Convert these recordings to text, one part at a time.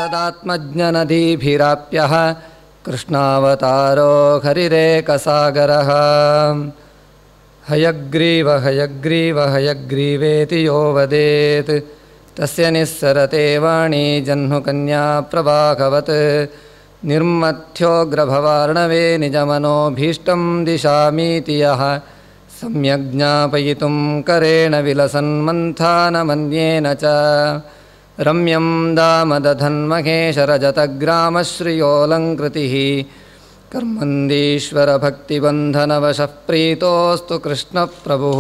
तदात्मज्ञनदीभिराप्यः कृष्णावतारो हरिरेकसागरः हयग्रीव हयग्रीव हयग्रीवेति यो वदेत् तस्य निस्सरते वाणी जह्नुकन्या प्रवाहवत् निर्मथ्योग्रभवार्णवे निजमनोभीष्टं दिशामीति यः सम्यक् ज्ञापयितुं करेण विलसन्मन्थानमन्येन च रम्यं दामदधन्महेशरजतग्रामश्रियोऽलङ्कृतिः कर्मन्दीश्वरभक्तिबन्धनवशः प्रीतोऽस्तु कृष्णप्रभुः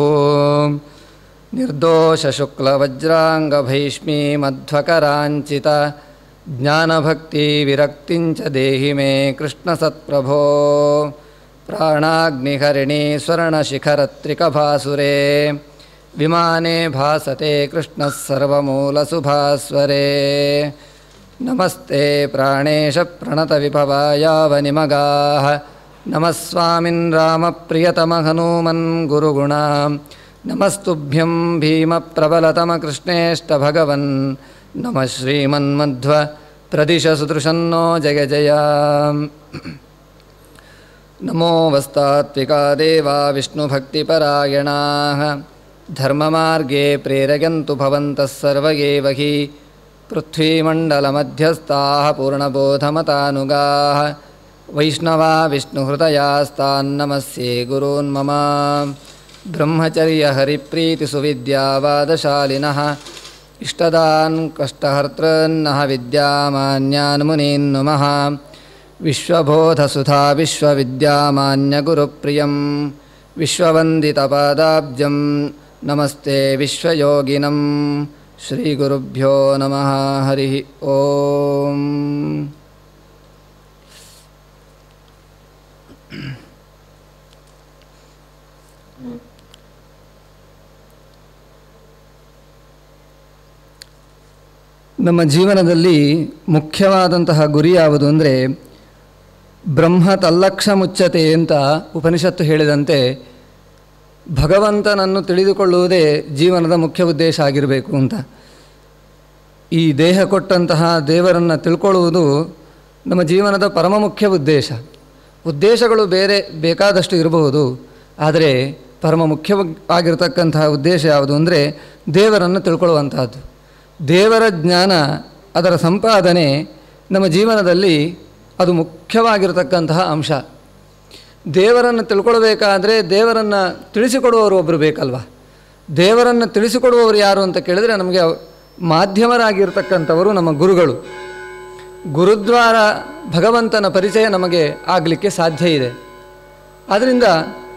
निर्दोषशुक्लवज्राङ्गभैष्मीमध्वकराञ्चित ज्ञानभक्तिविरक्तिञ्च देहि मे कृष्णसत्प्रभो प्राणाग्निहरिणी स्वर्णशिखरत्रिकभासुरे विमाने भासते कृष्णः सर्वमूलसुभास्वरे नमस्ते प्राणेश प्रणतविभवायावनिमगाः नमः स्वामिन् रामप्रियतमहनूमन् गुरुगुणा नमस्तुभ्यं भीमप्रबलतमकृष्णेष्टभगवन् नमः श्रीमन्मध्व प्रदिशसुदृशन्नो जय जय नमो वस्तात्विका देवा विष्णुभक्तिपरायणाः धर्ममार्गे प्रेरयन्तु भवन्तः सर्व एव हि पृथ्वीमण्डलमध्यस्थाः पूर्णबोधमतानुगाः वैष्णवा विष्णुहृदयास्तान्नमस्ये गुरून् मम ब्रह्मचर्यहरिप्रीतिसुविद्यावादशालिनः इष्टदान् कष्टहर्तॄन्नः विद्यामान्यान् मुनीन् नुमः विश्वबोधसुधा विश्वविद्यामान्यगुरुप्रियं विश्ववन्दितपादाब्जं नमस्ते विश्वयोगिनं श्रीगुरुभ्यो नमः हरिः ओम् ನಮ್ಮ ಜೀವನದಲ್ಲಿ ಮುಖ್ಯವಾದಂತಹ ಗುರಿ ಯಾವುದು ಅಂದರೆ ಬ್ರಹ್ಮ ತಲ್ಲಕ್ಷ ಮುಚ್ಚತೆ ಅಂತ ಉಪನಿಷತ್ತು ಹೇಳಿದಂತೆ ಭಗವಂತನನ್ನು ತಿಳಿದುಕೊಳ್ಳುವುದೇ ಜೀವನದ ಮುಖ್ಯ ಉದ್ದೇಶ ಆಗಿರಬೇಕು ಅಂತ. ಈ ದೇಹ ಕೊಟ್ಟಂತಹ ದೇವರನ್ನು ತಿಳ್ಕೊಳ್ಳುವುದು ನಮ್ಮ ಜೀವನದ ಪರಮ ಮುಖ್ಯ ಉದ್ದೇಶಗಳು ಬೇರೆ ಬೇಕಾದಷ್ಟು ಇರಬಹುದು, ಆದರೆ ಪರಮ ಮುಖ್ಯವಾಗಿರತಕ್ಕಂತಹ ಉದ್ದೇಶ ಯಾವುದು ಅಂದರೆ ದೇವರನ್ನು ತಿಳ್ಕೊಳ್ಳುವಂತಹದ್ದು. ದೇವರ ಜ್ಞಾನ, ಅದರ ಸಂಪಾದನೆ ನಮ್ಮ ಜೀವನದಲ್ಲಿ ಅದು ಮುಖ್ಯವಾಗಿರತಕ್ಕಂತಹ ಅಂಶ. ದೇವರನ್ನು ತಿಳ್ಕೊಳ್ಬೇಕಾದ್ರೆ ದೇವರನ್ನು ತಿಳಿಸಿಕೊಡುವವರು ಒಬ್ಬರು ಬೇಕಲ್ವ. ದೇವರನ್ನು ತಿಳಿಸಿಕೊಡುವವರು ಯಾರು ಅಂತ ಕೇಳಿದರೆ ನಮಗೆ ಮಾಧ್ಯಮರಾಗಿರ್ತಕ್ಕಂಥವರು ನಮ್ಮ ಗುರುಗಳು. ಗುರುದ್ವಾರ ಭಗವಂತನ ಪರಿಚಯ ನಮಗೆ ಆಗಲಿಕ್ಕೆ ಸಾಧ್ಯ ಇದೆ. ಆದ್ದರಿಂದ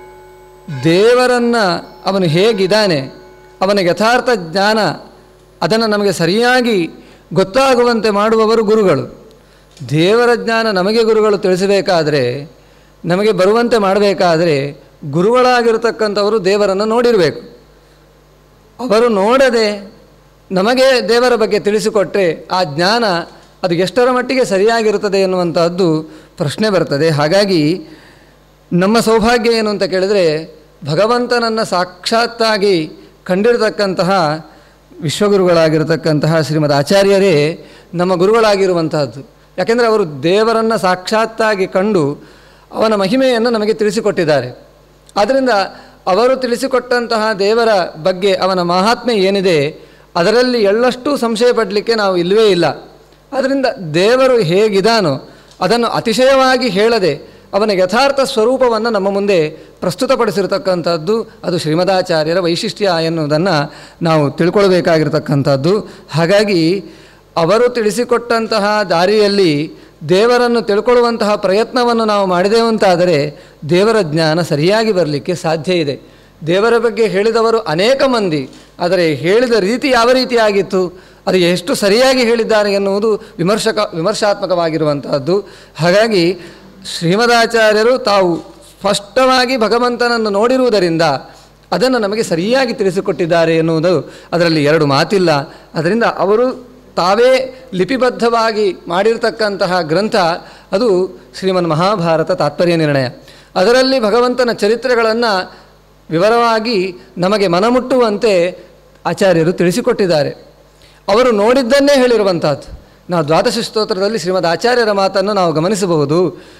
ದೇವರನ್ನು ಅವನು ಹೇಗಿದ್ದಾನೆ, ಅವನ ಯಥಾರ್ಥ ಜ್ಞಾನ ಅದನ್ನು ನಮಗೆ ಸರಿಯಾಗಿ ಗೊತ್ತಾಗುವಂತೆ ಮಾಡುವವರು ಗುರುಗಳು. ದೇವರ ಜ್ಞಾನ ನಮಗೆ ಗುರುಗಳು ತಿಳಿಸಬೇಕಾದರೆ, ನಮಗೆ ಬರುವಂತೆ ಮಾಡಬೇಕಾದರೆ ಗುರುಗಳಾಗಿರ್ತಕ್ಕಂಥವರು ದೇವರನ್ನು ನೋಡಿರಬೇಕು. ಅವರು ನೋಡದೆ ನಮಗೆ ದೇವರ ಬಗ್ಗೆ ತಿಳಿಸಿಕೊಟ್ಟರೆ ಆ ಜ್ಞಾನ ಅದು ಎಷ್ಟರ ಮಟ್ಟಿಗೆ ಸರಿಯಾಗಿರುತ್ತದೆ ಎನ್ನುವಂಥದ್ದು ಪ್ರಶ್ನೆ ಬರ್ತದೆ. ಹಾಗಾಗಿ ನಮ್ಮ ಸೌಭಾಗ್ಯ ಏನು ಅಂತ ಕೇಳಿದರೆ, ಭಗವಂತನನ್ನು ಸಾಕ್ಷಾತ್ತಾಗಿ ಕಂಡಿರತಕ್ಕಂತಹ ವಿಶ್ವಗುರುಗಳಾಗಿರತಕ್ಕಂತಹ ಶ್ರೀಮದ್ ಆಚಾರ್ಯರೇ ನಮ್ಮ ಗುರುಗಳಾಗಿರುವಂತಹದ್ದು. ಯಾಕೆಂದರೆ ಅವರು ದೇವರನ್ನು ಸಾಕ್ಷಾತ್ತಾಗಿ ಕಂಡು ಅವನ ಮಹಿಮೆಯನ್ನು ನಮಗೆ ತಿಳಿಸಿಕೊಟ್ಟಿದ್ದಾರೆ. ಆದ್ದರಿಂದ ಅವರು ತಿಳಿಸಿಕೊಟ್ಟಂತಹ ದೇವರ ಬಗ್ಗೆ ಅವನ ಮಹಾತ್ಮೆ ಏನಿದೆ ಅದರಲ್ಲಿ ಎಳ್ಳಷ್ಟು ಸಂಶಯ ಪಡಲಿಕ್ಕೆ ನಾವು ಇಲ್ಲವೇ ಇಲ್ಲ. ಆದ್ದರಿಂದ ದೇವರು ಹೇಗಿದಾನೋ ಅದನ್ನು ಅತಿಶಯವಾಗಿ ಹೇಳದೆ ಅವನ ಯಥಾರ್ಥ ಸ್ವರೂಪವನ್ನು ನಮ್ಮ ಮುಂದೆ ಪ್ರಸ್ತುತಪಡಿಸಿರತಕ್ಕಂಥದ್ದು ಅದು ಶ್ರೀಮದಾಚಾರ್ಯರ ವೈಶಿಷ್ಟ್ಯ ಎನ್ನುವುದನ್ನು ನಾವು ತಿಳ್ಕೊಳ್ಬೇಕಾಗಿರ್ತಕ್ಕಂಥದ್ದು. ಹಾಗಾಗಿ ಅವರು ತಿಳಿಸಿಕೊಟ್ಟಂತಹ ದಾರಿಯಲ್ಲಿ ದೇವರನ್ನು ತಿಳ್ಕೊಳ್ಳುವಂತಹ ಪ್ರಯತ್ನವನ್ನು ನಾವು ಮಾಡಿದೆವಂತಾದರೆ ದೇವರ ಜ್ಞಾನ ಸರಿಯಾಗಿ ಬರಲಿಕ್ಕೆ ಸಾಧ್ಯ ಇದೆ. ದೇವರ ಬಗ್ಗೆ ಹೇಳಿದವರು ಅನೇಕ ಮಂದಿ, ಆದರೆ ಹೇಳಿದ ರೀತಿ ಯಾವ ರೀತಿಯಾಗಿತ್ತು, ಅದು ಎಷ್ಟು ಸರಿಯಾಗಿ ಹೇಳಿದ್ದಾರೆ ಎನ್ನುವುದು ವಿಮರ್ಶಾತ್ಮಕವಾಗಿರುವಂತಹದ್ದು. ಹಾಗಾಗಿ ಶ್ರೀಮದಾಚಾರ್ಯರು ತಾವು ಸ್ಪಷ್ಟವಾಗಿ ಭಗವಂತನನ್ನು ನೋಡಿರುವುದರಿಂದ ಅದನ್ನು ನಮಗೆ ಸರಿಯಾಗಿ ತಿಳಿಸಿಕೊಟ್ಟಿದ್ದಾರೆ ಎನ್ನುವುದು ಅದರಲ್ಲಿ ಎರಡು ಮಾತಿಲ್ಲ. ಅದರಿಂದ ಅವರು ತಾವೇ ಲಿಪಿಬದ್ಧವಾಗಿ ಮಾಡಿರ್ತಕ್ಕಂತಹ ಗ್ರಂಥ ಅದು ಶ್ರೀಮನ್ ಮಹಾಭಾರತ ತಾತ್ಪರ್ಯ ನಿರ್ಣಯ. ಅದರಲ್ಲಿ ಭಗವಂತನ ಚರಿತ್ರೆಗಳನ್ನು ವಿವರವಾಗಿ ನಮಗೆ ಮನಮುಟ್ಟುವಂತೆ ಆಚಾರ್ಯರು ತಿಳಿಸಿಕೊಟ್ಟಿದ್ದಾರೆ. ಅವರು ನೋಡಿದ್ದನ್ನೇ ಹೇಳಿರುವಂಥದ್ದು. ನಾವು ದ್ವಾದಶ ಸ್ತೋತ್ರದಲ್ಲಿ ಶ್ರೀಮದ್ ಆಚಾರ್ಯರ ಮಾತನ್ನು ನಾವು ಗಮನಿಸಬಹುದು.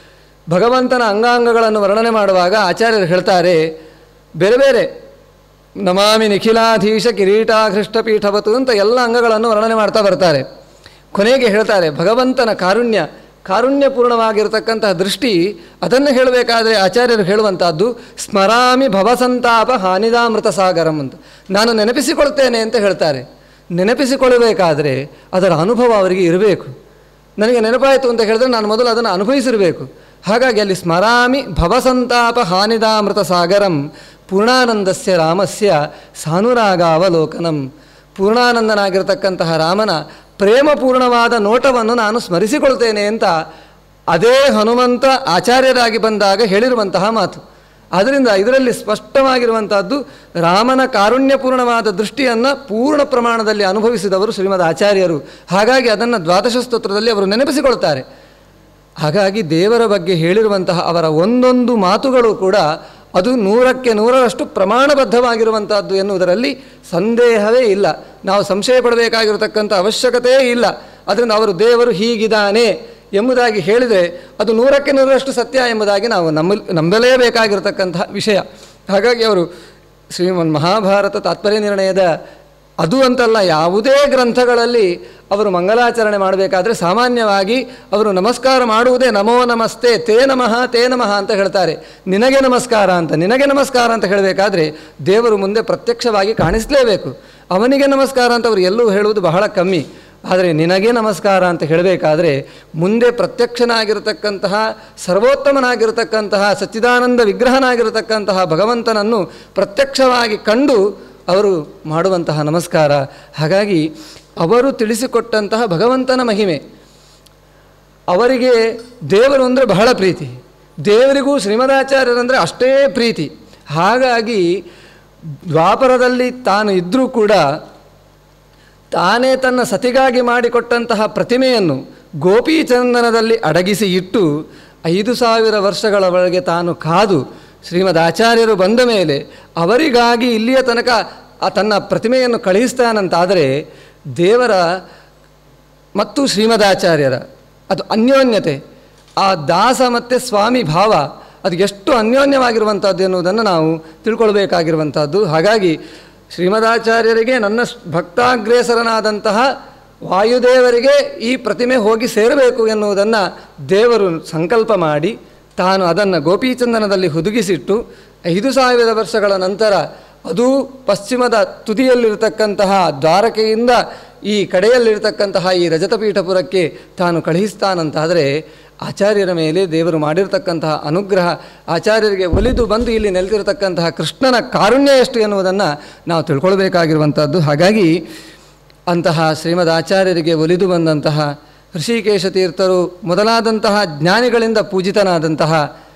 ಭಗವಂತನ ಅಂಗಾಂಗಗಳನ್ನು ವರ್ಣನೆ ಮಾಡುವಾಗ ಆಚಾರ್ಯರು ಹೇಳ್ತಾರೆ, ಬೇರೆ ಬೇರೆ ನಮಾಮಿ ನಿಖಿಲಾಧೀಶ ಕಿರೀಟಾಘೃಷ್ಟಪೀಠವತು ಅಂತ ಎಲ್ಲ ಅಂಗಗಳನ್ನು ವರ್ಣನೆ ಮಾಡ್ತಾ ಬರ್ತಾರೆ. ಕೊನೆಗೆ ಹೇಳ್ತಾರೆ ಭಗವಂತನ ಕಾರುಣ್ಯಪೂರ್ಣವಾಗಿರತಕ್ಕಂತಹ ದೃಷ್ಟಿ. ಅದನ್ನು ಹೇಳಬೇಕಾದ್ರೆ ಆಚಾರ್ಯರು ಹೇಳುವಂಥದ್ದು ಸ್ಮರಾಮಿ ಭವಸಂತಾಪ ಹಾನಿದಾಮೃತ ಸಾಗರಂ ಅಂತ. ನಾನು ನೆನಪಿಸಿಕೊಳ್ತೇನೆ ಅಂತ ಹೇಳ್ತಾರೆ. ನೆನಪಿಸಿಕೊಳ್ಳಬೇಕಾದ್ರೆ ಅದರ ಅನುಭವ ಅವರಿಗೆ ಇರಬೇಕು. ನನಗೆ ನೆನಪಾಯಿತು ಅಂತ ಹೇಳಿದ್ರೆ ನಾನು ಮೊದಲು ಅದನ್ನು ಅನುಭವಿಸಿರಬೇಕು. ಹಾಗಾಗಿ ಅಲ್ಲಿ ಸ್ಮರಾಮಿ ಭವಸಂತಾಪ ಹಾನಿದಾಮೃತ ಸಾಗರಂ ಪೂರ್ಣಾನಂದಸ್ಯ ರಾಮಸ್ಯ ಸಾನುರಾಗಾವಲೋಕನಂ. ಪೂರ್ಣಾನಂದನಾಗಿರ್ತಕ್ಕಂತಹ ರಾಮನ ಪ್ರೇಮಪೂರ್ಣವಾದ ನೋಟವನ್ನು ನಾನು ಸ್ಮರಿಸಿಕೊಳ್ತೇನೆ ಅಂತ ಅದೇ ಹನುಮಂತ ಆಚಾರ್ಯರಾಗಿ ಬಂದಾಗ ಹೇಳಿರುವಂತಹ ಮಾತು. ಆದ್ದರಿಂದ ಇದರಲ್ಲಿ ಸ್ಪಷ್ಟವಾಗಿರುವಂಥದ್ದು ರಾಮನ ಕಾರುಣ್ಯಪೂರ್ಣವಾದ ದೃಷ್ಟಿಯನ್ನು ಪೂರ್ಣ ಪ್ರಮಾಣದಲ್ಲಿ ಅನುಭವಿಸಿದವರು ಶ್ರೀಮದ್ ಆಚಾರ್ಯರು. ಹಾಗಾಗಿ ಅದನ್ನು ದ್ವಾದಶ ಸ್ತೋತ್ರದಲ್ಲಿ ಅವರು ನೆನಪಿಸಿಕೊಳ್ತಾರೆ. ಹಾಗಾಗಿ ದೇವರ ಬಗ್ಗೆ ಹೇಳಿರುವಂತಹ ಅವರ ಒಂದೊಂದು ಮಾತುಗಳು ಕೂಡ ಅದು 100ಕ್ಕೆ 100ರಷ್ಟು ಪ್ರಮಾಣಬದ್ಧವಾಗಿರುವಂಥದ್ದು ಎನ್ನುವುದರಲ್ಲಿ ಸಂದೇಹವೇ ಇಲ್ಲ. ನಾವು ಸಂಶಯ ಪಡಬೇಕಾಗಿರತಕ್ಕಂಥ ಅವಶ್ಯಕತೆಯೇ ಇಲ್ಲ. ಅದರಿಂದ ಅವರು ದೇವರು ಹೀಗಿದ್ದಾನೆ ಎಂಬುದಾಗಿ ಹೇಳಿದರೆ ಅದು 100ಕ್ಕೆ 100ರಷ್ಟು ಸತ್ಯ ಎಂಬುದಾಗಿ ನಾವು ನಂಬಲೇಬೇಕಾಗಿರತಕ್ಕಂತಹ ವಿಷಯ. ಹಾಗಾಗಿ ಅವರು ಶ್ರೀಮನ್ ಮಹಾಭಾರತ ತಾತ್ಪರ್ಯ ನಿರ್ಣಯದ ಅದು ಅಂತಲ್ಲ, ಯಾವುದೇ ಗ್ರಂಥಗಳಲ್ಲಿ ಅವರು ಮಂಗಲಾಚರಣೆ ಮಾಡಬೇಕಾದ್ರೆ ಸಾಮಾನ್ಯವಾಗಿ ಅವರು ನಮಸ್ಕಾರ ಮಾಡುವುದೇ ನಮೋ ನಮಸ್ತೆ ತೇ ನಮಃ ಅಂತ ಹೇಳ್ತಾರೆ. ನಿನಗೆ ನಮಸ್ಕಾರ ಅಂತ ಹೇಳಬೇಕಾದ್ರೆ ದೇವರು ಮುಂದೆ ಪ್ರತ್ಯಕ್ಷವಾಗಿ ಕಾಣಿಸಲೇಬೇಕು. ಅವನಿಗೆ ನಮಸ್ಕಾರ ಅಂತ ಅವರು ಎಲ್ಲೂ ಹೇಳುವುದು ಬಹಳ ಕಮ್ಮಿ. ಆದರೆ ನಿನಗೆ ನಮಸ್ಕಾರ ಅಂತ ಹೇಳಬೇಕಾದ್ರೆ ಮುಂದೆ ಪ್ರತ್ಯಕ್ಷನಾಗಿರತಕ್ಕಂತಹ ಸರ್ವೋತ್ತಮನಾಗಿರತಕ್ಕಂತಹ ಸಚ್ಚಿದಾನಂದ ವಿಗ್ರಹನಾಗಿರತಕ್ಕಂತಹ ಭಗವಂತನನ್ನು ಪ್ರತ್ಯಕ್ಷವಾಗಿ ಕಂಡು ಅವರು ಮಾಡುವಂತಹ ನಮಸ್ಕಾರ. ಹಾಗಾಗಿ ಅವರು ತಿಳಿಸಿಕೊಟ್ಟಂತಹ ಭಗವಂತನ ಮಹಿಮೆ, ಅವರಿಗೆ ದೇವರು ಅಂದರೆ ಬಹಳ ಪ್ರೀತಿ, ದೇವರಿಗೂ ಶ್ರೀಮದಾಚಾರ್ಯರಂದರೆ ಅಷ್ಟೇ ಪ್ರೀತಿ. ಹಾಗಾಗಿ ದ್ವಾಪರದಲ್ಲಿ ತಾನು ಇದ್ದರೂ ಕೂಡ ತಾನೇ ತನ್ನ ಸತಿಗಾಗಿ ಮಾಡಿಕೊಟ್ಟಂತಹ ಪ್ರತಿಮೆಯನ್ನು ಗೋಪೀಚಂದನದಲ್ಲಿ ಅಡಗಿಸಿ ಇಟ್ಟು 5000 ವರ್ಷಗಳವರೆಗೆ ತಾನು ಕಾದು ಶ್ರೀಮದ್ ಆಚಾರ್ಯರು ಬಂದ ಮೇಲೆ ಅವರಿಗಾಗಿ ಇಲ್ಲಿಯ ತನಕ ತನ್ನ ಪ್ರತಿಮೆಯನ್ನು ಕಳುಹಿಸ್ತಾನಂತಾದರೆ ದೇವರ ಮತ್ತು ಶ್ರೀಮದಾಚಾರ್ಯರ ಅದು ಅನ್ಯೋನ್ಯತೆ, ಆ ದಾಸ ಮತ್ತು ಸ್ವಾಮಿ ಭಾವ ಅದು ಎಷ್ಟು ಅನ್ಯೋನ್ಯವಾಗಿರುವಂಥದ್ದು ಎನ್ನುವುದನ್ನು ನಾವು ತಿಳ್ಕೊಳ್ಬೇಕಾಗಿರುವಂಥದ್ದು. ಹಾಗಾಗಿ ಶ್ರೀಮದಾಚಾರ್ಯರಿಗೆ ನನ್ನ ಭಕ್ತಾಗ್ರೇಸರನಾದಂತಹ ವಾಯುದೇವರಿಗೆ ಈ ಪ್ರತಿಮೆ ಹೋಗಿ ಸೇರಬೇಕು ಎನ್ನುವುದನ್ನು ದೇವರು ಸಂಕಲ್ಪ ಮಾಡಿ ತಾನು ಅದನ್ನು ಗೋಪೀಚಂದನದಲ್ಲಿ ಹುದುಗಿಸಿಟ್ಟು 5000 ವರ್ಷಗಳ ನಂತರ ಅದು ಪಶ್ಚಿಮದ ತುದಿಯಲ್ಲಿರತಕ್ಕಂತಹ ದ್ವಾರಕೆಯಿಂದ ಈ ಕಡೆಯಲ್ಲಿರತಕ್ಕಂತಹ ಈ ರಜತಪೀಠಪುರಕ್ಕೆ ತಾನು ಕಳುಹಿಸ್ತಾನಂತಾದರೆ ಆಚಾರ್ಯರ ಮೇಲೆ ದೇವರು ಮಾಡಿರ್ತಕ್ಕಂತಹ ಅನುಗ್ರಹ, ಆಚಾರ್ಯರಿಗೆ ಒಲಿದು ಬಂದು ಇಲ್ಲಿ ನೆಲೆತಿರತಕ್ಕಂತಹ ಕೃಷ್ಣನ ಕಾರುಣ್ಯ ಎಷ್ಟು ಎನ್ನುವುದನ್ನು ನಾವು ತಿಳ್ಕೊಳ್ಬೇಕಾಗಿರುವಂಥದ್ದು. ಹಾಗಾಗಿ ಅಂತಹ ಶ್ರೀಮದ್ ಆಚಾರ್ಯರಿಗೆ ಒಲಿದು ಬಂದಂತಹ ಋಷಿಕೇಶ ತೀರ್ಥರು ಮೊದಲಾದಂತಹ ಜ್ಞಾನಿಗಳಿಂದ ಪೂಜಿತನಾದಂತಹ,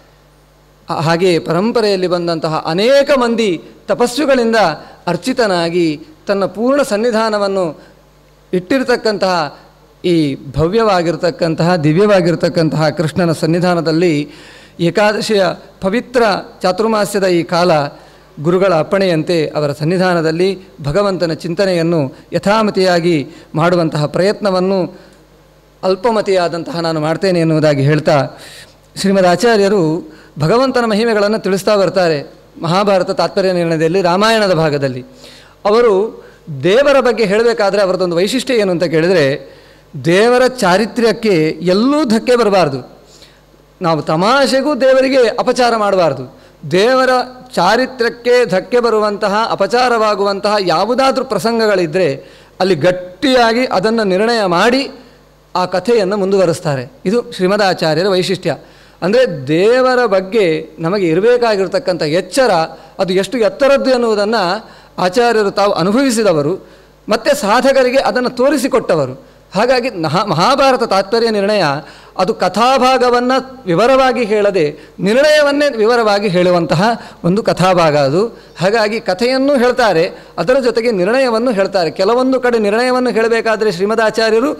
ಹಾಗೆಯೇ ಪರಂಪರೆಯಲ್ಲಿ ಬಂದಂತಹ ಅನೇಕ ಮಂದಿ ತಪಸ್ವಿಗಳಿಂದ ಅರ್ಚಿತನಾಗಿ ತನ್ನ ಪೂರ್ಣ ಸನ್ನಿಧಾನವನ್ನು ಇಟ್ಟಿರತಕ್ಕಂತಹ ಈ ಭವ್ಯವಾಗಿರ್ತಕ್ಕಂತಹ ದಿವ್ಯವಾಗಿರ್ತಕ್ಕಂತಹ ಕೃಷ್ಣನ ಸನ್ನಿಧಾನದಲ್ಲಿ ಏಕಾದಶಿಯ ಪವಿತ್ರ ಚಾತುರ್ಮಾಸ್ಯದ ಈ ಕಾಲ ಗುರುಗಳ ಅಪ್ಪಣೆಯಂತೆ ಅವರ ಸನ್ನಿಧಾನದಲ್ಲಿ ಭಗವಂತನ ಚಿಂತನೆಯನ್ನು ಯಥಾಮತಿಯಾಗಿ ಮಾಡುವಂತಹ ಪ್ರಯತ್ನವನ್ನು ಅಲ್ಪಮತಿಯಾದಂತಹ ನಾನು ಮಾಡ್ತೇನೆ ಎನ್ನುವುದಾಗಿ ಹೇಳ್ತಾ ಶ್ರೀಮದ್ ಆಚಾರ್ಯರು ಭಗವಂತನ ಮಹಿಮೆಗಳನ್ನು ತಿಳಿಸ್ತಾ ಬರ್ತಾರೆ. ಮಹಾಭಾರತ ತಾತ್ಪರ್ಯ ನಿರ್ಣಯದಲ್ಲಿ ರಾಮಾಯಣದ ಭಾಗದಲ್ಲಿ ಅವರು ದೇವರ ಬಗ್ಗೆ ಹೇಳಬೇಕಾದ್ರೆ ಅವರದೊಂದು ವೈಶಿಷ್ಟ್ಯ ಏನು ಅಂತ ಕೇಳಿದರೆ, ದೇವರ ಚಾರಿತ್ರ್ಯಕ್ಕೆ ಎಲ್ಲೂ ಧಕ್ಕೆ ಬರಬಾರ್ದು. ನಾವು ತಮಾಷೆಗೂ ದೇವರಿಗೆ ಅಪಚಾರ ಮಾಡಬಾರ್ದು. ದೇವರ ಚಾರಿತ್ರ್ಯಕ್ಕೆ ಧಕ್ಕೆ ಬರುವಂತಹ ಅಪಚಾರವಾಗುವಂತಹ ಯಾವುದಾದ್ರೂ ಪ್ರಸಂಗಗಳಿದ್ದರೆ ಅಲ್ಲಿ ಗಟ್ಟಿಯಾಗಿ ಅದನ್ನು ನಿರ್ಣಯ ಮಾಡಿ ಆ ಕಥೆಯನ್ನು ಮುಂದುವರಿಸ್ತಾರೆ. ಇದು ಶ್ರೀಮದಾಚಾರ್ಯರ ವೈಶಿಷ್ಟ್ಯ. ಅಂದರೆ ದೇವರ ಬಗ್ಗೆ ನಮಗೆ ಇರಬೇಕಾಗಿರ್ತಕ್ಕಂಥ ಎಚ್ಚರ ಅದು ಎಷ್ಟು ಎತ್ತರದ್ದು ಎನ್ನುವುದನ್ನು ಆಚಾರ್ಯರು ತಾವು ಅನುಭವಿಸಿದವರು ಮತ್ತು ಸಾಧಕರಿಗೆ ಅದನ್ನು ತೋರಿಸಿಕೊಟ್ಟವರು. ಹಾಗಾಗಿ ಮಹಾಭಾರತ ತಾತ್ಪರ್ಯ ನಿರ್ಣಯ ಅದು ಕಥಾಭಾಗವನ್ನು ವಿವರವಾಗಿ ಹೇಳದೆ ನಿರ್ಣಯವನ್ನೇ ವಿವರವಾಗಿ ಹೇಳುವಂತಹ ಒಂದು ಕಥಾಭಾಗ ಅದು. ಹಾಗಾಗಿ ಕಥೆಯನ್ನು ಹೇಳ್ತಾರೆ, ಅದರ ಜೊತೆಗೆ ನಿರ್ಣಯವನ್ನು ಹೇಳ್ತಾರೆ. ಕೆಲವೊಂದು ಕಡೆ ನಿರ್ಣಯವನ್ನು ಹೇಳಬೇಕಾದರೆ ಶ್ರೀಮದಾಚಾರ್ಯರು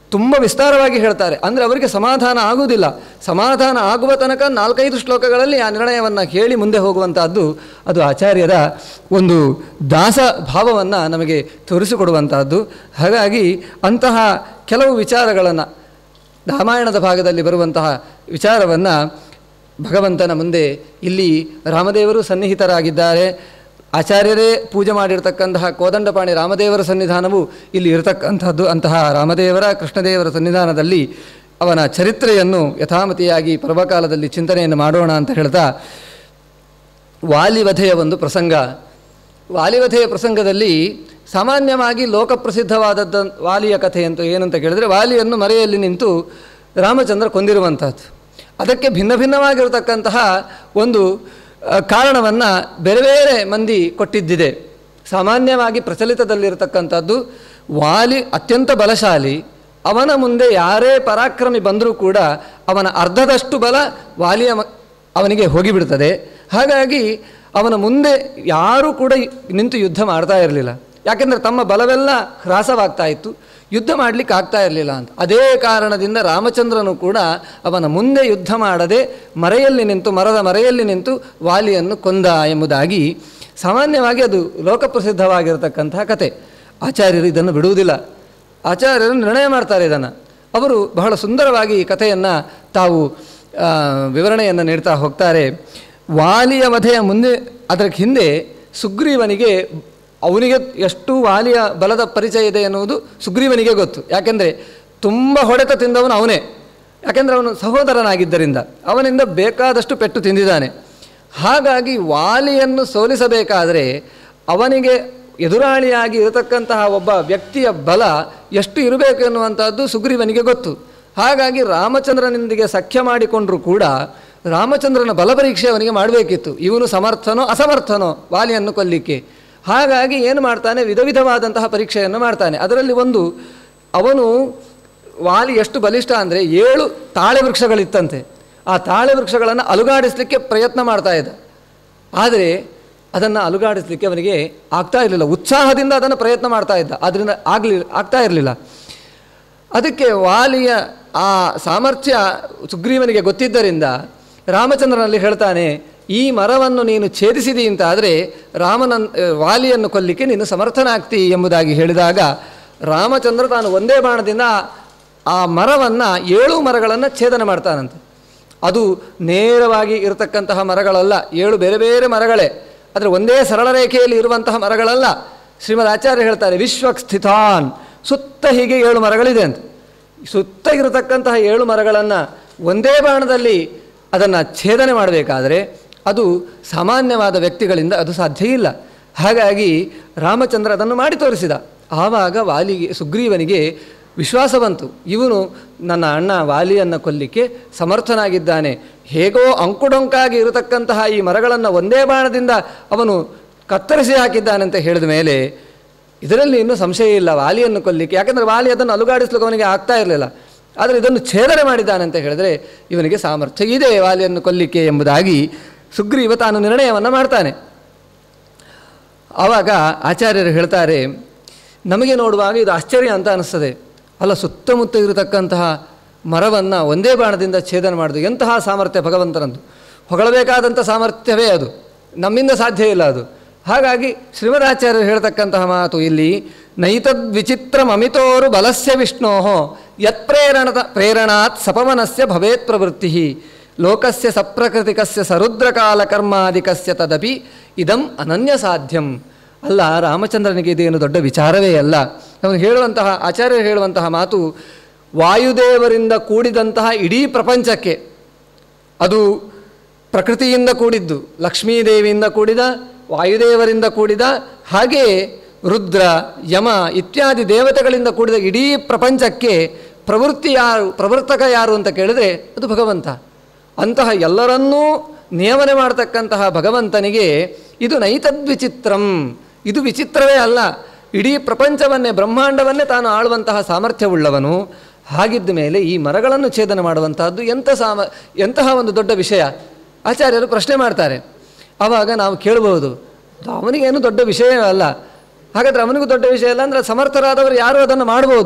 ತುಂಬ ವಿಸ್ತಾರವಾಗಿ ಹೇಳ್ತಾರೆ. ಅಂದರೆ ಅವರಿಗೆ ಸಮಾಧಾನ ಆಗುವುದಿಲ್ಲ. ಸಮಾಧಾನ ಆಗುವ ತನಕ 4-5 ಶ್ಲೋಕಗಳಲ್ಲಿ ಆ ನಿರ್ಣಯವನ್ನು ಹೇಳಿ ಮುಂದೆ ಹೋಗುವಂಥದ್ದು ಅದು ಆಚಾರ್ಯರ ಒಂದು ದಾಸ ಭಾವವನ್ನು ನಮಗೆ ತೋರಿಸಿಕೊಡುವಂಥದ್ದು. ಹಾಗಾಗಿ ಅಂತಹ ಕೆಲವು ವಿಚಾರಗಳನ್ನು ರಾಮಾಯಣದ ಭಾಗದಲ್ಲಿ ಬರುವಂತಹ ವಿಚಾರವನ್ನು ಭಗವಂತನ ಮುಂದೆ ಇಲ್ಲಿ ರಾಮದೇವರು ಸನ್ನಿಹಿತರಾಗಿದ್ದಾರೆ. ಆಚಾರ್ಯರೇ ಪೂಜೆ ಮಾಡಿರ್ತಕ್ಕಂತಹ ಕೋದಂಡಪಾಣಿ ರಾಮದೇವರ ಸನ್ನಿಧಾನವು ಇಲ್ಲಿ ಇರತಕ್ಕಂಥದ್ದು. ಅಂತಹ ರಾಮದೇವರ ಕೃಷ್ಣದೇವರ ಸನ್ನಿಧಾನದಲ್ಲಿ ಅವನ ಚರಿತ್ರೆಯನ್ನು ಯಥಾಮತಿಯಾಗಿ ಪರ್ವಕಾಲದಲ್ಲಿ ಚಿಂತನೆಯನ್ನು ಮಾಡೋಣ ಅಂತ ಹೇಳ್ತಾ, ವಾಲಿವಧೆಯ ಒಂದು ಪ್ರಸಂಗ. ವಾಲಿವಧೆಯ ಪ್ರಸಂಗದಲ್ಲಿ ಸಾಮಾನ್ಯವಾಗಿ ಲೋಕಪ್ರಸಿದ್ಧವಾದದ್ದ ವಾಲಿಯ ಕಥೆ ಅಂತ ಏನಂತ ಕೇಳಿದರೆ, ವಾಲಿಯನ್ನು ಮರೆಯಲ್ಲಿ ನಿಂತು ರಾಮಚಂದ್ರ ಕೊಂದಿರುವಂಥದ್ದು. ಅದಕ್ಕೆ ಭಿನ್ನ ಭಿನ್ನವಾಗಿರತಕ್ಕಂತಹ ಒಂದು ಕಾರಣವನ್ನು ಬೇರೆ ಬೇರೆ ಮಂದಿ ಕೊಟ್ಟಿದ್ದಿದೆ. ಸಾಮಾನ್ಯವಾಗಿ ಪ್ರಚಲಿತದಲ್ಲಿರತಕ್ಕಂಥದ್ದು, ವಾಲಿ ಅತ್ಯಂತ ಬಲಶಾಲಿ. ಅವನ ಮುಂದೆ ಯಾರೇ ಪರಾಕ್ರಮಿ ಬಂದರೂ ಕೂಡ ಅವನ ಅರ್ಧದಷ್ಟು ಬಲ ಅವನಿಗೆ ಹೋಗಿಬಿಡ್ತದೆ. ಹಾಗಾಗಿ ಅವನ ಮುಂದೆ ಯಾರೂ ಕೂಡ ನಿಂತು ಯುದ್ಧ ಮಾಡ್ತಾ ಇರಲಿಲ್ಲ. ಯಾಕೆಂದರೆ ತಮ್ಮ ಬಲವೆಲ್ಲ ಹ್ರಾಸವಾಗ್ತಾ ಇತ್ತು, ಯುದ್ಧ ಮಾಡಲಿಕ್ಕೆ ಆಗ್ತಾ ಇರಲಿಲ್ಲ ಅಂತ. ಅದೇ ಕಾರಣದಿಂದ ರಾಮಚಂದ್ರನು ಕೂಡ ಅವನ ಮುಂದೆ ಯುದ್ಧ ಮಾಡದೆ ಮರೆಯಲ್ಲಿ ನಿಂತು, ಮರದ ಮರೆಯಲ್ಲಿ ನಿಂತು ವಾಲಿಯನ್ನು ಕೊಂದ ಎಂಬುದಾಗಿ ಸಾಮಾನ್ಯವಾಗಿ ಅದು ಲೋಕಪ್ರಸಿದ್ಧವಾಗಿರತಕ್ಕಂತಹ ಕತೆ. ಆಚಾರ್ಯರು ಇದನ್ನು ಬಿಡುವುದಿಲ್ಲ. ಆಚಾರ್ಯರು ನಿರ್ಣಯ ಮಾಡ್ತಾರೆ ಇದನ್ನು. ಅವರು ಬಹಳ ಸುಂದರವಾಗಿ ಈ ಕಥೆಯನ್ನು ತಾವು ವಿವರಣೆಯನ್ನು ನೀಡ್ತಾ ಹೋಗ್ತಾರೆ. ವಾಲಿಯ ವಧೆಯ ಮುಂದೆ, ಅದರ ಹಿಂದೆ ಸುಗ್ರೀವನಿಗೆ, ಅವನಿಗೆ ಎಷ್ಟು ವಾಲಿಯ ಬಲದ ಪರಿಚಯ ಇದೆ ಎನ್ನುವುದು ಸುಗ್ರೀವನಿಗೆ ಗೊತ್ತು. ಯಾಕೆಂದರೆ ತುಂಬ ಹೊಡೆತ ತಿಂದವನು ಅವನೇ. ಯಾಕೆಂದರೆ ಅವನು ಸಹೋದರನಾಗಿದ್ದರಿಂದ ಅವನಿಂದ ಬೇಕಾದಷ್ಟು ಪೆಟ್ಟು ತಿಂದಿದ್ದಾನೆ. ಹಾಗಾಗಿ ವಾಲಿಯನ್ನು ಸೋಲಿಸಬೇಕಾದರೆ ಅವನಿಗೆ ಎದುರಾಳಿಯಾಗಿ ಇರತಕ್ಕಂತಹ ಒಬ್ಬ ವ್ಯಕ್ತಿಯ ಬಲ ಎಷ್ಟು ಇರಬೇಕು ಎನ್ನುವಂಥದ್ದು ಸುಗ್ರೀವನಿಗೆ ಗೊತ್ತು. ಹಾಗಾಗಿ ರಾಮಚಂದ್ರನೊಂದಿಗೆ ಸಖ್ಯ ಮಾಡಿಕೊಂಡರೂ ಕೂಡ ರಾಮಚಂದ್ರನ ಬಲ ಪರೀಕ್ಷೆ ಅವನಿಗೆ ಮಾಡಬೇಕಿತ್ತು. ಇವನು ಸಮರ್ಥನೋ ಅಸಮರ್ಥನೋ ವಾಲಿಯನ್ನು ಕೊಲ್ಲಿಕ್ಕೆ. ಹಾಗಾಗಿ ಏನು ಮಾಡ್ತಾನೆ, ವಿಧ ವಿಧವಾದಂತಹ ಪರೀಕ್ಷೆಯನ್ನು ಮಾಡ್ತಾನೆ. ಅದರಲ್ಲಿ ಒಂದು, ಅವನು ವಾಲಿ ಎಷ್ಟು ಬಲಿಷ್ಠ ಅಂದರೆ 7 ತಾಳೆ ವೃಕ್ಷಗಳಿತ್ತಂತೆ. ಆ ತಾಳೆ ವೃಕ್ಷಗಳನ್ನು ಅಲುಗಾಡಿಸಲಿಕ್ಕೆ ಪ್ರಯತ್ನ ಮಾಡ್ತಾ ಇದ್ದ. ಆದರೆ ಅದನ್ನು ಅಲುಗಾಡಿಸಲಿಕ್ಕೆ ಅವನಿಗೆ ಆಗ್ತಾ ಇರಲಿಲ್ಲ. ಉತ್ಸಾಹದಿಂದ ಅದನ್ನು ಪ್ರಯತ್ನ ಮಾಡ್ತಾ ಇದ್ದ, ಅದರಿಂದ ಆಗ್ತಾ ಇರಲಿಲ್ಲ. ಅದಕ್ಕೆ ವಾಲಿಯ ಆ ಸಾಮರ್ಥ್ಯ ಸುಗ್ರೀವನಿಗೆ ಗೊತ್ತಿದ್ದರಿಂದ ರಾಮಚಂದ್ರನಲ್ಲಿ ಹೇಳ್ತಾನೆ, ಈ ಮರವನ್ನು ನೀನು ಛೇದಿಸಿದಿ ಅಂತಾದರೆ ವಾಲಿಯನ್ನು ಕೊಲ್ಲಿಕ್ಕೆ ನೀನು ಸಮರ್ಥನಾಗ್ತಿ ಎಂಬುದಾಗಿ ಹೇಳಿದಾಗ ರಾಮಚಂದ್ರ ತಾನು ಒಂದೇ ಬಾಣದಿಂದ ಆ ಮರವನ್ನು 7 ಮರಗಳನ್ನು ಛೇದನ ಮಾಡ್ತಾನಂತೆ. ಅದು ನೇರವಾಗಿ ಇರತಕ್ಕಂತಹ ಮರಗಳಲ್ಲ, 7 ಬೇರೆ ಬೇರೆ ಮರಗಳೇ. ಆದರೆ ಒಂದೇ ಸರಳ ರೇಖೆಯಲ್ಲಿ ಇರುವಂತಹ ಮರಗಳಲ್ಲ. ಶ್ರೀಮದ್ ಆಚಾರ್ಯ ಹೇಳ್ತಾರೆ, ವಿಶ್ವಕ್ ಸ್ಥಿತಾನ್, ಸುತ್ತ ಹೀಗೆ 7 ಮರಗಳಿದೆ ಅಂತ. ಸುತ್ತ ಇರತಕ್ಕಂತಹ 7 ಮರಗಳನ್ನು ಒಂದೇ ಬಾಣದಲ್ಲಿ ಅದನ್ನು ಛೇದನೆ ಮಾಡಬೇಕಾದರೆ ಅದು ಸಾಮಾನ್ಯವಾದ ವ್ಯಕ್ತಿಗಳಿಂದ ಅದು ಸಾಧ್ಯ ಇಲ್ಲ. ಹಾಗಾಗಿ ರಾಮಚಂದ್ರ ಅದನ್ನು ಮಾಡಿ ತೋರಿಸಿದ. ಆವಾಗ ಸುಗ್ರೀವನಿಗೆ ವಿಶ್ವಾಸ ಬಂತು, ಇವನು ನನ್ನ ಅಣ್ಣ ವಾಲಿಯನ್ನು ಕೊಲ್ಲಿಕ್ಕೆ ಸಮರ್ಥನಾಗಿದ್ದಾನೆ. ಹೇಗೋ ಅಂಕುಡೊಂಕಾಗಿ ಇರತಕ್ಕಂತಹ ಈ ಮರಗಳನ್ನು ಒಂದೇ ಬಾಣದಿಂದ ಅವನು ಕತ್ತರಿಸಿ ಹಾಕಿದ್ದಾನಂತ ಹೇಳಿದ ಮೇಲೆ ಇದರಲ್ಲಿ ಇನ್ನೂ ಸಂಶಯ ಇಲ್ಲ ವಾಲಿಯನ್ನು ಕೊಲ್ಲಿಕ್ಕೆ. ಯಾಕೆಂದರೆ ವಾಲಿ ಅದನ್ನು ಅಲುಗಾಡಿಸ್ಲಿಕ್ಕೆ ಅವನಿಗೆ ಆಗ್ತಾ ಇರಲಿಲ್ಲ. ಆದರೆ ಇದನ್ನು ಛೇದನೆ ಮಾಡಿದ್ದಾನಂತ ಹೇಳಿದರೆ ಇವನಿಗೆ ಸಾಮರ್ಥ್ಯ ಇದೆ ವಾಲಿಯನ್ನು ಕೊಲ್ಲಿಕ್ಕೆ ಎಂಬುದಾಗಿ ಸುಗ್ರೀವ ತಾನು ನಿರ್ಣಯವನ್ನು ಮಾಡ್ತಾನೆ. ಆವಾಗ ಆಚಾರ್ಯರು ಹೇಳ್ತಾರೆ, ನಮಗೆ ನೋಡುವಾಗ ಇದು ಆಶ್ಚರ್ಯ ಅಂತ ಅನ್ನಿಸ್ತದೆ. ಅಲ್ಲ, ಸುತ್ತಮುತ್ತ ಇರತಕ್ಕಂತಹ ಮರವನ್ನು ಒಂದೇ ಬಾಣದಿಂದ ಛೇದನ ಮಾಡೋದು ಎಂತಹ ಸಾಮರ್ಥ್ಯ ಭಗವಂತನದ್ದು. ಹೊಗಳಬೇಕಾದಂಥ ಸಾಮರ್ಥ್ಯವೇ ಅದು, ನಮ್ಮಿಂದ ಸಾಧ್ಯ ಇಲ್ಲ ಅದು. ಹಾಗಾಗಿ ಶ್ರೀಮದಾಚಾರ್ಯರು ಹೇಳ್ತಕ್ಕಂತಹ ಮಾತು ಇಲ್ಲಿ, ನೈತದ್ವಿಚಿತ್ರಮಮಿತೋರು ಬಲಸ್ಯ ವಿಷ್ಣೋ ಯತ್ ಪ್ರೇರಣಾತ್ ಸಪವನಸ್ಯ ಭವೇತ್ ಪ್ರವೃತ್ತಿ ಲೋಕಸ್ಯ ಸಪ್ರಕೃತಿಕಸ್ಯ ಸರುದ್ರಕಾಲ ಕರ್ಮಾದಿಕಸ್ಯ ತದಪಿ ಇದಂ ಅನನ್ಯ ಸಾಧ್ಯಂ. ಅಲ್ಲ, ರಾಮಚಂದ್ರನಿಗೆ ಇದೇನು ದೊಡ್ಡ ವಿಚಾರವೇ ಅಲ್ಲ. ಅವನು ಹೇಳುವಂತಹ, ಆಚಾರ್ಯರು ಹೇಳುವಂತಹ ಮಾತು, ವಾಯುದೇವರಿಂದ ಕೂಡಿದಂತಹ ಇಡೀ ಪ್ರಪಂಚಕ್ಕೆ, ಅದು ಪ್ರಕೃತಿಯಿಂದ ಕೂಡಿದ್ದು, ಲಕ್ಷ್ಮೀದೇವಿಯಿಂದ ಕೂಡಿದ, ವಾಯುದೇವರಿಂದ ಕೂಡಿದ, ಹಾಗೆಯೇ ರುದ್ರ ಯಮ ಇತ್ಯಾದಿ ದೇವತೆಗಳಿಂದ ಕೂಡಿದ ಇಡೀ ಪ್ರಪಂಚಕ್ಕೆ ಪ್ರವರ್ತಕ ಯಾರು ಅಂತ ಕೇಳಿದರೆ ಅದು ಭಗವಂತ. ಅಂತಹ ಎಲ್ಲರನ್ನೂ ನಿಯಮನೆ ಮಾಡತಕ್ಕಂತಹ ಭಗವಂತನಿಗೆ ಇದು ನೈತದ್ವಿಚಿತ್ರಂ, ಇದು ವಿಚಿತ್ರವೇ ಅಲ್ಲ. ಇಡೀ ಪ್ರಪಂಚವನ್ನೇ, ಬ್ರಹ್ಮಾಂಡವನ್ನೇ ತಾನು ಆಳುವಂತಹ ಸಾಮರ್ಥ್ಯವುಳ್ಳವನು. ಹಾಗಿದ್ದ ಮೇಲೆ ಈ ಮರಗಳನ್ನು ಛೇದನ ಮಾಡುವಂತಹದ್ದು ಎಂತಹ ಒಂದು ದೊಡ್ಡ ವಿಷಯ. ಆಚಾರ್ಯರು ಪ್ರಶ್ನೆ ಮಾಡ್ತಾರೆ. ಆವಾಗ ನಾವು ಕೇಳಬಹುದು, ಅವನಿಗೇನು ದೊಡ್ಡ ವಿಷಯವೇ ಅಲ್ಲ, ಹಾಗಾದರೆ ಅವನಿಗೂ ದೊಡ್ಡ ವಿಷಯ ಇಲ್ಲ ಅಂದರೆ ಸಮರ್ಥರಾದವರು ಯಾರು ಅದನ್ನು ಮಾಡ್ಬೋದು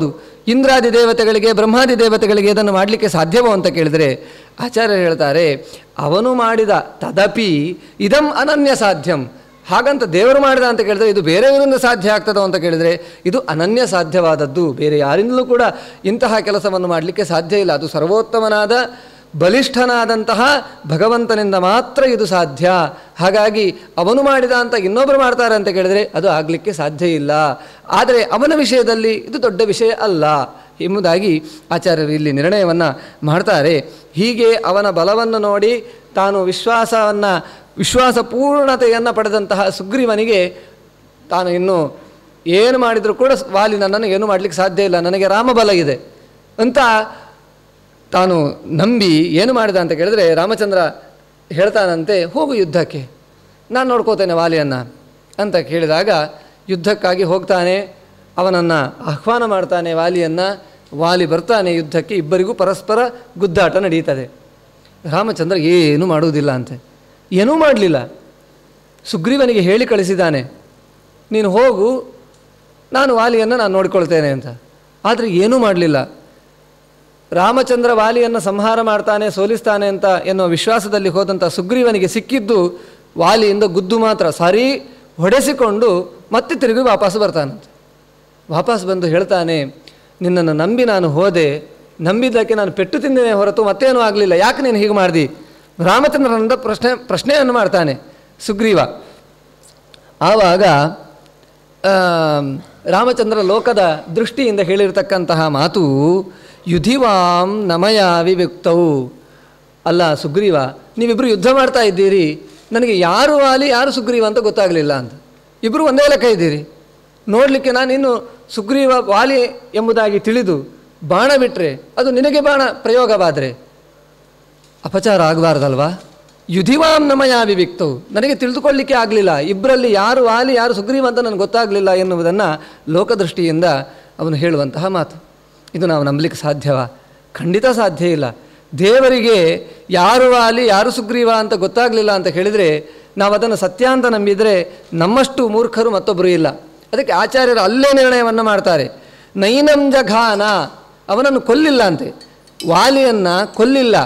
ಇಂದ್ರಾದಿ ದೇವತೆಗಳಿಗೆ ಬ್ರಹ್ಮಾದಿ ದೇವತೆಗಳಿಗೆ ಇದನ್ನು ಮಾಡಲಿಕ್ಕೆ ಸಾಧ್ಯವೋ ಅಂತ ಕೇಳಿದರೆ ಆಚಾರ್ಯರು ಹೇಳ್ತಾರೆ, ಅವನು ಮಾಡಿದ ತದಪಿ ಇದಂ ಅನನ್ಯ ಸಾಧ್ಯಂ. ಹಾಗಂತ ದೇವರು ಮಾಡಿದ ಅಂತ ಕೇಳಿದರೆ ಇದು ಬೇರೆಯವರಿಂದ ಸಾಧ್ಯ ಆಗ್ತದೋ ಅಂತ ಕೇಳಿದರೆ ಇದು ಅನನ್ಯ ಸಾಧ್ಯವಾದದ್ದು. ಬೇರೆ ಯಾರಿಂದಲೂ ಕೂಡ ಇಂತಹ ಕೆಲಸವನ್ನು ಮಾಡಲಿಕ್ಕೆ ಸಾಧ್ಯ ಇಲ್ಲ. ಅದು ಸರ್ವೋತ್ತಮನಾದ ಬಲಿಷ್ಠನಾದಂತಹ ಭಗವಂತನಿಂದ ಮಾತ್ರ ಇದು ಸಾಧ್ಯ. ಹಾಗಾಗಿ ಅವನು ಮಾಡಿದ ಅಂತ ಇನ್ನೊಬ್ಬರು ಮಾಡ್ತಾರೆ ಅಂತ ಕೇಳಿದರೆ ಅದು ಆಗಲಿಕ್ಕೆ ಸಾಧ್ಯ ಇಲ್ಲ. ಆದರೆ ಅವನ ವಿಷಯದಲ್ಲಿ ಇದು ದೊಡ್ಡ ವಿಷಯ ಅಲ್ಲ ಎಂಬುದಾಗಿ ಆಚಾರ್ಯರು ಇಲ್ಲಿ ನಿರ್ಣಯವನ್ನು ಮಾಡ್ತಾರೆ. ಹೀಗೆ ಅವನ ಬಲವನ್ನು ನೋಡಿ ತಾನು ವಿಶ್ವಾಸಪೂರ್ಣತೆಯನ್ನು ಪಡೆದಂತಹ ಸುಗ್ರೀವನಿಗೆ ತಾನು ಇನ್ನು ಏನು ಮಾಡಿದರೂ ಕೂಡ ವಾಲಿ ನನ್ನನ್ನು ಏನು ಮಾಡಲಿಕ್ಕೆ ಸಾಧ್ಯ ಇಲ್ಲ, ನನಗೆ ರಾಮಬಲ ಇದೆ ಅಂತ ತಾನು ನಂಬಿ ಏನು ಮಾಡಿದ ಅಂತ ಕೇಳಿದರೆ, ರಾಮಚಂದ್ರ ಹೇಳ್ತಾನಂತೆ, ಹೋಗು ಯುದ್ಧಕ್ಕೆ, ನಾನು ನೋಡ್ಕೋತೇನೆ ವಾಲಿಯನ್ನು ಅಂತ ಕೇಳಿದಾಗ ಯುದ್ಧಕ್ಕಾಗಿ ಹೋಗ್ತಾನೆ. ಅವನನ್ನು ಆಹ್ವಾನ ಮಾಡ್ತಾನೆ ವಾಲಿಯನ್ನು. ವಾಲಿ ಬರ್ತಾನೆ ಯುದ್ಧಕ್ಕೆ. ಇಬ್ಬರಿಗೂ ಪರಸ್ಪರ ಗುದ್ದಾಟ ನಡೀತದೆ. ರಾಮಚಂದ್ರ ಏನೂ ಮಾಡುವುದಿಲ್ಲ ಅಂತೆ, ಏನೂ ಮಾಡಲಿಲ್ಲ. ಸುಗ್ರೀವನಿಗೆ ಹೇಳಿ ಕಳಿಸಿದ್ದಾನೆ, ನೀನು ಹೋಗು, ನಾನು ವಾಲಿಯನ್ನು ನಾನು ನೋಡ್ಕೊಳ್ತೇನೆ ಅಂತ. ಆದರೆ ಏನೂ ಮಾಡಲಿಲ್ಲ. ರಾಮಚಂದ್ರ ವಾಲಿಯನ್ನು ಸಂಹಾರ ಮಾಡ್ತಾನೆ, ಸೋಲಿಸ್ತಾನೆ ಅಂತ ಎನ್ನುವ ವಿಶ್ವಾಸದಲ್ಲಿ ಹೋದಂಥ ಸುಗ್ರೀವನಿಗೆ ಸಿಕ್ಕಿದ್ದು ವಾಲಿಯಿಂದ ಗುದ್ದು ಮಾತ್ರ. ಸರಿ ಹೊಡೆಸಿಕೊಂಡು ಮತ್ತೆ ತಿರುಗಿ ವಾಪಸ್ ಬರ್ತಾನಂತೆ. ವಾಪಸ್ ಬಂದು ಹೇಳ್ತಾನೆ, ನಿನ್ನನ್ನು ನಂಬಿ ನಾನು ಹೋದೆ, ನಂಬಿದ್ದಕ್ಕೆ ನಾನು ಪೆಟ್ಟು ತಿಂದೇನೆ ಹೊರತು ಮತ್ತೇನೂ ಆಗಲಿಲ್ಲ, ಯಾಕೆ ನೀನು ಹೀಗೆ ಮಾಡಿದಿ? ರಾಮಚಂದ್ರನಿಂದ ಪ್ರಶ್ನೆಯನ್ನು ಮಾಡ್ತಾನೆ ಸುಗ್ರೀವ. ಆವಾಗ ರಾಮಚಂದ್ರ ಲೋಕದ ದೃಷ್ಟಿಯಿಂದ ಹೇಳಿರ್ತಕ್ಕಂತಹ ಮಾತು, ಯುಧಿವಾಂ ನಮಯ ವಿವಿಕ್ತವು. ಅಲ್ಲ ಸುಗ್ರೀವ, ನೀವಿಬ್ಬರು ಯುದ್ಧ ಮಾಡ್ತಾ ಇದ್ದೀರಿ, ನನಗೆ ಯಾರು ವಾಲಿ ಯಾರು ಸುಗ್ರೀವ ಅಂತ ಗೊತ್ತಾಗಲಿಲ್ಲ ಅಂತ. ಇಬ್ಬರು ಒಂದೇ ಲೆಕ್ಕ ಇದ್ದೀರಿ. ನೋಡಲಿಕ್ಕೆ ನಾನಿನ್ನು ಸುಗ್ರೀವ ವಾಲಿ ಎಂಬುದಾಗಿ ತಿಳಿದು ಬಾಣ ಬಿಟ್ಟರೆ ಅದು ನಿನಗೆ ಬಾಣ ಪ್ರಯೋಗವಾದರೆ ಅಪಚಾರ ಆಗಬಾರ್ದಲ್ವಾ? ಯುಧಿವಾಂ ನಮಯ ವಿವಿಕ್ತವು, ನನಗೆ ತಿಳಿದುಕೊಳ್ಳಲಿಕ್ಕೆ ಆಗಲಿಲ್ಲ, ಇಬ್ಬರಲ್ಲಿ ಯಾರು ವಾಲಿ ಯಾರು ಸುಗ್ರೀವ ಅಂತ ನನಗೆ ಗೊತ್ತಾಗಲಿಲ್ಲ ಎನ್ನುವುದನ್ನು ಲೋಕದೃಷ್ಟಿಯಿಂದ ಅವನು ಹೇಳುವಂತಹ ಮಾತು. ಇದು ನಾವು ನಂಬಲಿಕ್ಕೆ ಸಾಧ್ಯವಾ? ಖಂಡಿತ ಸಾಧ್ಯ ಇಲ್ಲ. ದೇವರಿಗೆ ಯಾರು ವಾಲಿ ಯಾರು ಸುಗ್ರೀವ ಅಂತ ಗೊತ್ತಾಗಲಿಲ್ಲ ಅಂತ ಹೇಳಿದರೆ ನಾವು ಅದನ್ನು ಸತ್ಯ ಅಂತ ನಂಬಿದರೆ ನಮ್ಮಷ್ಟು ಮೂರ್ಖರು ಮತ್ತೊಬ್ಬರು ಇಲ್ಲ. ಅದಕ್ಕೆ ಆಚಾರ್ಯರು ಅಲ್ಲೇ ನಿರ್ಣಯವನ್ನು ಮಾಡ್ತಾರೆ. ನೈನಂ ಜಘಾನ, ಅವನನ್ನು ಕೊಲ್ಲಿಲ್ಲ ಅಂತೆ, ವಾಲಿಯನ್ನು ಕೊಲ್ಲಿಲ್ಲ.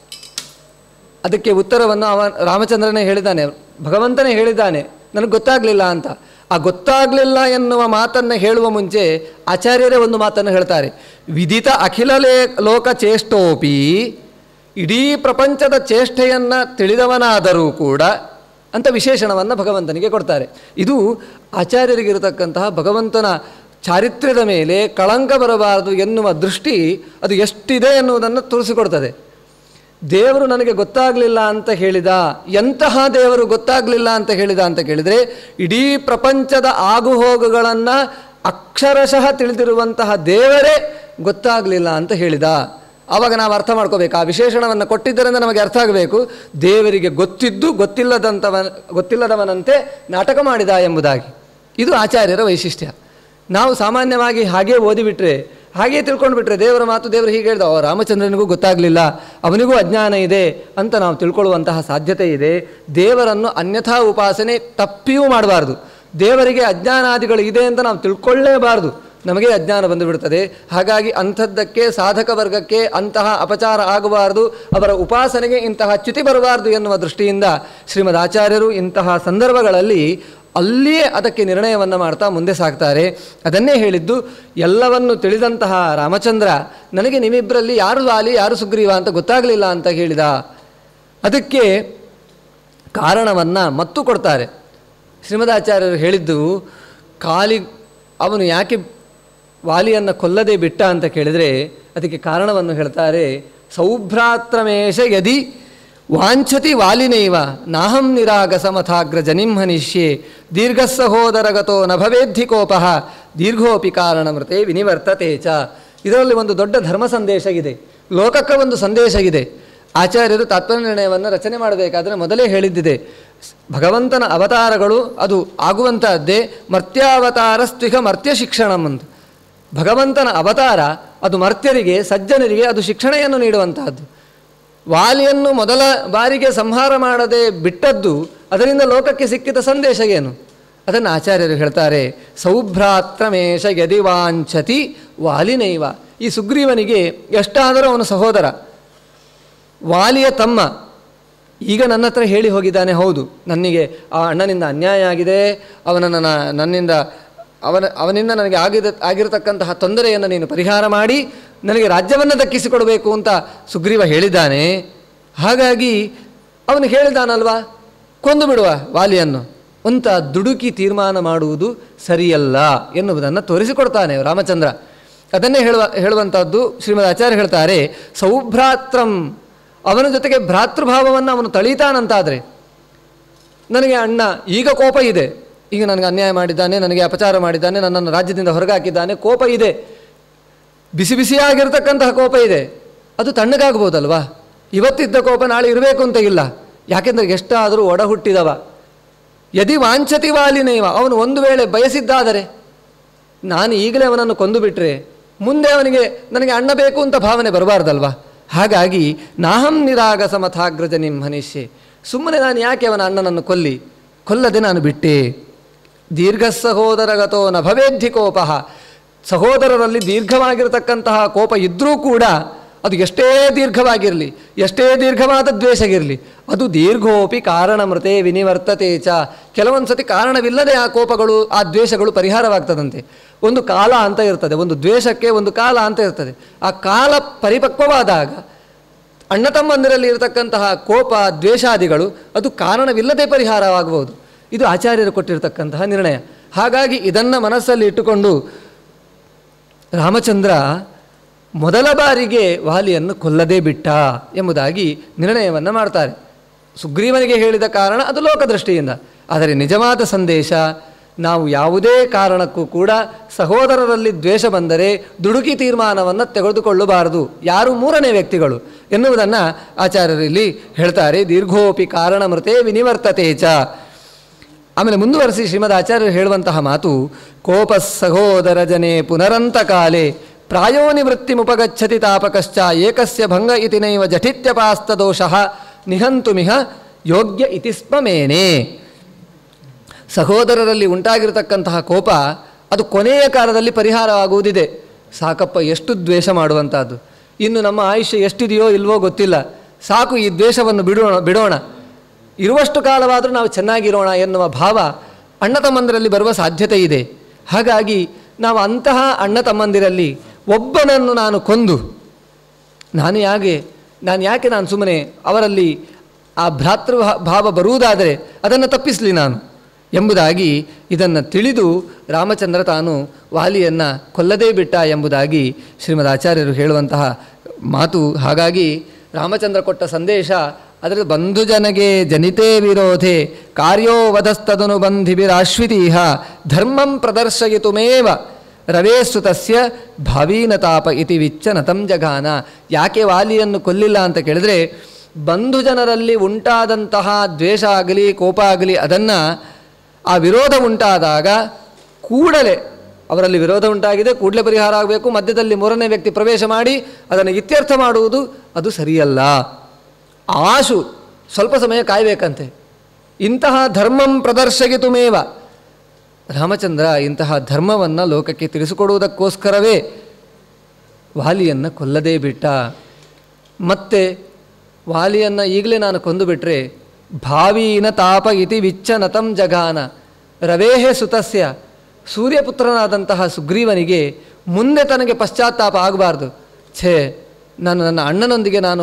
ಅದಕ್ಕೆ ಉತ್ತರವನ್ನು ರಾಮಚಂದ್ರನೇ ಹೇಳಿದ್ದಾನೆ, ಭಗವಂತನೇ ಹೇಳಿದ್ದಾನೆ, ನನಗೆ ಗೊತ್ತಾಗಲಿಲ್ಲ ಅಂತ. ಆ ಗೊತ್ತಾಗಲಿಲ್ಲ ಎನ್ನುವ ಮಾತನ್ನು ಹೇಳುವ ಮುಂಚೆ ಆಚಾರ್ಯರೇ ಒಂದು ಮಾತನ್ನು ಹೇಳ್ತಾರೆ, ವಿದಿತ ಅಖಿಲ ಲೋಕ ಚೇಷ್ಟೋಪಿ, ಇಡೀ ಪ್ರಪಂಚದ ಚೇಷ್ಟೆಯನ್ನು ತಿಳಿದವನಾದರೂ ಕೂಡ ಅಂತ ವಿಶೇಷಣವನ್ನು ಭಗವಂತನಿಗೆ ಕೊಡ್ತಾರೆ. ಇದು ಆಚಾರ್ಯರಿಗಿರತಕ್ಕಂತಹ ಭಗವಂತನ ಚಾರಿತ್ರ್ಯದ ಮೇಲೆ ಕಳಂಕ ಬರಬಾರದು ಎನ್ನುವ ದೃಷ್ಟಿ ಅದು ಎಷ್ಟಿದೆ ಎನ್ನುವುದನ್ನು ತೋರಿಸಿಕೊಡ್ತದೆ. ದೇವರು ನನಗೆ ಗೊತ್ತಾಗಲಿಲ್ಲ ಅಂತ ಹೇಳಿದ, ಎಂತಹ ದೇವರು ಗೊತ್ತಾಗಲಿಲ್ಲ ಅಂತ ಹೇಳಿದ ಅಂತ ಕೇಳಿದರೆ, ಇಡೀ ಪ್ರಪಂಚದ ಆಗುಹೋಗುಗಳನ್ನು ಅಕ್ಷರಶಃ ತಿಳಿದಿರುವಂತಹ ದೇವರೇ ಗೊತ್ತಾಗಲಿಲ್ಲ ಅಂತ ಹೇಳಿದ. ಆವಾಗ ನಾವು ಅರ್ಥ ಮಾಡ್ಕೋಬೇಕು, ಆ ವಿಶೇಷಣವನ್ನು ಕೊಟ್ಟಿದ್ದರಿಂದ ನಮಗೆ ಅರ್ಥ ಆಗಬೇಕು, ದೇವರಿಗೆ ಗೊತ್ತಿದ್ದು ಗೊತ್ತಿಲ್ಲದವನಂತೆ ನಾಟಕ ಮಾಡಿದ ಎಂಬುದಾಗಿ. ಇದು ಆಚಾರ್ಯರ ವೈಶಿಷ್ಟ್ಯ. ನಾವು ಸಾಮಾನ್ಯವಾಗಿ ಹಾಗೇ ಓದಿಬಿಟ್ರೆ, ಹಾಗೇ ತಿಳ್ಕೊಂಡು ಬಿಟ್ರೆ, ದೇವರ ಮಾತು ದೇವರು ಹೀಗೆ ಹೇಳ್ದ, ರಾಮಚಂದ್ರನಿಗೂ ಗೊತ್ತಾಗಲಿಲ್ಲ, ಅವನಿಗೂ ಅಜ್ಞಾನ ಇದೆ ಅಂತ ನಾವು ತಿಳ್ಕೊಳ್ಳುವಂತಹ ಸಾಧ್ಯತೆ ಇದೆ. ದೇವರನ್ನು ಅನ್ಯಥಾ ಉಪಾಸನೆ ತಪ್ಪಿಯೂ ಮಾಡಬಾರ್ದು. ದೇವರಿಗೆ ಅಜ್ಞಾನಾದಿಗಳು ಇದೆ ಅಂತ ನಾವು ತಿಳ್ಕೊಳ್ಳೇಬಾರ್ದು, ನಮಗೆ ಅಜ್ಞಾನ ಬಂದುಬಿಡ್ತದೆ. ಹಾಗಾಗಿ ಅಂಥದ್ದಕ್ಕೆ ಸಾಧಕ ವರ್ಗಕ್ಕೆ ಅಂತಹ ಅಪಚಾರ ಆಗಬಾರ್ದು, ಅವರ ಉಪಾಸನೆಗೆ ಇಂತಹ ಚ್ಯುತಿ ಬರಬಾರ್ದು ಎನ್ನುವ ದೃಷ್ಟಿಯಿಂದ ಶ್ರೀಮದ್ ಆಚಾರ್ಯರು ಇಂತಹ ಸಂದರ್ಭಗಳಲ್ಲಿ ಅಲ್ಲಿಯೇ ಅದಕ್ಕೆ ನಿರ್ಣಯವನ್ನು ಮಾಡ್ತಾ ಮುಂದೆ ಸಾಗ್ತಾರೆ. ಅದನ್ನೇ ಹೇಳಿದ್ದು, ಎಲ್ಲವನ್ನು ತಿಳಿದಂತಹ ರಾಮಚಂದ್ರ ನನಗೆ ನಿಮ್ಮಿಬ್ಬರಲ್ಲಿ ಯಾರು ವಾಲಿ ಯಾರು ಸುಗ್ರೀವ ಅಂತ ಗೊತ್ತಾಗಲಿಲ್ಲ ಅಂತ ಹೇಳಿದ. ಅದಕ್ಕೆ ಕಾರಣವನ್ನು ಮತ್ತು ಕೊಡ್ತಾರೆ. ಶ್ರೀಮದಾಚಾರ್ಯರು ಹೇಳಿದ್ದು, ಅವನು ಯಾಕೆ ವಾಲಿಯನ್ನು ಕೊಲ್ಲದೆ ಬಿಟ್ಟ ಅಂತ ಕೇಳಿದರೆ ಅದಕ್ಕೆ ಕಾರಣವನ್ನು ಹೇಳ್ತಾರೆ. ಸೌಭ್ರಾತ್ರಮೇಶ ಯದಿ ವಾಂಛತಿ ವಾಲಿನೈವ ನಾಹಂ ನಿರಾಗಸಮಥಾಗ್ರ ಜನಿಂ ಹನಿಷ್ಯೆ ದೀರ್ಘಸಹೋದರಗತೋ ನ ಭವೇದ್ಧಿಕೋಪಃ ದೀರ್ಘೋಪಿ ಕಾರಣ ಮೃತೆ ವಿನಿವರ್ತತೆ ಚ. ಇದರಲ್ಲಿ ಒಂದು ದೊಡ್ಡ ಧರ್ಮ ಸಂದೇಶ ಇದೆ, ಲೋಕಕ್ಕೆ ಒಂದು ಸಂದೇಶ ಇದೆ. ಆಚಾರ್ಯರು ತಾತ್ಪರ್ಯ ನಿರ್ಣಯವನ್ನು ರಚನೆ ಮಾಡಬೇಕಾದ್ರೆ ಮೊದಲೇ ಹೇಳಿದ್ದಿದೆ, ಭಗವಂತನ ಅವತಾರಗಳು ಅದು ಆಗುವಂತಹದ್ದೇ. ಮರ್ತ್ಯಾವತಾರಸ್ತ್ವಿಹ ಮರ್ತ್ಯ ಶಿಕ್ಷಣಂ ಅಂತ. ಭಗವಂತನ ಅವತಾರ ಅದು ಮರ್ತ್ಯರಿಗೆ ಸಜ್ಜನರಿಗೆ ಅದು ಶಿಕ್ಷಣೆಯನ್ನು ನೀಡುವಂತಹದ್ದು. ವಾಲಿಯನ್ನು ಮೊದಲ ಬಾರಿಗೆ ಸಂಹಾರ ಮಾಡದೆ ಬಿಟ್ಟದ್ದು ಅದರಿಂದ ಲೋಕಕ್ಕೆ ಸಿಕ್ಕಿದ ಸಂದೇಶ ಏನು? ಅದನ್ನು ಆಚಾರ್ಯರು ಹೇಳ್ತಾರೆ, ಸೌಭ್ರಾತ್ರಮೇಶ ಯದಿ ವಾಂಛತಿ ವಾಲಿನೈವ. ಈ ಸುಗ್ರೀವನಿಗೆ ಎಷ್ಟಾದರೂ ಅವನ ಸಹೋದರ, ವಾಲಿಯ ತಮ್ಮ. ಈಗ ನನ್ನ ಹತ್ರ ಹೇಳಿ ಹೋಗಿದ್ದಾನೆ, ಹೌದು ನನಗೆ ಆ ಅಣ್ಣನಿಂದ ಅನ್ಯಾಯ ಆಗಿದೆ, ಅವನಿಂದ ನನಗೆ ಆಗಿರತಕ್ಕಂತಹ ತೊಂದರೆಯನ್ನು ನೀನು ಪರಿಹಾರ ಮಾಡಿ ನನಗೆ ರಾಜ್ಯವನ್ನು ದಕ್ಕಿಸಿಕೊಡಬೇಕು ಅಂತ ಸುಗ್ರೀವ ಹೇಳಿದ್ದಾನೆ. ಹಾಗಾಗಿ ಅವನು ಹೇಳಿದಾನಲ್ವಾ, ಕೊಂದು ಬಿಡುವ ವಾಲಿಯನ್ನು ಅಂತ ದುಡುಕಿ ತೀರ್ಮಾನ ಮಾಡುವುದು ಸರಿಯಲ್ಲ ಎನ್ನುವುದನ್ನು ತೋರಿಸಿಕೊಡ್ತಾನೆ ರಾಮಚಂದ್ರ. ಅದನ್ನೇ ಹೇಳುವಂಥದ್ದು ಶ್ರೀಮದ್ ಆಚಾರ್ಯ ಹೇಳ್ತಾರೆ, ಸೌಭ್ರಾತ್ರಂ, ಅವನ ಜೊತೆಗೆ ಭ್ರಾತೃಭಾವವನ್ನು ಅವನು ತಳೀತಾನಂತಾದರೆ, ನನಗೆ ಅಣ್ಣ ಈಗ ಕೋಪ ಇದೆ, ಈಗ ನನಗೆ ಅನ್ಯಾಯ ಮಾಡಿದ್ದಾನೆ, ನನಗೆ ಅಪಚಾರ ಮಾಡಿದ್ದಾನೆ, ನನ್ನನ್ನು ರಾಜ್ಯದಿಂದ ಹೊರಗೆ ಹಾಕಿದ್ದಾನೆ, ಕೋಪ ಇದೆ, ಬಿಸಿ ಬಿಸಿಯಾಗಿರ್ತಕ್ಕಂತಹ ಕೋಪ ಇದೆ, ಅದು ತಣ್ಣಗಾಗ್ಬೋದಲ್ವಾ. ಇವತ್ತಿದ್ದ ಕೋಪ ನಾಳೆ ಇರಬೇಕು ಅಂತ ಇಲ್ಲ, ಯಾಕೆಂದರೆ ಎಷ್ಟಾದರೂ ಒಡ ಹುಟ್ಟಿದವ. ಯದಿ ವಾಂಛತಿ ವಾಲಿನೈವ, ಅವನು ಒಂದು ವೇಳೆ ಬಯಸಿದ್ದಾದರೆ, ನಾನು ಈಗಲೇ ಅವನನ್ನು ಕೊಂದು ಬಿಟ್ಟರೆ ಮುಂದೆ ಅವನಿಗೆ ನನಗೆ ಅಣ್ಣ ಬೇಕು ಅಂತ ಭಾವನೆ ಬರಬಾರ್ದಲ್ವಾ. ಹಾಗಾಗಿ ನಾಹಂ ನಿರಾಗಸ ಮಥಾಗ್ರಜ ನಿಂಹನಿಷ್ಯೆ, ಸುಮ್ಮನೆ ನಾನು ಯಾಕೆ ಅವನ ಅಣ್ಣನನ್ನು ಕೊಲ್ಲದೆ ನಾನು ಬಿಟ್ಟೆ. ದೀರ್ಘ ಸಹೋದರಗತೋ ನ ಭವೇದ್ಧಿ ಕೋಪಃ, ಸಹೋದರರಲ್ಲಿ ದೀರ್ಘವಾಗಿರತಕ್ಕಂತಹ ಕೋಪ ಇದ್ದರೂ ಕೂಡ ಅದು ಎಷ್ಟೇ ದೀರ್ಘವಾಗಿರಲಿ, ಎಷ್ಟೇ ದೀರ್ಘವಾದ ದ್ವೇಷಗಿರಲಿ, ಅದು ದೀರ್ಘೋಪಿ ಕಾರಣಮೃತೆ ವಿನಿವರ್ತತೆ ಚ. ಕೆಲವೊಂದು ಸತಿ ಕಾರಣವಿಲ್ಲದೆ ಆ ಕೋಪಗಳು ಆ ದ್ವೇಷಗಳು ಪರಿಹಾರವಾಗ್ತದಂತೆ. ಒಂದು ಕಾಲ ಅಂತ ಇರ್ತದೆ, ಒಂದು ದ್ವೇಷಕ್ಕೆ ಒಂದು ಕಾಲ ಅಂತ ಇರ್ತದೆ. ಆ ಕಾಲ ಪರಿಪಕ್ವವಾದಾಗ ಅಣ್ಣ ತಮ್ಮಂದಿರಲ್ಲಿ ಇರತಕ್ಕಂತಹ ಕೋಪ ದ್ವೇಷಾದಿಗಳು ಅದು ಕಾರಣವಿಲ್ಲದೆ ಪರಿಹಾರವಾಗಬಹುದು. ಇದು ಆಚಾರ್ಯರು ಕೊಟ್ಟಿರತಕ್ಕಂತಹ ನಿರ್ಣಯ. ಹಾಗಾಗಿ ಇದನ್ನು ಮನಸ್ಸಲ್ಲಿ ಇಟ್ಟುಕೊಂಡು ರಾಮಚಂದ್ರ ಮೊದಲ ಬಾರಿಗೆ ವಾಲಿಯನ್ನು ಕೊಲ್ಲದೇ ಬಿಟ್ಟ ಎಂಬುದಾಗಿ ನಿರ್ಣಯವನ್ನು ಮಾಡ್ತಾರೆ. ಸುಗ್ರೀವನಿಗೆ ಹೇಳಿದ ಕಾರಣ ಅದು ಲೋಕದೃಷ್ಟಿಯಿಂದ, ಆದರೆ ನಿಜವಾದ ಸಂದೇಶ, ನಾವು ಯಾವುದೇ ಕಾರಣಕ್ಕೂ ಕೂಡ ಸಹೋದರರಲ್ಲಿ ದ್ವೇಷ ಬಂದರೆ ದುಡುಕಿ ತೀರ್ಮಾನವನ್ನು ತೆಗೆದುಕೊಳ್ಳಬಾರದು, ಯಾರು ಮೂರನೇ ವ್ಯಕ್ತಿಗಳು ಎನ್ನುವುದನ್ನು ಆಚಾರ್ಯರು ಇಲ್ಲಿ ಹೇಳ್ತಾರೆ. ದೀರ್ಘೋಪಿ ಕಾರಣಮೃತೆ ವಿನಿವರ್ತತೆ ಚ. ಆಮೇಲೆ ಮುಂದುವರಿಸಿ ಶ್ರೀಮದ್ ಆಚಾರ್ಯರು ಹೇಳುವಂತಹ ಮಾತು, ಕೋಪ ಸಹೋದರ ಜನೇ ಪುನರಂತ ಕಾಲೇ ಪ್ರಾಯೋ ನಿವೃತ್ತಿಮುಪಗಚ್ಚತಿ ತಾಪಕಶ್ಚ ಏಕಸ್ಯ ಭಂಗ ಇತಿ ನೈವ ಜಠಿತ್ಯಪಾಸ್ತದೋಷಃ ನಿಹಂತುಮಿಹ ಯೋಗ್ಯ ಇತಿ ಸ್ಮಮೇನೆ. ಸಹೋದರರಲ್ಲಿ ಉಂಟಾಗಿರತಕ್ಕಂತಹ ಕೋಪ ಅದು ಕೊನೆಯ ಕಾಲದಲ್ಲಿ ಪರಿಹಾರವಾಗುವುದಿದೆ. ಸಾಕಪ್ಪ, ಎಷ್ಟು ದ್ವೇಷ ಮಾಡುವಂಥದ್ದು, ಇನ್ನು ನಮ್ಮ ಆಯುಷ್ಯ ಎಷ್ಟಿದೆಯೋ ಇಲ್ವೋ ಗೊತ್ತಿಲ್ಲ, ಸಾಕು ಈ ದ್ವೇಷವನ್ನು ಬಿಡೋಣ, ಇರುವಷ್ಟು ಕಾಲವಾದರೂ ನಾವು ಚೆನ್ನಾಗಿರೋಣ ಎನ್ನುವ ಭಾವ ಅಣ್ಣ ತಮ್ಮಂದಿರಲ್ಲಿ ಬರುವ ಸಾಧ್ಯತೆ ಇದೆ. ಹಾಗಾಗಿ ನಾವು ಅಂತಹ ಅಣ್ಣ ತಮ್ಮಂದಿರಲ್ಲಿ ಒಬ್ಬನನ್ನು ನಾನು ಕೊಂದು ನಾನು ಯಾಕೆ ಸುಮ್ಮನೆ ಅವರಲ್ಲಿ ಆ ಭ್ರಾತೃಭಾವ ಬರುವುದಾದರೆ ಅದನ್ನು ತಪ್ಪಿಸಲಿ ನಾನು ಎಂಬುದಾಗಿ ಇದನ್ನು ತಿಳಿದು ರಾಮಚಂದ್ರ ತಾನು ವಾಲಿಯನ್ನು ಕೊಲ್ಲದೇ ಬಿಟ್ಟ ಎಂಬುದಾಗಿ ಶ್ರೀಮದ್ ಆಚಾರ್ಯರು ಹೇಳುವಂತಹ ಮಾತು. ಹಾಗಾಗಿ ರಾಮಚಂದ್ರ ಕೊಟ್ಟ ಸಂದೇಶ ಅದರ ಬಂಧುಜನಗೆ ಜನಿತೇ ವಿರೋಧೆ ಕಾರ್ಯೋ ವಧಸ್ತದನು ಬಂಧಿಭಿರಾಶ್ವಿತೀಹ ಧರ್ಮಂ ಪ್ರದರ್ಶಯಿತುಮೇವ ರವೇಸುತಸ್ಯ ಭಾವೀನತಾಪ ಇತಿ ವಿಚ್ಚ ನತಂ ಜಗಾನ. ಯಾಕೆ ವಾಲಿಯನ್ನು ಕೊಲ್ಲಿಲ್ಲ ಅಂತ ಕೇಳಿದ್ರೆ, ಬಂಧುಜನರಲ್ಲಿ ಉಂಟಾದಂತಹ ದ್ವೇಷ ಆಗಲಿ ಕೋಪ ಆಗಲಿ ಅದನ್ನು ಆ ವಿರೋಧ ಉಂಟಾದಾಗ ಕೂಡಲೇ ಅವರಲ್ಲಿ ವಿರೋಧ ಉಂಟಾಗಿದೆ, ಕೂಡಲೇ ಪರಿಹಾರ ಆಗಬೇಕು, ಮಧ್ಯದಲ್ಲಿ ಮೂರನೇ ವ್ಯಕ್ತಿ ಪ್ರವೇಶ ಮಾಡಿ ಅದನ್ನು ಇತ್ಯರ್ಥ ಮಾಡುವುದು ಅದು ಸರಿಯಲ್ಲ. ಆಶು ಸ್ವಲ್ಪ ಸಮಯ ಕಾಯಬೇಕಂತೆ. ಇಂತಹ ಧರ್ಮಂ ಪ್ರದರ್ಶಯಿತುಮೇವ, ರಾಮಚಂದ್ರ ಇಂತಹ ಧರ್ಮವನ್ನು ಲೋಕಕ್ಕೆ ತಿಳಿಸಿಕೊಡುವುದಕ್ಕೋಸ್ಕರವೇ ವಾಲಿಯನ್ನು ಕೊಲ್ಲದೇ ಬಿಟ್ಟ. ಮತ್ತೆ ವಾಲಿಯನ್ನು ಈಗಲೇ ನಾನು ಕೊಂದು ಬಿಟ್ಟರೆ ಭಾವೀನ ತಾಪ ಇತಿ ವಿಚ್ಚ ನತಂ ಜಗಾನ. ರವೇಹೆ ಸುತಸ್ಯ, ಸೂರ್ಯಪುತ್ರನಾದಂತಹ ಸುಗ್ರೀವನಿಗೆ ಮುಂದೆ ತನಗೆ ಪಶ್ಚಾತ್ತಾಪ ಆಗಬಾರ್ದು. ನಾನು ನನ್ನ ಅಣ್ಣನೊಂದಿಗೆ ನಾನು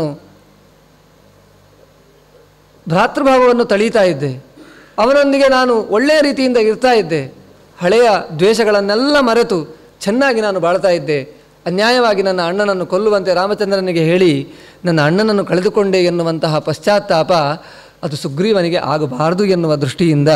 ಭ್ರಾತೃಭಾವವನ್ನು ತಳೀತಾ ಇದ್ದೆ, ಅವನೊಂದಿಗೆ ನಾನು ಒಳ್ಳೆಯ ರೀತಿಯಿಂದ ಇರ್ತಾ ಇದ್ದೆ, ಹಳೆಯ ದ್ವೇಷಗಳನ್ನೆಲ್ಲ ಮರೆತು ಚೆನ್ನಾಗಿ ನಾನು ಬಾಳ್ತಾ ಇದ್ದೆ. ಅನ್ಯಾಯವಾಗಿ ನನ್ನ ಅಣ್ಣನನ್ನು ಕೊಲ್ಲುವಂತೆ ರಾಮಚಂದ್ರನಿಗೆ ಹೇಳಿ ನನ್ನ ಅಣ್ಣನನ್ನು ಕಳೆದುಕೊಂಡೆ ಎನ್ನುವಂತಹ ಪಶ್ಚಾತ್ತಾಪ ಅದು ಸುಗ್ರೀವನಿಗೆ ಆಗಬಾರದು ಎನ್ನುವ ದೃಷ್ಟಿಯಿಂದ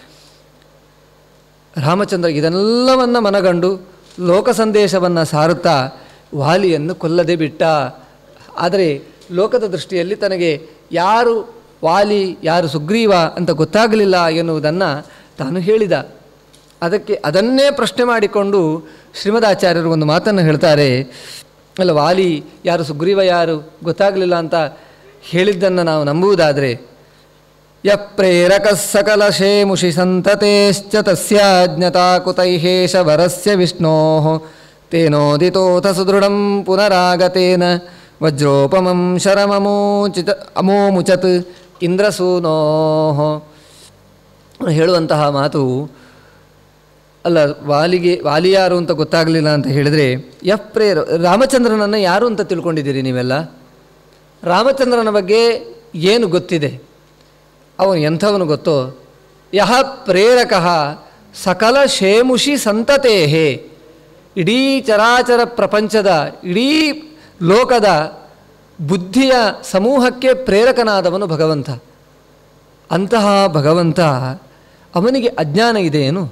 ರಾಮಚಂದ್ರ ಇದೆಲ್ಲವನ್ನು ಮನಗಂಡು ಲೋಕ ಸಂದೇಶವನ್ನು ಸಾರುತ್ತಾ ವಾಲಿಯನ್ನು ಕೊಲ್ಲದೆ ಬಿಟ್ಟ. ಆದರೆ ಲೋಕದ ದೃಷ್ಟಿಯಲ್ಲಿ ತನಗೆ ಯಾರು ವಾಲಿ ಯಾರು ಸುಗ್ರೀವ ಅಂತ ಗೊತ್ತಾಗಲಿಲ್ಲ ಎನ್ನುವುದನ್ನು ತಾನು ಹೇಳಿದ. ಅದನ್ನೇ ಪ್ರಶ್ನೆ ಮಾಡಿಕೊಂಡು ಶ್ರೀಮದಾಚಾರ್ಯರು ಒಂದು ಮಾತನ್ನು ಹೇಳ್ತಾರೆ. ಅಲ್ಲ, ವಾಲಿ ಯಾರು ಸುಗ್ರೀವ ಯಾರು ಗೊತ್ತಾಗಲಿಲ್ಲ ಅಂತ ಹೇಳಿದ್ದನ್ನು ನಾವು ನಂಬುವುದಾದರೆ ಯಃ ಪ್ರೇರಕಃ ಸಕಲಶೇಮುಷಿ ಸಂತತೇಶ್ಚ ತಸ್ಯಾಜ್ಞತಾ ಕುತೈಹೇಷ ವರಸ್ಯ ವಿಷ್ಣೋಃ ತೇನೋದಿತೋಥ ಸುದೃಢಂ ಪುನರಾಗತೇನ ವಜ್ರೋಪಮಂ ಅಮೋಮುಚತ್ ಇಂದ್ರಸೂನೋಃ. ಹೇಳುವಂತಹ ಮಾತು ಅಲ್ಲ, ವಾಲಿ ಯಾರು ಅಂತ ಗೊತ್ತಾಗಲಿಲ್ಲ ಅಂತ ಹೇಳಿದರೆ ಯಃ ರಾಮಚಂದ್ರನನ್ನು ಯಾರು ಅಂತ ತಿಳ್ಕೊಂಡಿದ್ದೀರಿ ನೀವೆಲ್ಲ? ರಾಮಚಂದ್ರನ ಬಗ್ಗೆ ಏನು ಗೊತ್ತಿದೆ? ಅವನು ಎಂಥವನು ಗೊತ್ತೋ? ಯಹ ಪ್ರೇರಕಃ ಸಕಲ ಶೇಮುಷಿ ಸಂತತೇಹೇ, ಇಡೀ ಚರಾಚರ ಪ್ರಪಂಚದ ಇಡೀ ಲೋಕದ ಬುದ್ಧಿಯ ಸಮೂಹಕ್ಕೆ ಪ್ರೇರಕನಾದವನು ಭಗವಂತ. ಅಂತಹ ಭಗವಂತ ಅವನಿಗೆ ಅಜ್ಞಾನ ಇದೆಯೇನು?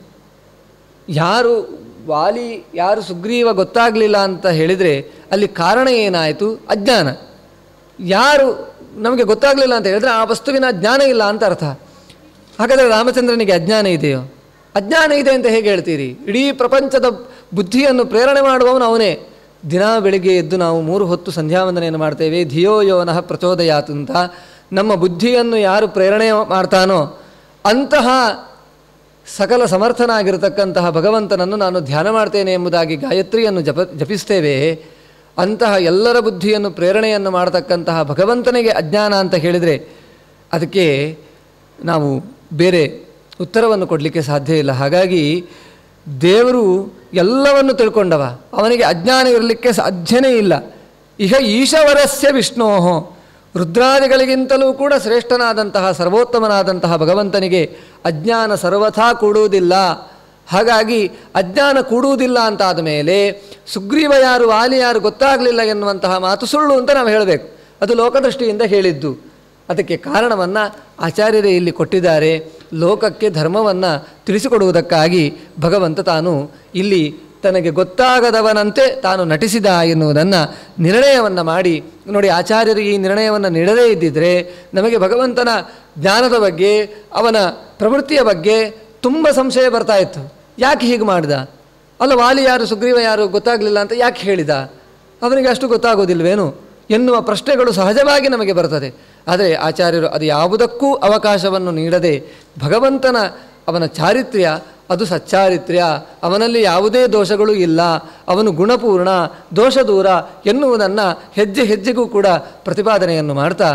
ಯಾರು ಸುಗ್ರೀವ ಗೊತ್ತಾಗಲಿಲ್ಲ ಅಂತ ಹೇಳಿದರೆ ಅಲ್ಲಿ ಕಾರಣ ಏನಾಯಿತು? ಅಜ್ಞಾನ. ಯಾರು ನಮಗೆ ಗೊತ್ತಾಗಲಿಲ್ಲ ಅಂತ ಹೇಳಿದ್ರೆ ಆ ವಸ್ತುವಿನ ಜ್ಞಾನ ಇಲ್ಲ ಅಂತ ಅರ್ಥ. ಹಾಗಾದರೆ ರಾಮಚಂದ್ರನಿಗೆ ಅಜ್ಞಾನ ಇದೆಯೋ? ಅಜ್ಞಾನ ಇದೆ ಅಂತ ಹೇಗೆ ಹೇಳ್ತೀರಿ? ಇಡೀ ಪ್ರಪಂಚದ ಬುದ್ಧಿಯನ್ನು ಪ್ರೇರಣೆ ಮಾಡುವವನು ಅವನೇ. ದಿನ ಬೆಳಿಗ್ಗೆ ಎದ್ದು ನಾವು 3 ಹೊತ್ತು ಸಂಧ್ಯಾವಂದನೆಯನ್ನು ಮಾಡ್ತೇವೆ. ಧಿಯೋ ಯೋನಃ ಪ್ರಚೋದಯಾತ್ ಅಂತ. ನಮ್ಮ ಬುದ್ಧಿಯನ್ನು ಯಾರು ಪ್ರೇರಣೆ ಮಾಡ್ತಾನೋ ಅಂತಹ ಸಕಲ ಸಮರ್ಥನಾಗಿರತಕ್ಕಂತಹ ಭಗವಂತನನ್ನು ನಾನು ಧ್ಯಾನ ಮಾಡ್ತೇನೆ ಎಂಬುದಾಗಿ ಗಾಯತ್ರಿಯನ್ನು ಜಪಿಸ್ತೇವೆ. ಅಂತಹ ಎಲ್ಲರ ಬುದ್ಧಿಯನ್ನು ಪ್ರೇರಣೆಯನ್ನು ಮಾಡತಕ್ಕಂತಹ ಭಗವಂತನಿಗೆ ಅಜ್ಞಾನ ಅಂತ ಹೇಳಿದರೆ ಅದಕ್ಕೆ ನಾವು ಬೇರೆ ಉತ್ತರವನ್ನು ಕೊಡಲಿಕ್ಕೆ ಸಾಧ್ಯ ಇಲ್ಲ. ಹಾಗಾಗಿ ದೇವರು ಎಲ್ಲವನ್ನು ತಿಳ್ಕೊಂಡವ, ಅವನಿಗೆ ಅಜ್ಞಾನ ಇರಲಿಕ್ಕೆ ಸಾಧ್ಯನೇ ಇಲ್ಲ. ಇಹ ಈಶವರಸ್ಯ ವಿಷ್ಣೋಃ, ರುದ್ರಾದಿಗಳಿಗಿಂತಲೂ ಕೂಡ ಶ್ರೇಷ್ಠನಾದಂತಹ ಸರ್ವೋತ್ತಮನಾದಂತಹ ಭಗವಂತನಿಗೆ ಅಜ್ಞಾನ ಸರ್ವಥಾ ಕೂಡುವುದಿಲ್ಲ. ಹಾಗಾಗಿ ಅಜ್ಞಾನ ಕೂಡುವುದಿಲ್ಲ ಅಂತಾದ ಮೇಲೆ ಸುಗ್ರೀವ ಯಾರು ವಾಲಿ ಯಾರು ಗೊತ್ತಾಗಲಿಲ್ಲ ಎನ್ನುವಂತಹ ಮಾತು ಸುಳ್ಳು ಅಂತ ನಾವು ಹೇಳಬೇಕು. ಅದು ಲೋಕದೃಷ್ಟಿಯಿಂದ ಹೇಳಿದ್ದು. ಅದಕ್ಕೆ ಕಾರಣವನ್ನು ಆಚಾರ್ಯರೇ ಇಲ್ಲಿ ಕೊಟ್ಟಿದ್ದಾರೆ. ಲೋಕಕ್ಕೆ ಧರ್ಮವನ್ನು ತಿಳಿಸಿಕೊಡುವುದಕ್ಕಾಗಿ ಭಗವಂತ ತಾನು ಇಲ್ಲಿ ತನಗೆ ಗೊತ್ತಾಗದವನಂತೆ ತಾನು ನಟಿಸಿದ ಎನ್ನುವುದನ್ನು ನಿರ್ಣಯವನ್ನು ಮಾಡಿ ನೋಡಿ. ಆಚಾರ್ಯರಿಗೆ ಈ ನಿರ್ಣಯವನ್ನು ನೀಡದೇ ಇದ್ದಿದ್ದರೆ ನಮಗೆ ಭಗವಂತನ ಜ್ಞಾನದ ಬಗ್ಗೆ ಅವನ ಪ್ರವೃತ್ತಿಯ ಬಗ್ಗೆ ತುಂಬ ಸಂಶಯ ಬರ್ತಾ ಇತ್ತು. ಯಾಕೆ ಹೀಗೆ ಮಾಡಿದ? ಅಲ್ಲ, ವಾಲಿ ಯಾರು ಸುಗ್ರೀವ ಯಾರು ಗೊತ್ತಾಗಲಿಲ್ಲ ಅಂತ ಯಾಕೆ ಹೇಳಿದ? ಅವನಿಗೆ ಅಷ್ಟು ಗೊತ್ತಾಗೋದಿಲ್ವೇನು ಎನ್ನುವ ಪ್ರಶ್ನೆಗಳು ಸಹಜವಾಗಿ ನಮಗೆ ಬರ್ತದೆ. ಆದರೆ ಆಚಾರ್ಯರು ಅದು ಯಾವುದಕ್ಕೂ ಅವಕಾಶವನ್ನು ನೀಡದೆ ಭಗವಂತನ ಅವನ ಚಾರಿತ್ರ್ಯ ಅದು ಸಚ್ಚಾರಿತ್ರ್ಯ, ಅವನಲ್ಲಿ ಯಾವುದೇ ದೋಷಗಳು ಇಲ್ಲ, ಅವನು ಗುಣಪೂರ್ಣ ದೋಷ ದೂರ ಎನ್ನುವುದನ್ನು ಹೆಜ್ಜೆ ಹೆಜ್ಜೆಗೂ ಕೂಡ ಪ್ರತಿಪಾದನೆಯನ್ನು ಮಾಡ್ತಾ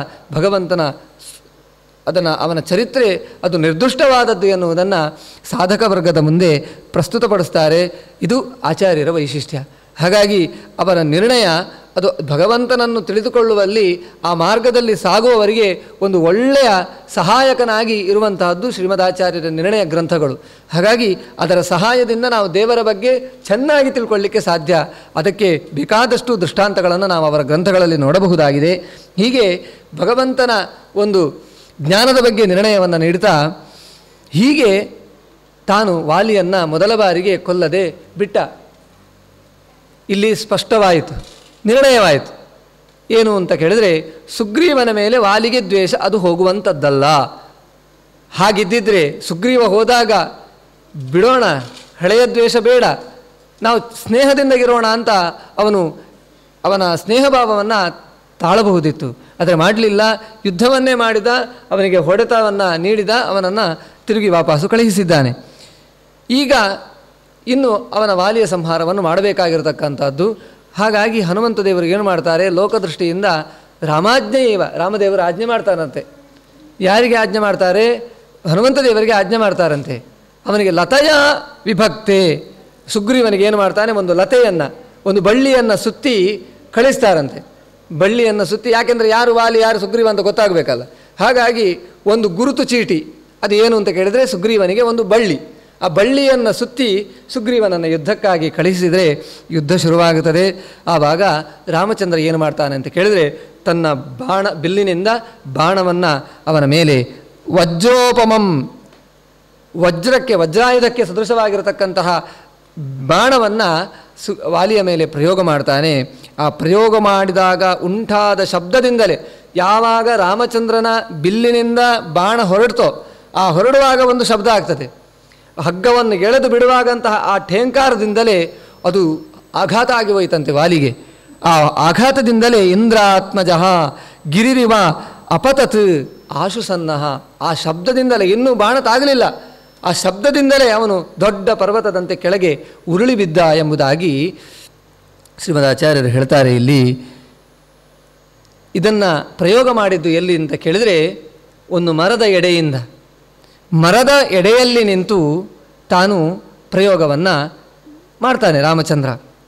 ಅವನ ಚರಿತ್ರೆ ಅದು ನಿರ್ದುಷ್ಟವಾದದ್ದು ಎನ್ನುವುದನ್ನು ಸಾಧಕ ವರ್ಗದ ಮುಂದೆ ಪ್ರಸ್ತುತಪಡಿಸ್ತಾರೆ. ಇದು ಆಚಾರ್ಯರ ವೈಶಿಷ್ಟ್ಯ. ಹಾಗಾಗಿ ಅವರ ನಿರ್ಣಯ ಅದು ಭಗವಂತನನ್ನು ತಿಳಿದುಕೊಳ್ಳುವಲ್ಲಿ ಆ ಮಾರ್ಗದಲ್ಲಿ ಸಾಗುವವರಿಗೆ ಒಂದು ಒಳ್ಳೆಯ ಸಹಾಯಕನಾಗಿ ಇರುವಂತಹದ್ದು ಶ್ರೀಮದಾಚಾರ್ಯರ ನಿರ್ಣಯ ಗ್ರಂಥಗಳು. ಹಾಗಾಗಿ ಅದರ ಸಹಾಯದಿಂದ ನಾವು ದೇವರ ಬಗ್ಗೆ ಚೆನ್ನಾಗಿ ತಿಳ್ಕೊಳ್ಳಿಕ್ಕೆ ಸಾಧ್ಯ. ಅದಕ್ಕೆ ಬೇಕಾದಷ್ಟು ದೃಷ್ಟಾಂತಗಳನ್ನು ನಾವು ಅವರ ಗ್ರಂಥಗಳಲ್ಲಿ ನೋಡಬಹುದಾಗಿದೆ. ಹೀಗೆ ಭಗವಂತನ ಒಂದು ಜ್ಞಾನದ ಬಗ್ಗೆ ನಿರ್ಣಯವನ್ನು ನೀಡ್ತಾ ಹೀಗೆ ತಾನು ವಾಲಿಯನ್ನು ಮೊದಲ ಬಾರಿಗೆ ಕೊಲ್ಲದೆ ಬಿಟ್ಟ. ಇಲ್ಲಿ ಸ್ಪಷ್ಟವಾಯಿತು, ನಿರ್ಣಯವಾಯಿತು. ಏನು ಅಂತ ಕೇಳಿದರೆ ಸುಗ್ರೀವನ ಮೇಲೆ ವಾಲಿಗೆ ದ್ವೇಷ ಅದು ಹೋಗುವಂಥದ್ದಲ್ಲ. ಹಾಗಿದ್ದಿದ್ರೆ ಸುಗ್ರೀವ ಹೋದಾಗ ಬಿಡೋಣ, ಹಳೆಯ ದ್ವೇಷ ಬೇಡ, ನಾವು ಸ್ನೇಹದಿಂದ ಇರೋಣ ಅಂತ ಅವನ ಸ್ನೇಹಭಾವವನ್ನು ತಾಳಬಹುದಿತ್ತು. ಆದರೆ ಮಾಡಲಿಲ್ಲ. ಯುದ್ಧವನ್ನೇ ಮಾಡಿದ, ಅವನಿಗೆ ಹೊಡೆತವನ್ನು ನೀಡಿದ, ಅವನನ್ನು ತಿರುಗಿ ವಾಪಸ್ಸು ಕಳುಹಿಸಿದ್ದಾನೆ. ಈಗ ಇನ್ನು ಅವನ ವಾಲಿಯ ಸಂಹಾರವನ್ನು ಮಾಡಬೇಕಾಗಿರತಕ್ಕಂಥದ್ದು. ಹಾಗಾಗಿ ಹನುಮಂತ ದೇವರು ಏನು ಮಾಡ್ತಾರೆ? ಲೋಕದೃಷ್ಟಿಯಿಂದ ರಾಮದೇವರು ಆಜ್ಞೆ ಮಾಡ್ತಾರಂತೆ. ಯಾರಿಗೆ ಆಜ್ಞೆ ಮಾಡ್ತಾರೆ? ಹನುಮಂತ ದೇವರಿಗೆ ಆಜ್ಞೆ ಮಾಡ್ತಾರಂತೆ. ಅವನಿಗೆ ಲತೆಯ ವಿಭಕ್ತೆ, ಸುಗ್ರೀವನಿಗೆ ಏನು ಮಾಡ್ತಾನೆ? ಒಂದು ಲತೆಯನ್ನು, ಒಂದು ಬಳ್ಳಿಯನ್ನು ಸುತ್ತಿ ಕಳಿಸ್ತಾರಂತೆ. ಬಳ್ಳಿಯನ್ನು ಸುತ್ತಿ, ಯಾಕೆಂದರೆ ಯಾರು ವಾಲಿ ಯಾರು ಸುಗ್ರೀವ ಅಂತ ಗೊತ್ತಾಗಬೇಕಲ್ಲ. ಹಾಗಾಗಿ ಒಂದು ಗುರುತು ಚೀಟಿ, ಅದು ಏನು ಅಂತ ಕೇಳಿದರೆ ಸುಗ್ರೀವನಿಗೆ ಒಂದು ಬಳ್ಳಿ. ಆ ಬಳ್ಳಿಯನ್ನು ಸುತ್ತಿ ಸುಗ್ರೀವನನ್ನು ಯುದ್ಧಕ್ಕಾಗಿ ಕಳಿಸಿದರೆ ಯುದ್ಧ ಶುರುವಾಗುತ್ತದೆ. ಆವಾಗ ರಾಮಚಂದ್ರ ಏನು ಮಾಡ್ತಾನೆ ಅಂತ ಕೇಳಿದರೆ ತನ್ನ ಬಿಲ್ಲಿನಿಂದ ಬಾಣವನ್ನು ಅವನ ಮೇಲೆ ವಜ್ರೋಪಮಂ, ವಜ್ರಾಯುಧಕ್ಕೆ ಸದೃಶವಾಗಿರತಕ್ಕಂತಹ ಬಾಣವನ್ನು ವಾಲಿಯ ಮೇಲೆ ಪ್ರಯೋಗ ಮಾಡ್ತಾನೆ. ಆ ಪ್ರಯೋಗ ಮಾಡಿದಾಗ ಉಂಟಾದ ಶಬ್ದದಿಂದಲೇ, ಯಾವಾಗ ರಾಮಚಂದ್ರನ ಬಿಲ್ಲಿನಿಂದ ಬಾಣ ಹೊರಡ್ತೋ ಆ ಹೊರಡುವಾಗ ಒಂದು ಶಬ್ದ ಆಗ್ತದೆ. ಹಗ್ಗವನ್ನು ಎಳೆದು ಬಿಡುವಾಗಂತಹ ಆ ಠೇಂಕಾರದಿಂದಲೇ ಅದು ಆಘಾತ ಆಗಿ ಹೋಯಿತಂತೆ ವಾಲಿಗೆ. ಆ ಆಘಾತದಿಂದಲೇ ಇಂದ್ರಾತ್ಮಜಃ ಗಿರಿರಿವ ಅಪತತ್, ಆಶು ಸನ್ನಹ, ಆ ಶಬ್ದದಿಂದಲೇ, ಇನ್ನೂ ಬಾಣ ತಾಗಲಿಲ್ಲ, ಆ ಶಬ್ದದಿಂದಲೇ ಅವನು ದೊಡ್ಡ ಪರ್ವತದಂತೆ ಕೆಳಗೆ ಉರುಳಿ ಬಿದ್ದ ಎಂಬುದಾಗಿ ಶ್ರೀಮದಾಚಾರ್ಯರು ಹೇಳ್ತಾರೆ. ಇಲ್ಲಿ ಇದನ್ನು ಪ್ರಯೋಗ ಮಾಡಿದ್ದು ಎಲ್ಲಿ ಅಂತ ಕೇಳಿದರೆ, ಒಂದು ಮರದ ಎಡೆಯಿಂದ, ಮರದ ಎಡೆಯಲ್ಲಿ ನಿಂತು ತಾನು ಪ್ರಯೋಗವನ್ನು ಮಾಡ್ತಾನೆ ರಾಮಚಂದ್ರ.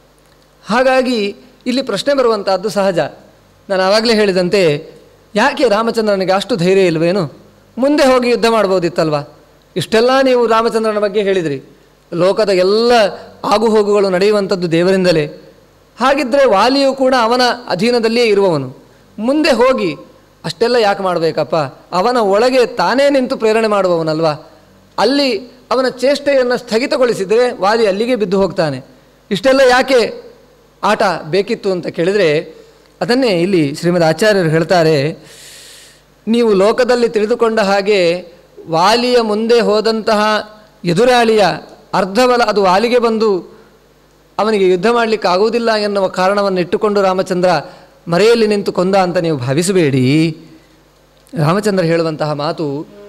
ಹಾಗಾಗಿ ಇಲ್ಲಿ ಪ್ರಶ್ನೆ ಬರುವಂಥದ್ದು ಸಹಜ. ನಾನು ಆವಾಗಲೇ ಹೇಳಿದಂತೆ, ಯಾಕೆ ರಾಮಚಂದ್ರನಿಗೆ ಅಷ್ಟು ಧೈರ್ಯ ಇಲ್ವೇನು? ಮುಂದೆ ಹೋಗಿ ಯುದ್ಧ ಮಾಡ್ಬೋದಿತ್ತಲ್ವ? ಇಷ್ಟೆಲ್ಲ ನೀವು ರಾಮಚಂದ್ರನ ಬಗ್ಗೆ ಹೇಳಿದ್ರಿ, ಲೋಕದ ಎಲ್ಲ ಆಗುಹೋಗುಗಳು ನಡೆಯುವಂಥದ್ದು ದೇವರಿಂದಲೇ. ಹಾಗಿದ್ದರೆ ವಾಲಿಯು ಕೂಡ ಅವನ ಅಧೀನದಲ್ಲಿಯೇ ಇರುವವನು. ಮುಂದೆ ಹೋಗಿ ಅಷ್ಟೆಲ್ಲ ಯಾಕೆ ಮಾಡಬೇಕಪ್ಪ? ಅವನ ಒಳಗೆ ತಾನೇ ನಿಂತು ಪ್ರೇರಣೆ ಮಾಡುವವನಲ್ವ? ಅಲ್ಲಿ ಅವನ ಚೇಷ್ಟೆಯನ್ನು ಸ್ಥಗಿತಗೊಳಿಸಿದರೆ ವಾಲಿ ಅಲ್ಲಿಗೆ ಬಿದ್ದು ಹೋಗ್ತಾನೆ. ಇಷ್ಟೆಲ್ಲ ಯಾಕೆ ಆಟ ಬೇಕಿತ್ತು ಅಂತ ಕೇಳಿದರೆ, ಅದನ್ನೇ ಇಲ್ಲಿ ಶ್ರೀಮದ್ ಆಚಾರ್ಯರು ಹೇಳ್ತಾರೆ. ನೀವು ಲೋಕದಲ್ಲಿ ತಿಳಿದುಕೊಂಡ ಹಾಗೆ ವಾಲಿಯ ಮುಂದೆ ಹೋದಂತಹ ಎದುರಾಳಿಯ ಅರ್ಧಬಲ ಅದು ವಾಲಿಗೆ ಬಂದು ಅವನಿಗೆ ಯುದ್ಧ ಮಾಡಲಿಕ್ಕೆ ಆಗುವುದಿಲ್ಲ ಎನ್ನುವ ಕಾರಣವನ್ನು ಇಟ್ಟುಕೊಂಡು ರಾಮಚಂದ್ರ ಮರೆಯಲ್ಲಿ ನಿಂತು ಕೊಂದ ಅಂತ ನೀವು ಭಾವಿಸಬೇಡಿ. ರಾಮಚಂದ್ರ ಹೇಳುವಂತಹ ಮಾತು,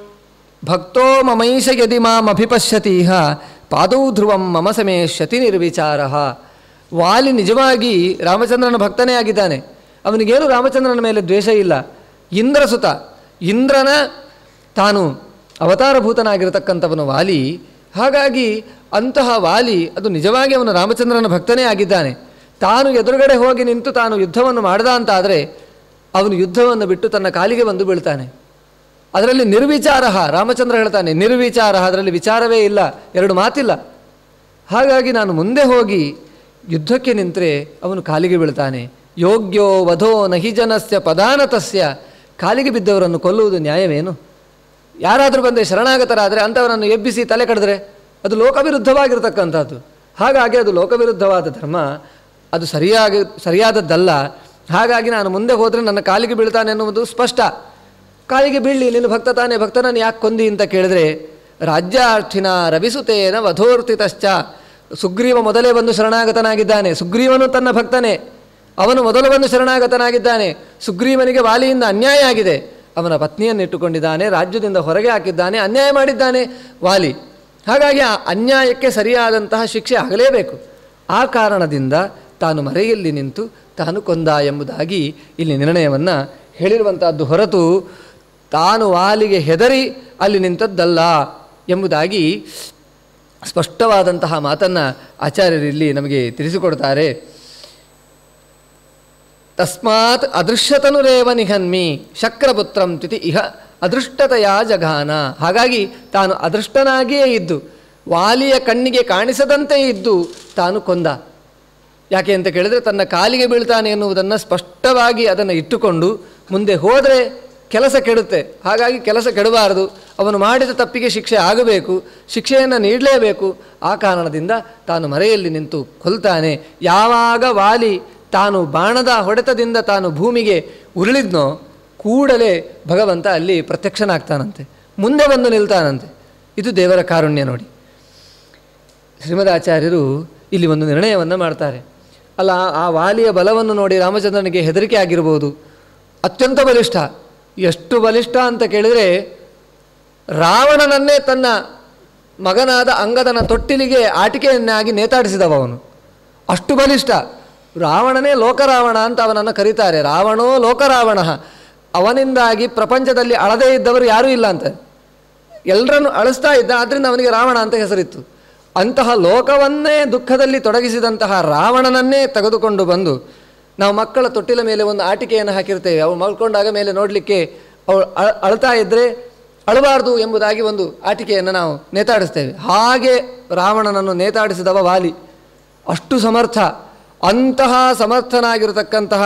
ಭಕ್ತೋ ಮಮೈಷ ಯದಿ ಮಾಂ ಅಭಿಪಶ್ಯತೀಹ ಪಾದೌ ಧ್ರುವಂ ಮಮ ಸಮೇಷ್ಯತಿ ನಿರ್ವಿಚಾರ. ವಾಲಿ ನಿಜವಾಗಿ ರಾಮಚಂದ್ರನ ಭಕ್ತನೇ ಆಗಿದ್ದಾನೆ. ಅವನಿಗೇನು ರಾಮಚಂದ್ರನ ಮೇಲೆ ದ್ವೇಷ ಇಲ್ಲ. ಇಂದ್ರಸುತ, ಇಂದ್ರನ ತಾನು ಅವತಾರಭೂತನಾಗಿರತಕ್ಕಂಥವನು ವಾಲಿ. ಹಾಗಾಗಿ ಅಂತಹ ವಾಲಿ ಅದು ನಿಜವಾಗಿ ಅವನು ರಾಮಚಂದ್ರನ ಭಕ್ತನೇ ಆಗಿದ್ದಾನೆ. ತಾನು ಎದುರುಗಡೆ ಹೋಗಿ ನಿಂತು ತಾನು ಯುದ್ಧವನ್ನು ಮಾಡ್ದ ಅಂತಾದರೆ ಅವನು ಯುದ್ಧವನ್ನು ಬಿಟ್ಟು ತನ್ನ ಕಾಲಿಗೆ ಬಂದು ಬೀಳ್ತಾನೆ. ಅದರಲ್ಲಿ ನಿರ್ವಿಚಾರ, ರಾಮಚಂದ್ರ ಹೇಳ್ತಾನೆ ನಿರ್ವಿಚಾರ, ಅದರಲ್ಲಿ ವಿಚಾರವೇ ಇಲ್ಲ, ಎರಡು ಮಾತಿಲ್ಲ. ಹಾಗಾಗಿ ನಾನು ಮುಂದೆ ಹೋಗಿ ಯುದ್ಧಕ್ಕೆ ನಿಂತರೆ ಅವನು ಕಾಲಿಗೆ ಬೀಳ್ತಾನೆ. ಯೋಗ್ಯೋ ವಧೋ ನಹಿ ಜನಸ್ಯ ಪದಾನತಸ್ಯ. ಕಾಲಿಗೆ ಬಿದ್ದವರನ್ನು ಕೊಲ್ಲುವುದು ನ್ಯಾಯವೇನು? ಯಾರಾದರೂ ಬಂದರೆ ಶರಣಾಗತರಾದರೆ ಅಂಥವರನ್ನು ಎಬ್ಬಿಸಿ ತಲೆ ಕಡಿದ್ರೆ ಅದು ಲೋಕವಿರುದ್ಧವಾಗಿರತಕ್ಕಂಥದ್ದು. ಹಾಗಾಗಿ ಅದು ಲೋಕವಿರುದ್ಧವಾದ ಧರ್ಮ, ಅದು ಸರಿಯಾದದ್ದಲ್ಲ. ಹಾಗಾಗಿ ನಾನು ಮುಂದೆ ಹೋದರೆ ನನ್ನ ಕಾಲಿಗೆ ಬೀಳ್ತಾನೆ ಎನ್ನುವುದು ಸ್ಪಷ್ಟ. ಕಾಲಿಗೆ ಬೀಳಲಿ, ನಿನ್ನ ಭಕ್ತ ತಾನೇ, ಭಕ್ತನನ್ನು ಯಾಕೆ ಕೊಂದಿ ಅಂತ ಕೇಳಿದ್ರೆ, ರಾಜ್ಯಾರ್ಥಿನ ರವಿಸುತೇನ ವಧೋರ್ತಿತಶ್ಚ. ಸುಗ್ರೀವ ಮೊದಲೇ ಬಂದು ಶರಣಾಗತನಾಗಿದ್ದಾನೆ. ಸುಗ್ರೀವನು ತನ್ನ ಭಕ್ತನೇ, ಅವನು ಮೊದಲು ಬಂದು ಶರಣಾಗತನಾಗಿದ್ದಾನೆ. ಸುಗ್ರೀವನಿಗೆ ವಾಲಿಯಿಂದ ಅನ್ಯಾಯ ಆಗಿದೆ. ಅವನ ಪತ್ನಿಯನ್ನು ಇಟ್ಟುಕೊಂಡಿದ್ದಾನೆ, ರಾಜ್ಯದಿಂದ ಹೊರಗೆ ಹಾಕಿದ್ದಾನೆ, ಅನ್ಯಾಯ ಮಾಡಿದ್ದಾನೆ ವಾಲಿ. ಹಾಗಾಗಿ ಆ ಅನ್ಯಾಯಕ್ಕೆ ಸರಿಯಾದಂತಹ ಶಿಕ್ಷೆ ಆಗಲೇಬೇಕು. ಆ ಕಾರಣದಿಂದ ತಾನು ಮರೆಯಲ್ಲಿ ನಿಂತು ತಾನು ಕೊಂದ ಎಂಬುದಾಗಿ ಇಲ್ಲಿ ನಿರ್ಣಯವನ್ನು ಹೇಳಿರುವಂಥದ್ದು ಹೊರತು ತಾನು ವಾಲಿಗೆ ಹೆದರಿ ಅಲ್ಲಿ ನಿಂತದ್ದಲ್ಲ ಎಂಬುದಾಗಿ ಸ್ಪಷ್ಟವಾದಂತಹ ಮಾತನ್ನು ಆಚಾರ್ಯರಿಲ್ಲಿ ನಮಗೆ ತಿಳಿಸಿಕೊಡ್ತಾರೆ. ತಸ್ಮಾತ್ ಅದೃಶ್ಯತನುರೇವ ನಿಹನ್ಮಿ ಶಕ್ರಪುತ್ರಂ ತ್ವಿತಿ ಇಹ ಅದೃಷ್ಟತೆಯ ಜಘಾನ. ಹಾಗಾಗಿ ತಾನು ಅದೃಷ್ಟನಾಗಿಯೇ ಇದ್ದು ವಾಲಿಯ ಕಣ್ಣಿಗೆ ಕಾಣಿಸದಂತೆ ಇದ್ದು ತಾನು ಕೊಂದ. ಯಾಕೆ ಅಂತ ಕೇಳಿದರೆ, ತನ್ನ ಕಾಲಿಗೆ ಬೀಳ್ತಾನೆ ಎನ್ನುವುದನ್ನು ಸ್ಪಷ್ಟವಾಗಿ ಅದನ್ನು ಇಟ್ಟುಕೊಂಡು ಮುಂದೆ ಹೋದರೆ ಕೆಲಸ ಕೆಡುತ್ತೆ. ಹಾಗಾಗಿ ಕೆಲಸ ಕೆಡಬಾರದು, ಅವನು ಮಾಡಿದ ತಪ್ಪಿಗೆ ಶಿಕ್ಷೆ ಆಗಬೇಕು, ಶಿಕ್ಷೆಯನ್ನು ನೀಡಲೇಬೇಕು. ಆ ಕಾರಣದಿಂದ ತಾನು ಮರೆಯಲ್ಲಿ ನಿಂತು ಕೊಲ್ತಾನೆ. ಯಾವಾಗ ವಾಲಿ ತಾನು ಬಾಣದ ಹೊಡೆತದಿಂದ ತಾನು ಭೂಮಿಗೆ ಉರುಳಿದ್ನೋ ಕೂಡಲೇ ಭಗವಂತ ಅಲ್ಲಿ ಪ್ರತ್ಯಕ್ಷನಾಗ್ತಾನಂತೆ, ಮುಂದೆ ಬಂದು ನಿಲ್ತಾನಂತೆ. ಇದು ದೇವರ ಕಾರುಣ್ಯ ನೋಡಿ. ಶ್ರೀಮದಾಚಾರ್ಯರು ಇಲ್ಲಿ ಒಂದು ನಿರ್ಣಯವನ್ನು ಮಾಡ್ತಾರೆ. ಅಲ್ಲ, ಆ ವಾಲಿಯ ಬಲವನ್ನು ನೋಡಿ ರಾಮಚಂದ್ರನಿಗೆ ಹೆದರಿಕೆ ಆಗಿರ್ಬೋದು. ಅತ್ಯಂತ ಬಲಿಷ್ಠ. ಎಷ್ಟು ಬಲಿಷ್ಠ ಅಂತ ಕೇಳಿದರೆ, ರಾವಣನನ್ನೇ ತನ್ನ ಮಗನಾದ ಅಂಗದನ ತೊಟ್ಟಿಲಿಗೆ ಆಟಿಕೆಯನ್ನಾಗಿ ನೇತಾಡಿಸಿದವ ಅವನು. ಅಷ್ಟು ಬಲಿಷ್ಠ. ರಾವಣನೇ ಲೋಕರಾವಣ ಅಂತ ಅವನನ್ನು ಕರೀತಾರೆ. ರಾವಣೋ ಲೋಕರಾವಣ. ಅವನಿಂದಾಗಿ ಪ್ರಪಂಚದಲ್ಲಿ ಅಳದೇ ಇದ್ದವರು ಯಾರೂ ಇಲ್ಲ ಅಂತ, ಎಲ್ಲರನ್ನು ಅಳಿಸ್ತಾ ಇದ್ದ. ಆದ್ದರಿಂದ ಅವನಿಗೆ ರಾವಣ ಅಂತ ಹೆಸರಿತ್ತು. ಅಂತಹ ಲೋಕವನ್ನೇ ದುಃಖದಲ್ಲಿ ತೊಡಗಿಸಿದಂತಹ ರಾವಣನನ್ನೇ ತೆಗೆದುಕೊಂಡು ಬಂದು, ನಾವು ಮಕ್ಕಳ ತೊಟ್ಟಿಲ ಮೇಲೆ ಒಂದು ಆಟಿಕೆಯನ್ನು ಹಾಕಿರ್ತೇವೆ, ಅವಳು ಮಲ್ಕೊಂಡಾಗ ಮೇಲೆ ನೋಡಲಿಕ್ಕೆ ಅವಳು ಅಳ್ತಾ ಇದ್ದರೆ ಅಳಬಾರ್ದು ಎಂಬುದಾಗಿ ಒಂದು ಆಟಿಕೆಯನ್ನು ನಾವು ನೇತಾಡಿಸ್ತೇವೆ. ಹಾಗೆ ರಾವಣನನ್ನು ನೇತಾಡಿಸಿದವ ವಾಲಿ. ಅಷ್ಟು ಸಮರ್ಥ. ಅಂತಹ ಸಮರ್ಥನಾಗಿರತಕ್ಕಂತಹ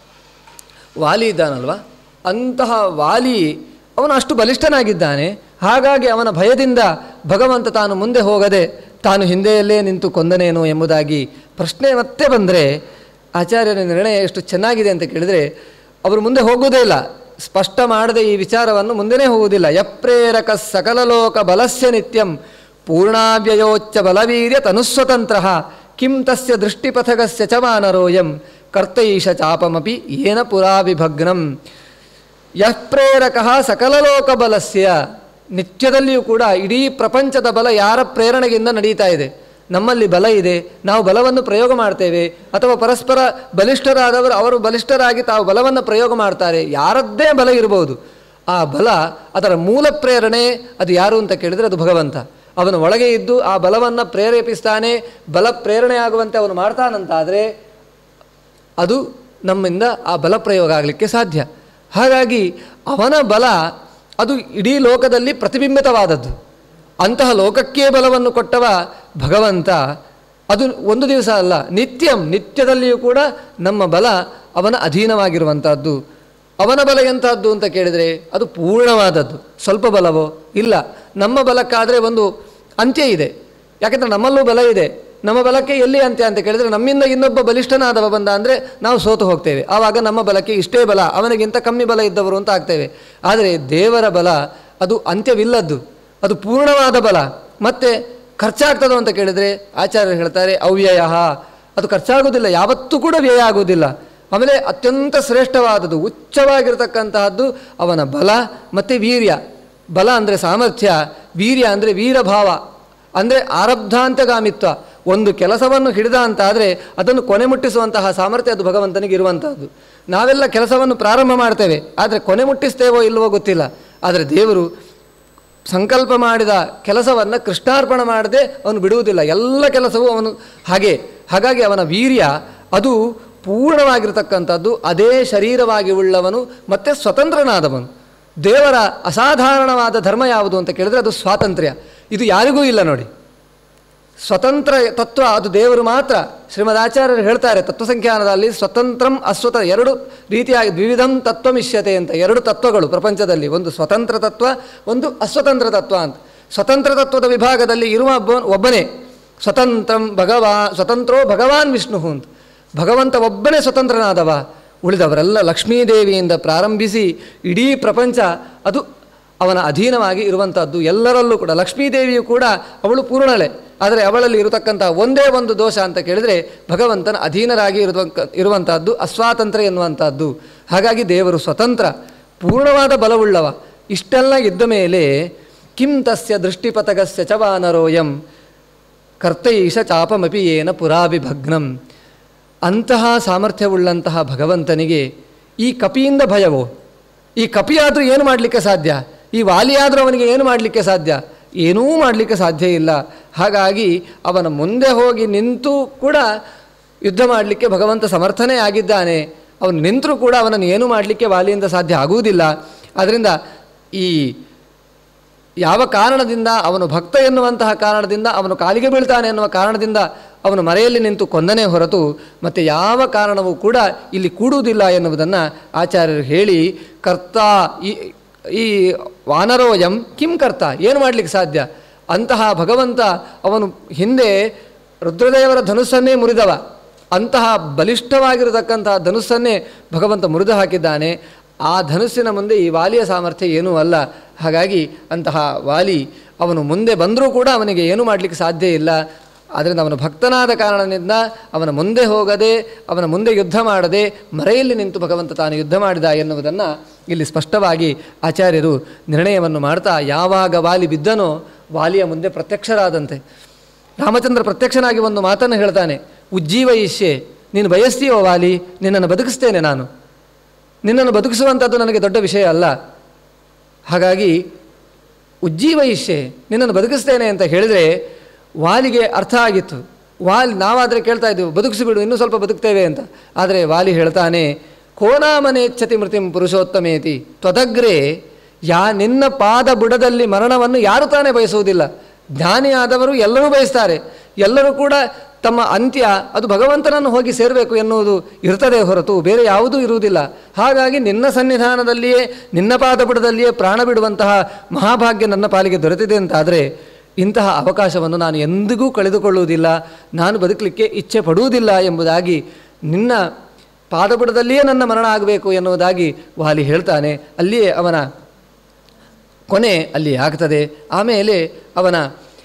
ವಾಲಿ ಇದ್ದಾನಲ್ವ, ಅಂತಹ ವಾಲಿ ಅವನು ಅಷ್ಟು ಬಲಿಷ್ಠನಾಗಿದ್ದಾನೆ. ಹಾಗಾಗಿ ಅವನ ಭಯದಿಂದ ಭಗವಂತ ತಾನು ಮುಂದೆ ಹೋಗದೆ ತಾನು ಹಿಂದೆಯಲ್ಲೇ ನಿಂತು ಕೊಂದನೇನು ಎಂಬುದಾಗಿ ಪ್ರಶ್ನೆ ಮತ್ತೆ ಬಂದರೆ, ಆಚಾರ್ಯರ ನಿರ್ಣಯ ಎಷ್ಟು ಚೆನ್ನಾಗಿದೆ ಅಂತ ಕೇಳಿದರೆ, ಅವರು ಮುಂದೆ ಹೋಗುವುದೇ ಇಲ್ಲ. ಸ್ಪಷ್ಟ ಮಾಡದೆ ಈ ವಿಚಾರವನ್ನು ಮುಂದೆನೇ ಹೋಗುವುದಿಲ್ಲ. ಯಪ್ರೇರಕ ಸಕಲಲೋಕ ಬಲಸ್ಯ ನಿತ್ಯಂ ಪೂರ್ಣಾವ್ಯಯೋಚ್ಚ ಬಲವೀರ್ಯ ತನುಸ್ವತಂತ್ರ ಕಿಂ ತಸ್ಯ ದೃಷ್ಟಿಪಥಗಸ್ಯ ಚ ವಾನರೋಯಂ ಕರ್ತೈಷ ಚಾಪಮಪಿ ಏನ ಪುರಾ ವಿಭಗ್ನಂ. ಯಃ ಪ್ರೇರಕಃ ಸಕಲಲೋಕ ಬಲಸ್ಯ. ನಿತ್ಯದಲ್ಲಿಯೂ ಕೂಡ ಇಡೀ ಪ್ರಪಂಚದ ಬಲ ಯಾರ ಪ್ರೇರಣೆಯಿಂದ ನಡೀತಾ ಇದೆ? ನಮ್ಮಲ್ಲಿ ಬಲ ಇದೆ, ನಾವು ಬಲವನ್ನು ಪ್ರಯೋಗ ಮಾಡ್ತೇವೆ, ಅಥವಾ ಪರಸ್ಪರ ಬಲಿಷ್ಠರಾದವರು ಅವರು ಬಲಿಷ್ಠರಾಗಿ ತಾವು ಬಲವನ್ನು ಪ್ರಯೋಗ ಮಾಡ್ತಾರೆ. ಯಾರದ್ದೇ ಬಲ ಇರಬಹುದು, ಆ ಬಲ ಅದರ ಮೂಲ ಪ್ರೇರಣೆ ಅದು ಯಾರು ಅಂತ ಕೇಳಿದರೆ ಅದು ಭಗವಂತ. ಅವನು ಒಳಗೆ ಇದ್ದು ಆ ಬಲವನ್ನು ಪ್ರೇರೇಪಿಸ್ತಾನೆ, ಬಲ ಪ್ರೇರಣೆ ಆಗುವಂತೆ ಅವನು ಮಾಡ್ತಾನಂತಾದರೆ ಅದು ನಮ್ಮಿಂದ ಆ ಬಲ ಪ್ರಯೋಗ ಆಗಲಿಕ್ಕೆ ಸಾಧ್ಯ. ಹಾಗಾಗಿ ಅವನ ಬಲ ಅದು ಇಡೀ ಲೋಕದಲ್ಲಿ ಪ್ರತಿಬಿಂಬಿತವಾದದ್ದು. ಅಂತಹ ಲೋಕಕ್ಕೆ ಬಲವನ್ನು ಕೊಟ್ಟವ ಭಗವಂತ. ಅದು ಒಂದು ದಿವಸ ಅಲ್ಲ, ನಿತ್ಯದಲ್ಲಿಯೂ ಕೂಡ ನಮ್ಮ ಬಲ ಅವನ ಅಧೀನವಾಗಿರುವಂಥದ್ದು. ಅವನ ಬಲ ಎಂಥದ್ದು ಅಂತ ಕೇಳಿದರೆ ಅದು ಪೂರ್ಣವಾದದ್ದು. ಸ್ವಲ್ಪ ಬಲವೋ ಇಲ್ಲ. ನಮ್ಮ ಬಲಕ್ಕಾದರೆ ಒಂದು ಅಂತ್ಯ ಇದೆ. ಯಾಕೆಂದರೆ ನಮ್ಮಲ್ಲೂ ಬಲ ಇದೆ. ನಮ್ಮ ಬಲಕ್ಕೆ ಎಲ್ಲಿ ಅಂತ್ಯ ಅಂತ ಕೇಳಿದರೆ, ನಮ್ಮಿಂದ ಇನ್ನೊಬ್ಬ ಬಲಿಷ್ಠನಾದವ ಬಂದ ಅಂದರೆ ನಾವು ಸೋತು ಹೋಗ್ತೇವೆ. ಆವಾಗ ನಮ್ಮ ಬಲಕ್ಕೆ ಇಷ್ಟೇ ಬಲ, ಅವನಿಗಿಂತ ಕಮ್ಮಿ ಬಲ ಇದ್ದವರು ಅಂತ ಆಗ್ತೇವೆ. ಆದರೆ ದೇವರ ಬಲ ಅದು ಅಂತ್ಯವಿಲ್ಲದ್ದು, ಅದು ಪೂರ್ಣವಾದ ಬಲ. ಮತ್ತು ಖರ್ಚಾಗ್ತದೋ ಅಂತ ಕೇಳಿದರೆ ಆಚಾರ್ಯರು ಹೇಳ್ತಾರೆ ಅವ್ಯಯ, ಅದು ಖರ್ಚಾಗೋದಿಲ್ಲ, ಯಾವತ್ತೂ ಕೂಡ ವ್ಯಯ ಆಗೋದಿಲ್ಲ. ಆಮೇಲೆ ಅತ್ಯಂತ ಶ್ರೇಷ್ಠವಾದದ್ದು ಉಚ್ಚವಾಗಿರತಕ್ಕಂತಹದ್ದು ಅವನ ಬಲ ಮತ್ತು ವೀರ್ಯ. ಬಲ ಅಂದರೆ ಸಾಮರ್ಥ್ಯ, ವೀರ್ಯ ಅಂದರೆ ವೀರಭಾವ, ಅಂದರೆ ಆರಬ್ಧಾಂತಗಾಮಿತ್ವ. ಒಂದು ಕೆಲಸವನ್ನು ಹಿಡಿದ ಅಂತಾದರೆ ಅದನ್ನು ಕೊನೆ ಮುಟ್ಟಿಸುವಂತಹ ಸಾಮರ್ಥ್ಯ ಅದು ಭಗವಂತನಿಗೆ ಇರುವಂತಹದ್ದು. ನಾವೆಲ್ಲ ಕೆಲಸವನ್ನು ಪ್ರಾರಂಭ ಮಾಡ್ತೇವೆ, ಆದರೆ ಕೊನೆ ಮುಟ್ಟಿಸ್ತೇವೋ ಇಲ್ಲವೋ ಗೊತ್ತಿಲ್ಲ. ಆದರೆ ದೇವರು ಸಂಕಲ್ಪ ಮಾಡಿದ ಕೆಲಸವನ್ನು ಕೃಷ್ಣಾರ್ಪಣ ಮಾಡದೆ ಅವನು ಬಿಡುವುದಿಲ್ಲ. ಎಲ್ಲ ಕೆಲಸವೂ ಅವನು ಹಾಗಾಗಿ ಅವನ ವೀರ್ಯ ಅದು ಪೂರ್ಣವಾಗಿರತಕ್ಕಂಥದ್ದು. ಅದೇ ಶರೀರವಾಗಿ ಉಳ್ಳವನು ಮತ್ತು ಸ್ವತಂತ್ರನಾದವನು. ದೇವರ ಅಸಾಧಾರಣವಾದ ಧರ್ಮ ಯಾವುದು ಅಂತ ಕೇಳಿದರೆ ಅದು ಸ್ವಾತಂತ್ರ್ಯ. ಇದು ಯಾರಿಗೂ ಇಲ್ಲ ನೋಡಿ. ಸ್ವತಂತ್ರ ತತ್ವ ಅದು ದೇವರು ಮಾತ್ರ. ಶ್ರೀಮದಾಚಾರ್ಯರು ಹೇಳ್ತಾರೆ ತತ್ವಸಂಖ್ಯಾನದಲ್ಲಿ, ಸ್ವತಂತ್ರಂ ಅಸ್ವತ ಎರಡು ರೀತಿಯಾಗಿ ದ್ವಿವಿಧಂ ತತ್ವಮಿಷ್ಯತೆ ಅಂತ ಎರಡು ತತ್ವಗಳು ಪ್ರಪಂಚದಲ್ಲಿ. ಒಂದು ಸ್ವತಂತ್ರ ತತ್ವ, ಒಂದು ಅಸ್ವತಂತ್ರ ತತ್ವ ಅಂತ. ಸ್ವತಂತ್ರ ತತ್ವದ ವಿಭಾಗದಲ್ಲಿ ಇರುವ ಒಬ್ಬನೇ ಸ್ವತಂತ್ರೋ ಭಗವಾನ್ ವಿಷ್ಣು ಅಂತ. ಭಗವಂತ ಒಬ್ಬನೇ ಸ್ವತಂತ್ರನಾದವ. ಉಳಿದವರೆಲ್ಲ ಲಕ್ಷ್ಮೀದೇವಿಯಿಂದ ಪ್ರಾರಂಭಿಸಿ ಇಡೀ ಪ್ರಪಂಚ ಅದು ಅವನ ಅಧೀನವಾಗಿ ಇರುವಂಥದ್ದು. ಎಲ್ಲರಲ್ಲೂ ಕೂಡ ಲಕ್ಷ್ಮೀದೇವಿಯು ಕೂಡ ಅವಳು ಪೂರ್ಣಳೆ. ಆದರೆ ಅವಳಲ್ಲಿ ಇರತಕ್ಕಂಥ ಒಂದೇ ಒಂದು ದೋಷ ಅಂತ ಕೇಳಿದರೆ ಭಗವಂತನ ಅಧೀನರಾಗಿ ಇರುವಂಥದ್ದು ಅಸ್ವಾತಂತ್ರ್ಯ ಎನ್ನುವಂಥದ್ದು. ಹಾಗಾಗಿ ದೇವರು ಸ್ವತಂತ್ರ, ಪೂರ್ಣವಾದ ಬಲವುಳ್ಳವ. ಇಷ್ಟೆಲ್ಲ ಇದ್ದ ಮೇಲೆ ಕಿಂ ತಸ್ಯ ದೃಷ್ಟಿಪತಗಸ್ಯ ಚ ವಾನರೋಯಂ ಕರ್ತೈಷ ಚಾಪಮಪಿ ಏನ ಪುರಾಭಿಭಗ್ನಂ. ಅಂತಹ ಸಾಮರ್ಥ್ಯವುಳ್ಳಂತಹ ಭಗವಂತನಿಗೆ ಈ ಕಪಿಯಿಂದ ಭಯವೋ? ಈ ಕಪಿಯಾದರೂ ಏನು ಮಾಡಲಿಕ್ಕೆ ಸಾಧ್ಯ? ಈ ವಾಲಿಯಾದರೂ ಅವನಿಗೆ ಏನು ಮಾಡಲಿಕ್ಕೆ ಸಾಧ್ಯ? ಏನೂ ಮಾಡಲಿಕ್ಕೆ ಸಾಧ್ಯ ಇಲ್ಲ. ಹಾಗಾಗಿ ಅವನ ಮುಂದೆ ಹೋಗಿ ನಿಂತು ಕೂಡ ಯುದ್ಧ ಮಾಡಲಿಕ್ಕೆ ಭಗವಂತ ಸಮರ್ಥನೇ ಆಗಿದ್ದಾನೆ. ಅವನು ನಿಂತರೂ ಕೂಡ ಅವನನ್ನು ಏನು ಮಾಡಲಿಕ್ಕೆ ವಾಲಿಯಿಂದ ಸಾಧ್ಯ ಆಗುವುದಿಲ್ಲ. ಆದ್ದರಿಂದ ಈ ಯಾವ ಕಾರಣದಿಂದ ಅವನು ಭಕ್ತ ಎನ್ನುವಂತಹ ಕಾರಣದಿಂದ ಅವನು ಕಾಲಿಗೆ ಬೀಳ್ತಾನೆ ಎನ್ನುವ ಕಾರಣದಿಂದ ಅವನು ಮರೆಯಲ್ಲಿ ನಿಂತು ಕೊಂದನೇ ಹೊರತು ಮತ್ತು ಯಾವ ಕಾರಣವೂ ಕೂಡ ಇಲ್ಲಿ ಕೂಡುವುದಿಲ್ಲ ಎನ್ನುವುದನ್ನು ಆಚಾರ್ಯರು ಹೇಳಿ, ಕರ್ತ ಈ ವಾನರೋಯಂ ಕಿಂ ಕರ್ತ, ಏನು ಮಾಡಲಿಕ್ಕೆ ಸಾಧ್ಯ? ಅಂತಹ ಭಗವಂತ ಅವನು ಹಿಂದೆ ರುದ್ರದೇವರ ಧನುಸ್ಸನ್ನೇ ಮುರಿದವ. ಅಂತಹ ಬಲಿಷ್ಠವಾಗಿರತಕ್ಕಂತಹ ಧನುಸ್ಸನ್ನೇ ಭಗವಂತ ಮುರಿದು ಹಾಕಿದ್ದಾನೆ. ಆ ಧನುಸ್ಸಿನ ಮುಂದೆ ಈ ವಾಲಿಯ ಸಾಮರ್ಥ್ಯ ಏನೂ ಅಲ್ಲ. ಹಾಗಾಗಿ ಅಂತಹ ವಾಲಿ ಅವನು ಮುಂದೆ ಬಂದರೂ ಕೂಡ ಅವನಿಗೆ ಏನೂ ಮಾಡಲಿಕ್ಕೆ ಸಾಧ್ಯ ಇಲ್ಲ. ಆದ್ದರಿಂದ ಅವನು ಭಕ್ತನಾದ ಕಾರಣದಿಂದ ಅವನ ಮುಂದೆ ಹೋಗದೆ, ಅವನ ಮುಂದೆ ಯುದ್ಧ ಮಾಡದೆ ಮರೆಯಲ್ಲಿ ನಿಂತು ಭಗವಂತ ತಾನು ಯುದ್ಧ ಮಾಡಿದ ಎನ್ನುವುದನ್ನು ಇಲ್ಲಿ ಸ್ಪಷ್ಟವಾಗಿ ಆಚಾರ್ಯರು ನಿರ್ಣಯವನ್ನು ಮಾಡ್ತಾ, ಯಾವಾಗ ವಾಲಿ ಬಿದ್ದನೋ ವಾಲಿಯ ಮುಂದೆ ಪ್ರತ್ಯಕ್ಷರಾದಂತೆ ರಾಮಚಂದ್ರ ಪ್ರತ್ಯಕ್ಷನಾಗಿ ಒಂದು ಮಾತನ್ನು ಹೇಳ್ತಾನೆ, ಉಜ್ಜೀವಯಿಷ್ಯೆ, ನೀನು ಬಯಸ್ತೀಯೋ ವಾಲಿ, ನಿನ್ನನ್ನು ಬದುಕಿಸ್ತೇನೆ ನಾನು. ನಿನ್ನನ್ನು ಬದುಕಿಸುವಂಥದ್ದು ನನಗೆ ದೊಡ್ಡ ವಿಷಯ ಅಲ್ಲ. ಹಾಗಾಗಿ ಉಜ್ಜೀವಯಿಷ್ಯೆ, ನಿನ್ನನ್ನು ಬದುಕಿಸ್ತೇನೆ ಅಂತ ಹೇಳಿದರೆ ವಾಲಿಗೆ ಅರ್ಥ ಆಗಿತ್ತು. ನಾವಾದರೆ ಕೇಳ್ತಾ ಇದ್ದೀವಿ ಬದುಕಿಸಿಬಿಡು, ಇನ್ನೂ ಸ್ವಲ್ಪ ಬದುಕ್ತೇವೆ ಅಂತ. ಆದರೆ ವಾಲಿ ಹೇಳ್ತಾನೆ, ಕೋನಾಮನೇಚ್ಛತಿ ಮೃತಿಂ ಪುರುಷೋತ್ತಮೇತಿ ತ್ವದಗ್ರೆ, ನಿನ್ನ ಪಾದ ಬುಡದಲ್ಲಿ ಮರಣವನ್ನು ಯಾರು ತಾನೇ ಬಯಸುವುದಿಲ್ಲ. ಜ್ಞಾನಿಯಾದವರು ಎಲ್ಲರೂ ಬಯಸ್ತಾರೆ. ಎಲ್ಲರೂ ಕೂಡ ತಮ್ಮ ಅಂತ್ಯ ಅದು ಭಗವಂತನನ್ನು ಹೋಗಿ ಸೇರಬೇಕು ಎನ್ನುವುದು ಇರ್ತದೆ ಹೊರತು ಬೇರೆ ಯಾವುದೂ ಇರುವುದಿಲ್ಲ. ಹಾಗಾಗಿ ನಿನ್ನ ಸನ್ನಿಧಾನದಲ್ಲಿಯೇ ನಿನ್ನ ಪಾದಬುಡದಲ್ಲಿಯೇ ಪ್ರಾಣ ಬಿಡುವಂತಹ ಮಹಾಭಾಗ್ಯ ನನ್ನ ಪಾಲಿಗೆ ದೊರೆತಿದೆ ಅಂತಾದರೆ ಇಂತಹ ಅವಕಾಶವನ್ನು ನಾನು ಎಂದಿಗೂ ಕಳೆದುಕೊಳ್ಳುವುದಿಲ್ಲ, ನಾನು ಬದುಕಲಿಕ್ಕೆ ಇಚ್ಛೆ ಪಡುವುದಿಲ್ಲ ಎಂಬುದಾಗಿ, ನಿನ್ನ ಪಾದಬುಡದಲ್ಲಿಯೇ ನನ್ನ ಮರಣ ಆಗಬೇಕು ಎನ್ನುವುದಾಗಿ ವಾಲಿ ಹೇಳ್ತಾನೆ. ಅಲ್ಲಿಯೇ ಅವನ ಕೊನೆ ಅಲ್ಲಿ ಆಗ್ತದೆ. ಆಮೇಲೆ ಅವನ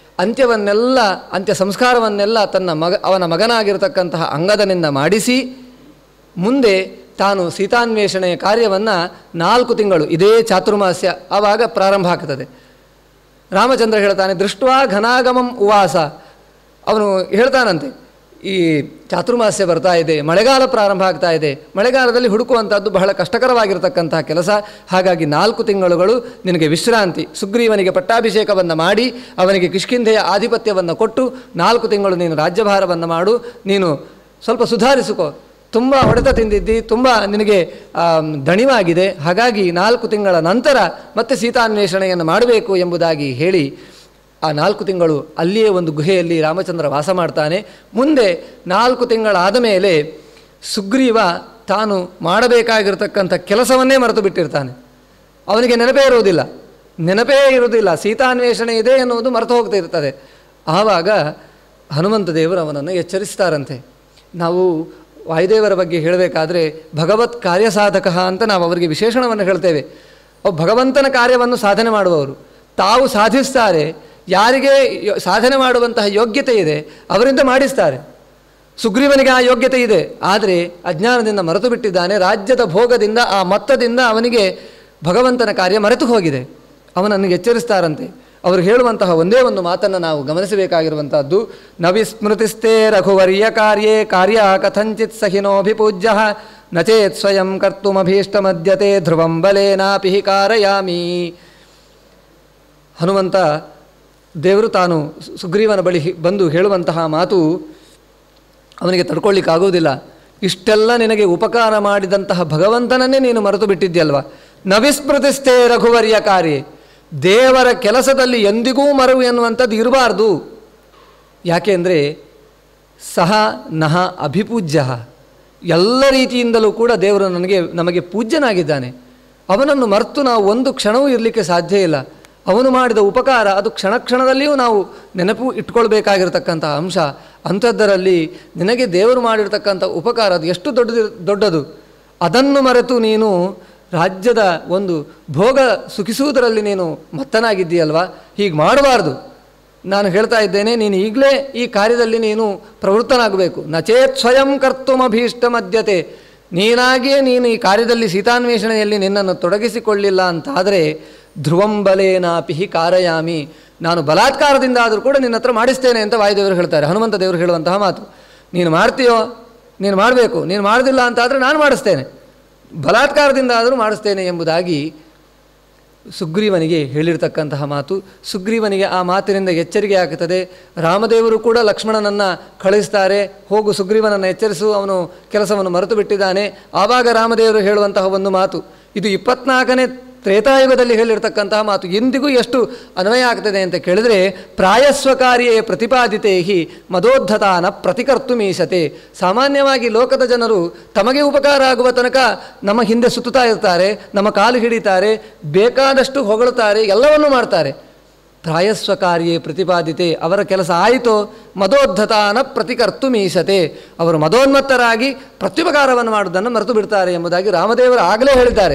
ಅಂತ್ಯ ಸಂಸ್ಕಾರವನ್ನೆಲ್ಲ ಅವನ ಮಗನಾಗಿರತಕ್ಕಂತಹ ಅಂಗದನಿಂದ ಮಾಡಿಸಿ ಮುಂದೆ ತಾನು ಸೀತಾನ್ವೇಷಣೆಯ ಕಾರ್ಯವನ್ನು 4 ತಿಂಗಳು ಇದೇ ಚಾತುರ್ಮಾಸ್ಯ ಆವಾಗ ಪ್ರಾರಂಭ ಆಗ್ತದೆ. ರಾಮಚಂದ್ರ ಹೇಳ್ತಾನೆ, ದೃಷ್ಟ್ವಾ ಘನಾಗಮಂ ಉವಾಸ. ಅವನು ಹೇಳ್ತಾನಂತೆ, ಈ ಚಾತುರ್ಮಾಸ್ಯ ಬರ್ತಾ ಇದೆ, ಮಳೆಗಾಲ ಪ್ರಾರಂಭ ಆಗ್ತಾ ಇದೆ, ಮಳೆಗಾಲದಲ್ಲಿ ಹುಡುಕುವಂಥದ್ದು ಬಹಳ ಕಷ್ಟಕರವಾಗಿರತಕ್ಕಂತಹ ಕೆಲಸ. ಹಾಗಾಗಿ 4 ತಿಂಗಳುಗಳು ನಿನಗೆ ವಿಶ್ರಾಂತಿ. ಸುಗ್ರೀವನಿಗೆ ಪಟ್ಟಾಭಿಷೇಕವನ್ನು ಮಾಡಿ ಅವನಿಗೆ ಕಿಷ್ಕಿಂಧೆಯ ಆಧಿಪತ್ಯವನ್ನು ಕೊಟ್ಟು 4 ತಿಂಗಳು ನೀನು ರಾಜ್ಯಭಾರವನ್ನು ಮಾಡು, ನೀನು ಸ್ವಲ್ಪ ಸುಧಾರಿಸಿಕೋ, ತುಂಬ ಹೊಡೆತ ತಿಂದಿದ್ದಿ, ತುಂಬ ನಿನಗೆ ದಣಿವಾಗಿದೆ, ಹಾಗಾಗಿ 4 ತಿಂಗಳ ನಂತರ ಮತ್ತೆ ಸೀತಾನ್ವೇಷಣೆಯನ್ನು ಮಾಡಬೇಕು ಎಂಬುದಾಗಿ ಹೇಳಿ ಆ 4 ತಿಂಗಳು ಅಲ್ಲಿಯೇ ಒಂದು ಗುಹೆಯಲ್ಲಿ ರಾಮಚಂದ್ರ ವಾಸ ಮಾಡ್ತಾನೆ. ಮುಂದೆ 4 ತಿಂಗಳಾದ ಮೇಲೆ ಸುಗ್ರೀವ ತಾನು ಮಾಡಬೇಕಾಗಿರ್ತಕ್ಕಂಥ ಕೆಲಸವನ್ನೇ ಮರೆತು ಬಿಟ್ಟಿರ್ತಾನೆ. ಅವನಿಗೆ ನೆನಪೇ ಇರುವುದಿಲ್ಲ, ಸೀತಾನ್ವೇಷಣೆ ಇದೆ ಎನ್ನುವುದು ಮರೆತು ಹೋಗ್ತಾ ಇರ್ತದೆ. ಆವಾಗ ಹನುಮಂತ ದೇವರು ಅವನನ್ನು ಎಚ್ಚರಿಸ್ತಾರಂತೆ. ನಾವು ವಾಯುದೇವರ ಬಗ್ಗೆ ಹೇಳಬೇಕಾದ್ರೆ ಭಗವತ್ ಕಾರ್ಯಸಾಧಕ ಅಂತ ನಾವು ಅವರಿಗೆ ವಿಶೇಷಣವನ್ನು ಹೇಳ್ತೇವೆ. ಅವು ಭಗವಂತನ ಕಾರ್ಯವನ್ನು ಸಾಧನೆ ಮಾಡುವವರು. ತಾವು ಸಾಧಿಸ್ತಾರೆ, ಯಾರಿಗೆ ಸಾಧನೆ ಮಾಡುವಂತಹ ಯೋಗ್ಯತೆ ಇದೆ ಅವರಿಂದ ಮಾಡಿಸ್ತಾರೆ. ಸುಗ್ರೀವನಿಗೆ ಆ ಯೋಗ್ಯತೆ ಇದೆ, ಆದರೆ ಅಜ್ಞಾನದಿಂದ ಮರೆತು ಬಿಟ್ಟಿದ್ದಾನೆ. ರಾಜ್ಯದ ಭೋಗದಿಂದ, ಆ ಮೊತ್ತದಿಂದ ಅವನಿಗೆ ಭಗವಂತನ ಕಾರ್ಯ ಮರೆತು ಹೋಗಿದೆ. ಅವನನ್ನು ಎಚ್ಚರಿಸ್ತಾರಂತೆ. ಅವರು ಹೇಳುವಂತಹ ಒಂದೇ ಒಂದು ಮಾತನ್ನು ನಾವು ಗಮನಿಸಬೇಕಾಗಿರುವಂಥದ್ದು, ನ ವಿಸ್ಮೃತಿಸ್ತೆ ರಘುವರ್ಯ ಕಾರ್ಯ ಕಥಂಚಿತ್ ಸಹಿನೋಭಿಪೂಜ್ಯ ನಚೇತ್ ಸ್ವಯಂ ಕರ್ತುಮಭೀಷ್ಟಮದ್ಯತೆ ಧ್ರುವಂ ಬಲೇನಾಪಿ ಕಾರಯಾಮಿ. ಹನುಮಂತ ದೇವರು ತಾನು ಸುಗ್ರೀವನ ಬಳಿ ಬಂದು ಹೇಳುವಂತಹ ಮಾತು ಅವನಿಗೆ ತಡ್ಕೊಳ್ಳಿಕ್ಕಾಗುವುದಿಲ್ಲ. ಇಷ್ಟೆಲ್ಲ ನಿನಗೆ ಉಪಕಾರ ಮಾಡಿದಂತಹ ಭಗವಂತನನ್ನೇ ನೀನು ಮರೆತು ಬಿಟ್ಟಿದ್ಯಲ್ವ. ನ ವಿಸ್ಮೃತಿಸ್ತೆ ರಘುವರ್ಯ ಕಾರ್ಯೆ, ದೇವರ ಕೆಲಸದಲ್ಲಿ ಎಂದಿಗೂ ಮರವು ಎನ್ನುವಂಥದ್ದು ಇರಬಾರ್ದು. ಯಾಕೆಂದರೆ ಸಹ ನಹ ಅಭಿಪೂಜ್ಯ, ಎಲ್ಲ ರೀತಿಯಿಂದಲೂ ಕೂಡ ದೇವರು ನಮಗೆ ಪೂಜ್ಯನಾಗಿದ್ದಾನೆ. ಅವನನ್ನು ಮರೆತು ನಾವು ಒಂದು ಕ್ಷಣವೂ ಇರಲಿಕ್ಕೆ ಸಾಧ್ಯ ಇಲ್ಲ. ಅವನು ಮಾಡಿದ ಉಪಕಾರ ಅದು ಕ್ಷಣ ಕ್ಷಣದಲ್ಲಿಯೂ ನಾವು ನೆನಪು ಇಟ್ಕೊಳ್ಬೇಕಾಗಿರ್ತಕ್ಕಂಥ ಅಂಶ. ಅಂಥದ್ದರಲ್ಲಿ ನಿನಗೆ ದೇವರು ಮಾಡಿರ್ತಕ್ಕಂಥ ಉಪಕಾರ ಅದು ಎಷ್ಟು ದೊಡ್ಡದು. ಅದನ್ನು ಮರೆತು ನೀನು ರಾಜ್ಯದ ಒಂದು ಭೋಗ ಸುಖಿಸುವುದರಲ್ಲಿ ನೀನು ಮತ್ತನಾಗಿದ್ದೀಯಲ್ವಾ. ಹೀಗೆ ಮಾಡಬಾರ್ದು. ನಾನು ಹೇಳ್ತಾ ಇದ್ದೇನೆ, ನೀನು ಈಗಲೇ ಈ ಕಾರ್ಯದಲ್ಲಿ ನೀನು ಪ್ರವೃತ್ತನಾಗಬೇಕು. ನಚೇತ್ ಸ್ವಯಂ ಕರ್ತುಮಭೀಷ್ಟ ಮದ್ಯತೆ, ನೀನಾಗಿಯೇ ನೀನು ಈ ಕಾರ್ಯದಲ್ಲಿ ಸೀತಾನ್ವೇಷಣೆಯಲ್ಲಿ ನಿನ್ನನ್ನು ತೊಡಗಿಸಿಕೊಳ್ಳಿಲ್ಲ ಅಂತಾದರೆ ಧ್ರುವಂ ಬಲೇನಾಪಿ ಕಾರಯಾಮಿ, ನಾನು ಬಲಾತ್ಕಾರದಿಂದ ಆದರೂ ಕೂಡ ನಿನ್ನ ಹತ್ರ ಮಾಡಿಸ್ತೇನೆ ಅಂತ ವಾಯುದೇವರು ಹೇಳ್ತಾರೆ. ಹನುಮಂತ ದೇವರು ಹೇಳುವಂತಹ ಮಾತು, ನೀನು ಮಾಡ್ತೀಯೋ ನೀನು ಮಾಡಬೇಕು, ನೀನು ಮಾಡೋದಿಲ್ಲ ಅಂತಾದರೆ ನಾನು ಮಾಡಿಸ್ತೇನೆ, ಬಲಾತ್ಕಾರದಿಂದ ಆದರೂ ಮಾಡಿಸ್ತೇನೆ ಎಂಬುದಾಗಿ ಸುಗ್ರೀವನಿಗೆ ಹೇಳಿರ್ತಕ್ಕಂತಹ ಮಾತು. ಸುಗ್ರೀವನಿಗೆ ಆ ಮಾತಿನಿಂದ ಎಚ್ಚರಿಕೆ ಆಗ್ತದೆ. ರಾಮದೇವರು ಕೂಡ ಲಕ್ಷ್ಮಣನನ್ನು ಕಳಿಸ್ತಾರೆ, ಹೋಗು ಸುಗ್ರೀವನನ್ನು ಎಚ್ಚರಿಸು, ಅವನು ಕೆಲಸವನ್ನು ಮರೆತು ಬಿಟ್ಟಿದ್ದಾನೆ. ಆವಾಗ ರಾಮದೇವರು ಹೇಳುವಂತಹ ಒಂದು ಮಾತು, ಇದು 24ನೇ ತ್ರೇತಾಯುಗದಲ್ಲಿ ಹೇಳಿರ್ತಕ್ಕಂತಹ ಮಾತು ಎಂದಿಗೂ ಎಷ್ಟು ಅನ್ವಯ ಆಗ್ತದೆ ಅಂತ ಕೇಳಿದರೆ, ಪ್ರಾಯಸ್ವಕಾರ್ಯೇ ಪ್ರತಿಪಾದಿತೇ ಹಿ ಮದೋದ್ಧತಾನ ಪ್ರತಿಕರ್ತು ಮೀಸತೆ. ಸಾಮಾನ್ಯವಾಗಿ ಲೋಕದ ಜನರು ತಮಗೆ ಉಪಕಾರ ಆಗುವ ತನಕ ನಮ್ಮ ಹಿಂದೆ ಸುತ್ತುತ್ತಾ ಇರ್ತಾರೆ, ನಮ್ಮ ಕಾಲು ಹಿಡಿತಾರೆ, ಬೇಕಾದಷ್ಟು ಹೊಗಳುತ್ತಾರೆ, ಎಲ್ಲವನ್ನೂ ಮಾಡ್ತಾರೆ. ಪ್ರಾಯಸ್ವಕಾರ್ಯೇ ಪ್ರತಿಪಾದಿತೆ, ಅವರ ಕೆಲಸ ಆಯಿತೋ ಮದೋದ್ಧತಾನ ಪ್ರತಿಕರ್ತು ಮೀಸತೆ, ಅವರು ಮದೋನ್ಮತ್ತರಾಗಿ ಪ್ರತ್ಯುಪಕಾರವನ್ನು ಮಾಡುವುದನ್ನು ಮರೆತು ಬಿಡ್ತಾರೆ ಎಂಬುದಾಗಿ ರಾಮದೇವರು ಆಗಲೇ ಹೇಳಿದ್ದಾರೆ.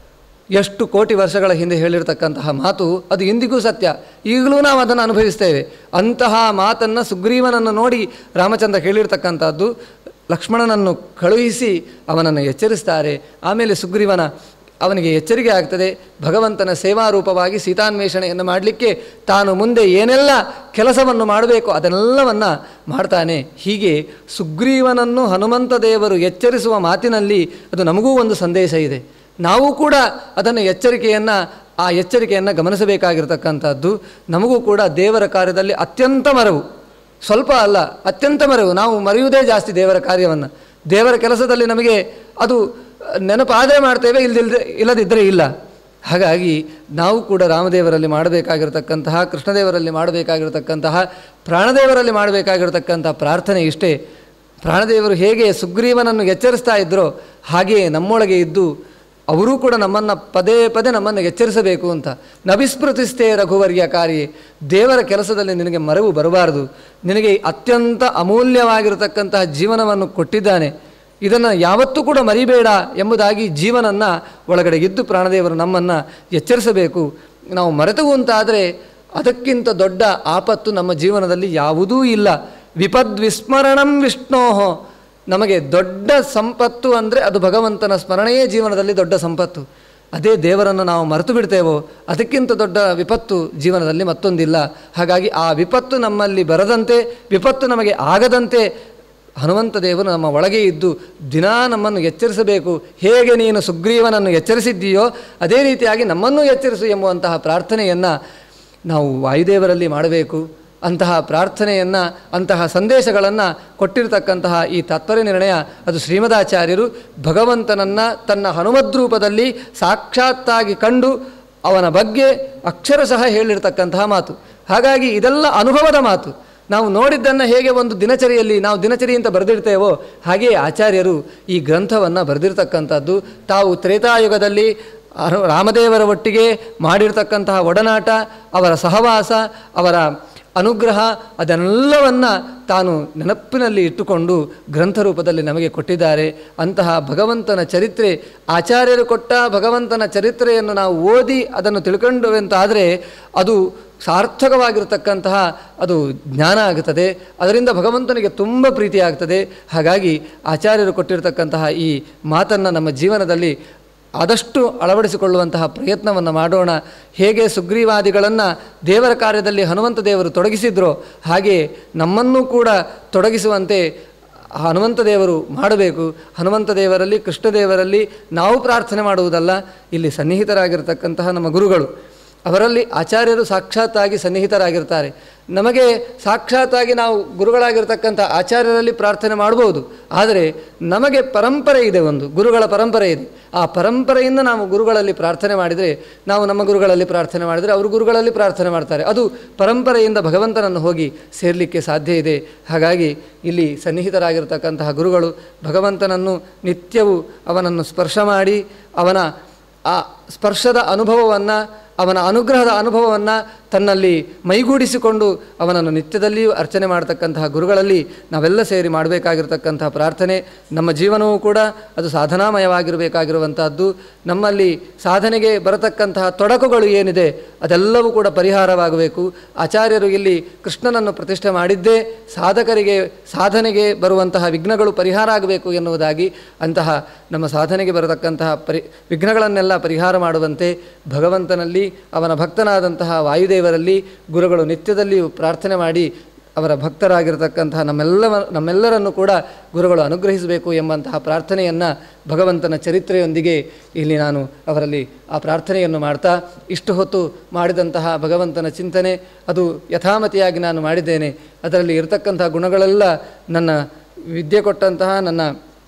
ಎಷ್ಟು ಕೋಟಿ ವರ್ಷಗಳ ಹಿಂದೆ ಹೇಳಿರ್ತಕ್ಕಂತಹ ಮಾತು ಅದು ಇಂದಿಗೂ ಸತ್ಯ. ಈಗಲೂ ನಾವು ಅದನ್ನು ಅನುಭವಿಸ್ತೇವೆ. ಅಂತಹ ಮಾತನ್ನು ಸುಗ್ರೀವನನ್ನು ನೋಡಿ ರಾಮಚಂದ್ರ ಹೇಳಿರ್ತಕ್ಕಂಥದ್ದು. ಲಕ್ಷ್ಮಣನನ್ನು ಕಳುಹಿಸಿ ಅವನನ್ನು ಎಚ್ಚರಿಸ್ತಾರೆ. ಆಮೇಲೆ ಅವನಿಗೆ ಎಚ್ಚರಿಕೆ ಆಗ್ತದೆ. ಭಗವಂತನ ಸೇವಾರೂಪವಾಗಿ ಸೀತಾನ್ವೇಷಣೆಯನ್ನು ಮಾಡಲಿಕ್ಕೆ ತಾನು ಮುಂದೆ ಏನೆಲ್ಲ ಕೆಲಸವನ್ನು ಮಾಡಬೇಕು ಅದನ್ನೆಲ್ಲವನ್ನು ಮಾಡ್ತಾನೆ. ಹೀಗೆ ಸುಗ್ರೀವನನ್ನು ಹನುಮಂತ ದೇವರು ಎಚ್ಚರಿಸುವ ಮಾತಿನಲ್ಲಿ ಅದು ನಮಗೂ ಒಂದು ಸಂದೇಶ ಇದೆ. ನಾವು ಕೂಡ ಅದನ್ನು ಎಚ್ಚರಿಕೆಯನ್ನು ಗಮನಿಸಬೇಕಾಗಿರ್ತಕ್ಕಂಥದ್ದು. ನಮಗೂ ಕೂಡ ದೇವರ ಕಾರ್ಯದಲ್ಲಿ ಅತ್ಯಂತ ಮರೆವು, ಸ್ವಲ್ಪ ಅಲ್ಲ ಅತ್ಯಂತ ಮರೆವು. ನಾವು ಮರೆಯುವುದೇ ಜಾಸ್ತಿ ದೇವರ ಕಾರ್ಯವನ್ನು. ದೇವರ ಕೆಲಸದಲ್ಲಿ ನಮಗೆ ಅದು ನೆನಪಾದರೆ ಮಾಡ್ತೇವೆ, ಇಲ್ಲದಿದ್ದರೆ ಇಲ್ಲ. ಹಾಗಾಗಿ ನಾವು ಕೂಡ ರಾಮದೇವರಲ್ಲಿ ಮಾಡಬೇಕಾಗಿರ್ತಕ್ಕಂತಹ, ಕೃಷ್ಣದೇವರಲ್ಲಿ ಮಾಡಬೇಕಾಗಿರ್ತಕ್ಕಂತಹ, ಪ್ರಾಣದೇವರಲ್ಲಿ ಮಾಡಬೇಕಾಗಿರ್ತಕ್ಕಂತಹ ಪ್ರಾರ್ಥನೆ ಇಷ್ಟೇ. ಪ್ರಾಣದೇವರು ಹೇಗೆ ಸುಗ್ರೀವನನ್ನು ಎಚ್ಚರಿಸ್ತಾ ಇದ್ದರೋ ಹಾಗೆಯೇ ನಮ್ಮೊಳಗೆ ಇದ್ದು ಅವರೂ ಕೂಡ ನಮ್ಮನ್ನು ಪದೇ ಪದೇ ನಮ್ಮನ್ನು ಎಚ್ಚರಿಸಬೇಕು ಅಂತ. ನವಿಸ್ಮೃತಿಸ್ತೇ ರಘುವರ್ಯ ಕಾರ್ಯೆ, ದೇವರ ಕೆಲಸದಲ್ಲಿ ನಿನಗೆ ಮರೆವು ಬರಬಾರದು. ನಿನಗೆ ಅತ್ಯಂತ ಅಮೂಲ್ಯವಾಗಿರತಕ್ಕಂತಹ ಜೀವನವನ್ನು ಕೊಟ್ಟಿದ್ದಾನೆ, ಇದನ್ನು ಯಾವತ್ತೂ ಕೂಡ ಮರಿಬೇಡ ಎಂಬುದಾಗಿ ಜೀವನನ್ನು ಒಳಗಡೆ ಇದ್ದು ಪ್ರಾಣದೇವರು ನಮ್ಮನ್ನು ಎಚ್ಚರಿಸಬೇಕು. ನಾವು ಮರೆತವು ಅಂತಾದರೆ ಅದಕ್ಕಿಂತ ದೊಡ್ಡ ಆಪತ್ತು ನಮ್ಮ ಜೀವನದಲ್ಲಿ ಯಾವುದೂ ಇಲ್ಲ. ವಿಪದ್ವಿಸ್ಮರಣಂ ವಿಷ್ಣೋ, ನಮಗೆ ದೊಡ್ಡ ಸಂಪತ್ತು ಅಂದರೆ ಅದು ಭಗವಂತನ ಸ್ಮರಣೆಯೇ ಜೀವನದಲ್ಲಿ ದೊಡ್ಡ ಸಂಪತ್ತು. ಅದೇ ದೇವರನ್ನು ನಾವು ಮರೆತು ಬಿಡ್ತೇವೋ ಅದಕ್ಕಿಂತ ದೊಡ್ಡ ವಿಪತ್ತು ಜೀವನದಲ್ಲಿ ಮತ್ತೊಂದಿಲ್ಲ. ಹಾಗಾಗಿ ಆ ವಿಪತ್ತು ನಮ್ಮಲ್ಲಿ ಬರದಂತೆ, ವಿಪತ್ತು ನಮಗೆ ಆಗದಂತೆ ಹನುಮಂತ ದೇವರು ನಮ್ಮ ಒಳಗೆ ಇದ್ದು ದಿನಾ ನಮ್ಮನ್ನು ಎಚ್ಚರಿಸಬೇಕು. ಹೇಗೆ ನೀನು ಸುಗ್ರೀವನನ್ನು ಎಚ್ಚರಿಸಿದ್ದೀಯೋ ಅದೇ ರೀತಿಯಾಗಿ ನಮ್ಮನ್ನೂ ಎಚ್ಚರಿಸು ಎಂಬುವಂತಹ ಪ್ರಾರ್ಥನೆಯನ್ನು ನಾವು ವಾಯುದೇವರಲ್ಲಿ ಮಾಡಬೇಕು. ಅಂತಹ ಪ್ರಾರ್ಥನೆಯನ್ನು, ಅಂತಹ ಸಂದೇಶಗಳನ್ನು ಕೊಟ್ಟಿರತಕ್ಕಂತಹ ಈ ತಾತ್ಪರ್ಯ ನಿರ್ಣಯ ಅದು ಶ್ರೀಮದಾಚಾರ್ಯರು ಭಗವಂತನನ್ನು ತನ್ನ ಹನುಮದ್ರೂಪದಲ್ಲಿ ಸಾಕ್ಷಾತ್ತಾಗಿ ಕಂಡು ಅವನ ಬಗ್ಗೆ ಅಕ್ಷರಶಃ ಹೇಳಿರ್ತಕ್ಕಂತಹ ಮಾತು. ಹಾಗಾಗಿ ಇದೆಲ್ಲ ಅನುಭವದ ಮಾತು. ನಾವು ನೋಡಿದ್ದನ್ನು ಹೇಗೆ ಒಂದು ದಿನಚರಿಯಲ್ಲಿ ನಾವು ದಿನಚರಿ ಅಂತ ಬರೆದಿಡ್ತೇವೋ ಹಾಗೆಯೇ ಆಚಾರ್ಯರು ಈ ಗ್ರಂಥವನ್ನು ಬರೆದಿರ್ತಕ್ಕಂಥದ್ದು. ತಾವು ತ್ರೇತಾಯುಗದಲ್ಲಿ ರಾಮದೇವರ ಒಟ್ಟಿಗೆ ಮಾಡಿರ್ತಕ್ಕಂತಹ ಒಡನಾಟ, ಅವರ ಸಹವಾಸ, ಅವರ ಅನುಗ್ರಹ ಅದೆಲ್ಲವನ್ನು ತಾನು ನೆನಪಿನಲ್ಲಿ ಇಟ್ಟುಕೊಂಡು ಗ್ರಂಥ ರೂಪದಲ್ಲಿ ನಮಗೆ ಕೊಟ್ಟಿದ್ದಾರೆ. ಅಂತಹ ಭಗವಂತನ ಚರಿತ್ರೆ, ಆಚಾರ್ಯರು ಕೊಟ್ಟ ಭಗವಂತನ ಚರಿತ್ರೆಯನ್ನು ನಾವು ಓದಿ ಅದನ್ನು ತಿಳ್ಕೊಂಡುವಂತಾದರೆ ಅದು ಸಾರ್ಥಕವಾಗಿರತಕ್ಕಂತಹ ಅದು ಜ್ಞಾನ ಆಗುತ್ತದೆ. ಅದರಿಂದ ಭಗವಂತನಿಗೆ ತುಂಬ ಪ್ರೀತಿಯಾಗ್ತದೆ. ಹಾಗಾಗಿ ಆಚಾರ್ಯರು ಕೊಟ್ಟಿರತಕ್ಕಂತಹ ಈ ಮಾತನ್ನು ನಮ್ಮ ಜೀವನದಲ್ಲಿ ಆದಷ್ಟು ಅಳವಡಿಸಿಕೊಳ್ಳುವಂತಹ ಪ್ರಯತ್ನವನ್ನು ಮಾಡೋಣ. ಹೇಗೆ ಸುಗ್ರೀವಾದಿಗಳನ್ನು ದೇವರ ಕಾರ್ಯದಲ್ಲಿ ಹನುಮಂತ ದೇವರು ತೊಡಗಿಸಿದ್ರೋ ಹಾಗೆ ನಮ್ಮನ್ನೂ ಕೂಡ ತೊಡಗಿಸುವಂತೆ ಹನುಮಂತ ದೇವರು ಮಾಡಬೇಕು. ಹನುಮಂತ ದೇವರಲ್ಲಿ, ಕೃಷ್ಣದೇವರಲ್ಲಿ ನಾವು ಪ್ರಾರ್ಥನೆ ಮಾಡುವುದಲ್ಲ, ಇಲ್ಲಿ ಸನ್ನಿಹಿತರಾಗಿರ್ತಕ್ಕಂತಹ ನಮ್ಮ ಗುರುಗಳು, ಅವರಲ್ಲಿ ಆಚಾರ್ಯರು ಸಾಕ್ಷಾತ್ತಾಗಿ ಸನ್ನಿಹಿತರಾಗಿರ್ತಾರೆ. ನಮಗೆ ಸಾಕ್ಷಾತ್ತಾಗಿ ನಾವು ಗುರುಗಳಾಗಿರ್ತಕ್ಕಂಥ ಆಚಾರ್ಯರಲ್ಲಿ ಪ್ರಾರ್ಥನೆ ಮಾಡ್ಬೋದು. ಆದರೆ ನಮಗೆ ಪರಂಪರೆ ಇದೆ, ಒಂದು ಗುರುಗಳ ಪರಂಪರೆ ಇದೆ. ಆ ಪರಂಪರೆಯಿಂದ ನಾವು ಗುರುಗಳಲ್ಲಿ ಪ್ರಾರ್ಥನೆ ಮಾಡಿದರೆ, ನಾವು ನಮ್ಮ ಗುರುಗಳಲ್ಲಿ ಪ್ರಾರ್ಥನೆ ಮಾಡಿದರೆ ಅವರು ಗುರುಗಳಲ್ಲಿ ಪ್ರಾರ್ಥನೆ ಮಾಡ್ತಾರೆ. ಅದು ಪರಂಪರೆಯಿಂದ ಭಗವಂತನನ್ನು ಹೋಗಿ ಸೇರಲಿಕ್ಕೆ ಸಾಧ್ಯ ಇದೆ. ಹಾಗಾಗಿ ಇಲ್ಲಿ ಸನ್ನಿಹಿತರಾಗಿರ್ತಕ್ಕಂತಹ ಗುರುಗಳು ಭಗವಂತನನ್ನು ನಿತ್ಯವೂ ಅವನನ್ನು ಸ್ಪರ್ಶ ಮಾಡಿ ಅವನ ಆ ಸ್ಪರ್ಶದ ಅನುಭವವನ್ನು, ಅವನ ಅನುಗ್ರಹದ ಅನುಭವವನ್ನು ತನ್ನಲ್ಲಿ ಮೈಗೂಡಿಸಿಕೊಂಡು ಅವನನ್ನು ನಿತ್ಯದಲ್ಲಿಯೂ ಅರ್ಚನೆ ಮಾಡತಕ್ಕಂತಹ ಗುರುಗಳಲ್ಲಿ ನಾವೆಲ್ಲ ಸೇರಿ ಮಾಡಬೇಕಾಗಿರ್ತಕ್ಕಂತಹ ಪ್ರಾರ್ಥನೆ. ನಮ್ಮ ಜೀವನವೂ ಕೂಡ ಅದು ಸಾಧನಾಮಯವಾಗಿರಬೇಕಾಗಿರುವಂತಹದ್ದು. ನಮ್ಮಲ್ಲಿ ಸಾಧನೆಗೆ ಬರತಕ್ಕಂತಹ ತೊಡಕುಗಳು ಏನಿದೆ ಅದೆಲ್ಲವೂ ಕೂಡ ಪರಿಹಾರವಾಗಬೇಕು. ಆಚಾರ್ಯರು ಇಲ್ಲಿ ಕೃಷ್ಣನನ್ನು ಪ್ರತಿಷ್ಠೆ ಮಾಡಿದ್ದೇ ಸಾಧಕರಿಗೆ ಸಾಧನೆಗೆ ಬರುವಂತಹ ವಿಘ್ನಗಳು ಪರಿಹಾರ ಆಗಬೇಕು ಎನ್ನುವುದಾಗಿ. ಅಂತಹ ನಮ್ಮ ಸಾಧನೆಗೆ ಬರತಕ್ಕಂತಹ ವಿಘ್ನಗಳನ್ನೆಲ್ಲ ಪರಿಹಾರ ಮಾಡುವಂತೆ ಭಗವಂತನಲ್ಲಿ, ಅವನ ಭಕ್ತನಾದಂತಹ ವಾಯುದೇವರಲ್ಲಿ ಗುರುಗಳು ನಿತ್ಯದಲ್ಲಿಯೂ ಪ್ರಾರ್ಥನೆ ಮಾಡಿ ಅವರ ಭಕ್ತರಾಗಿರತಕ್ಕಂತಹ ನಮ್ಮೆಲ್ಲರನ್ನು ಕೂಡ ಗುರುಗಳು ಅನುಗ್ರಹಿಸಬೇಕು ಎಂಬಂತಹ ಪ್ರಾರ್ಥನೆಯನ್ನು ಭಗವಂತನ ಚರಿತ್ರೆಯೊಂದಿಗೆ ಇಲ್ಲಿ ನಾನು ಅವರಲ್ಲಿ ಆ ಪ್ರಾರ್ಥನೆಯನ್ನು ಮಾಡ್ತಾ, ಇಷ್ಟು ಹೊತ್ತು ಮಾಡಿದಂತಹ ಭಗವಂತನ ಚಿಂತನೆ ಅದು ಯಥಾಮತಿಯಾಗಿ ನಾನು ಮಾಡಿದ್ದೇನೆ. ಅದರಲ್ಲಿ ಇರತಕ್ಕಂತಹ ಗುಣಗಳೆಲ್ಲ ನನ್ನ ವಿದ್ಯೆ ಕೊಟ್ಟಂತಹ ನನ್ನ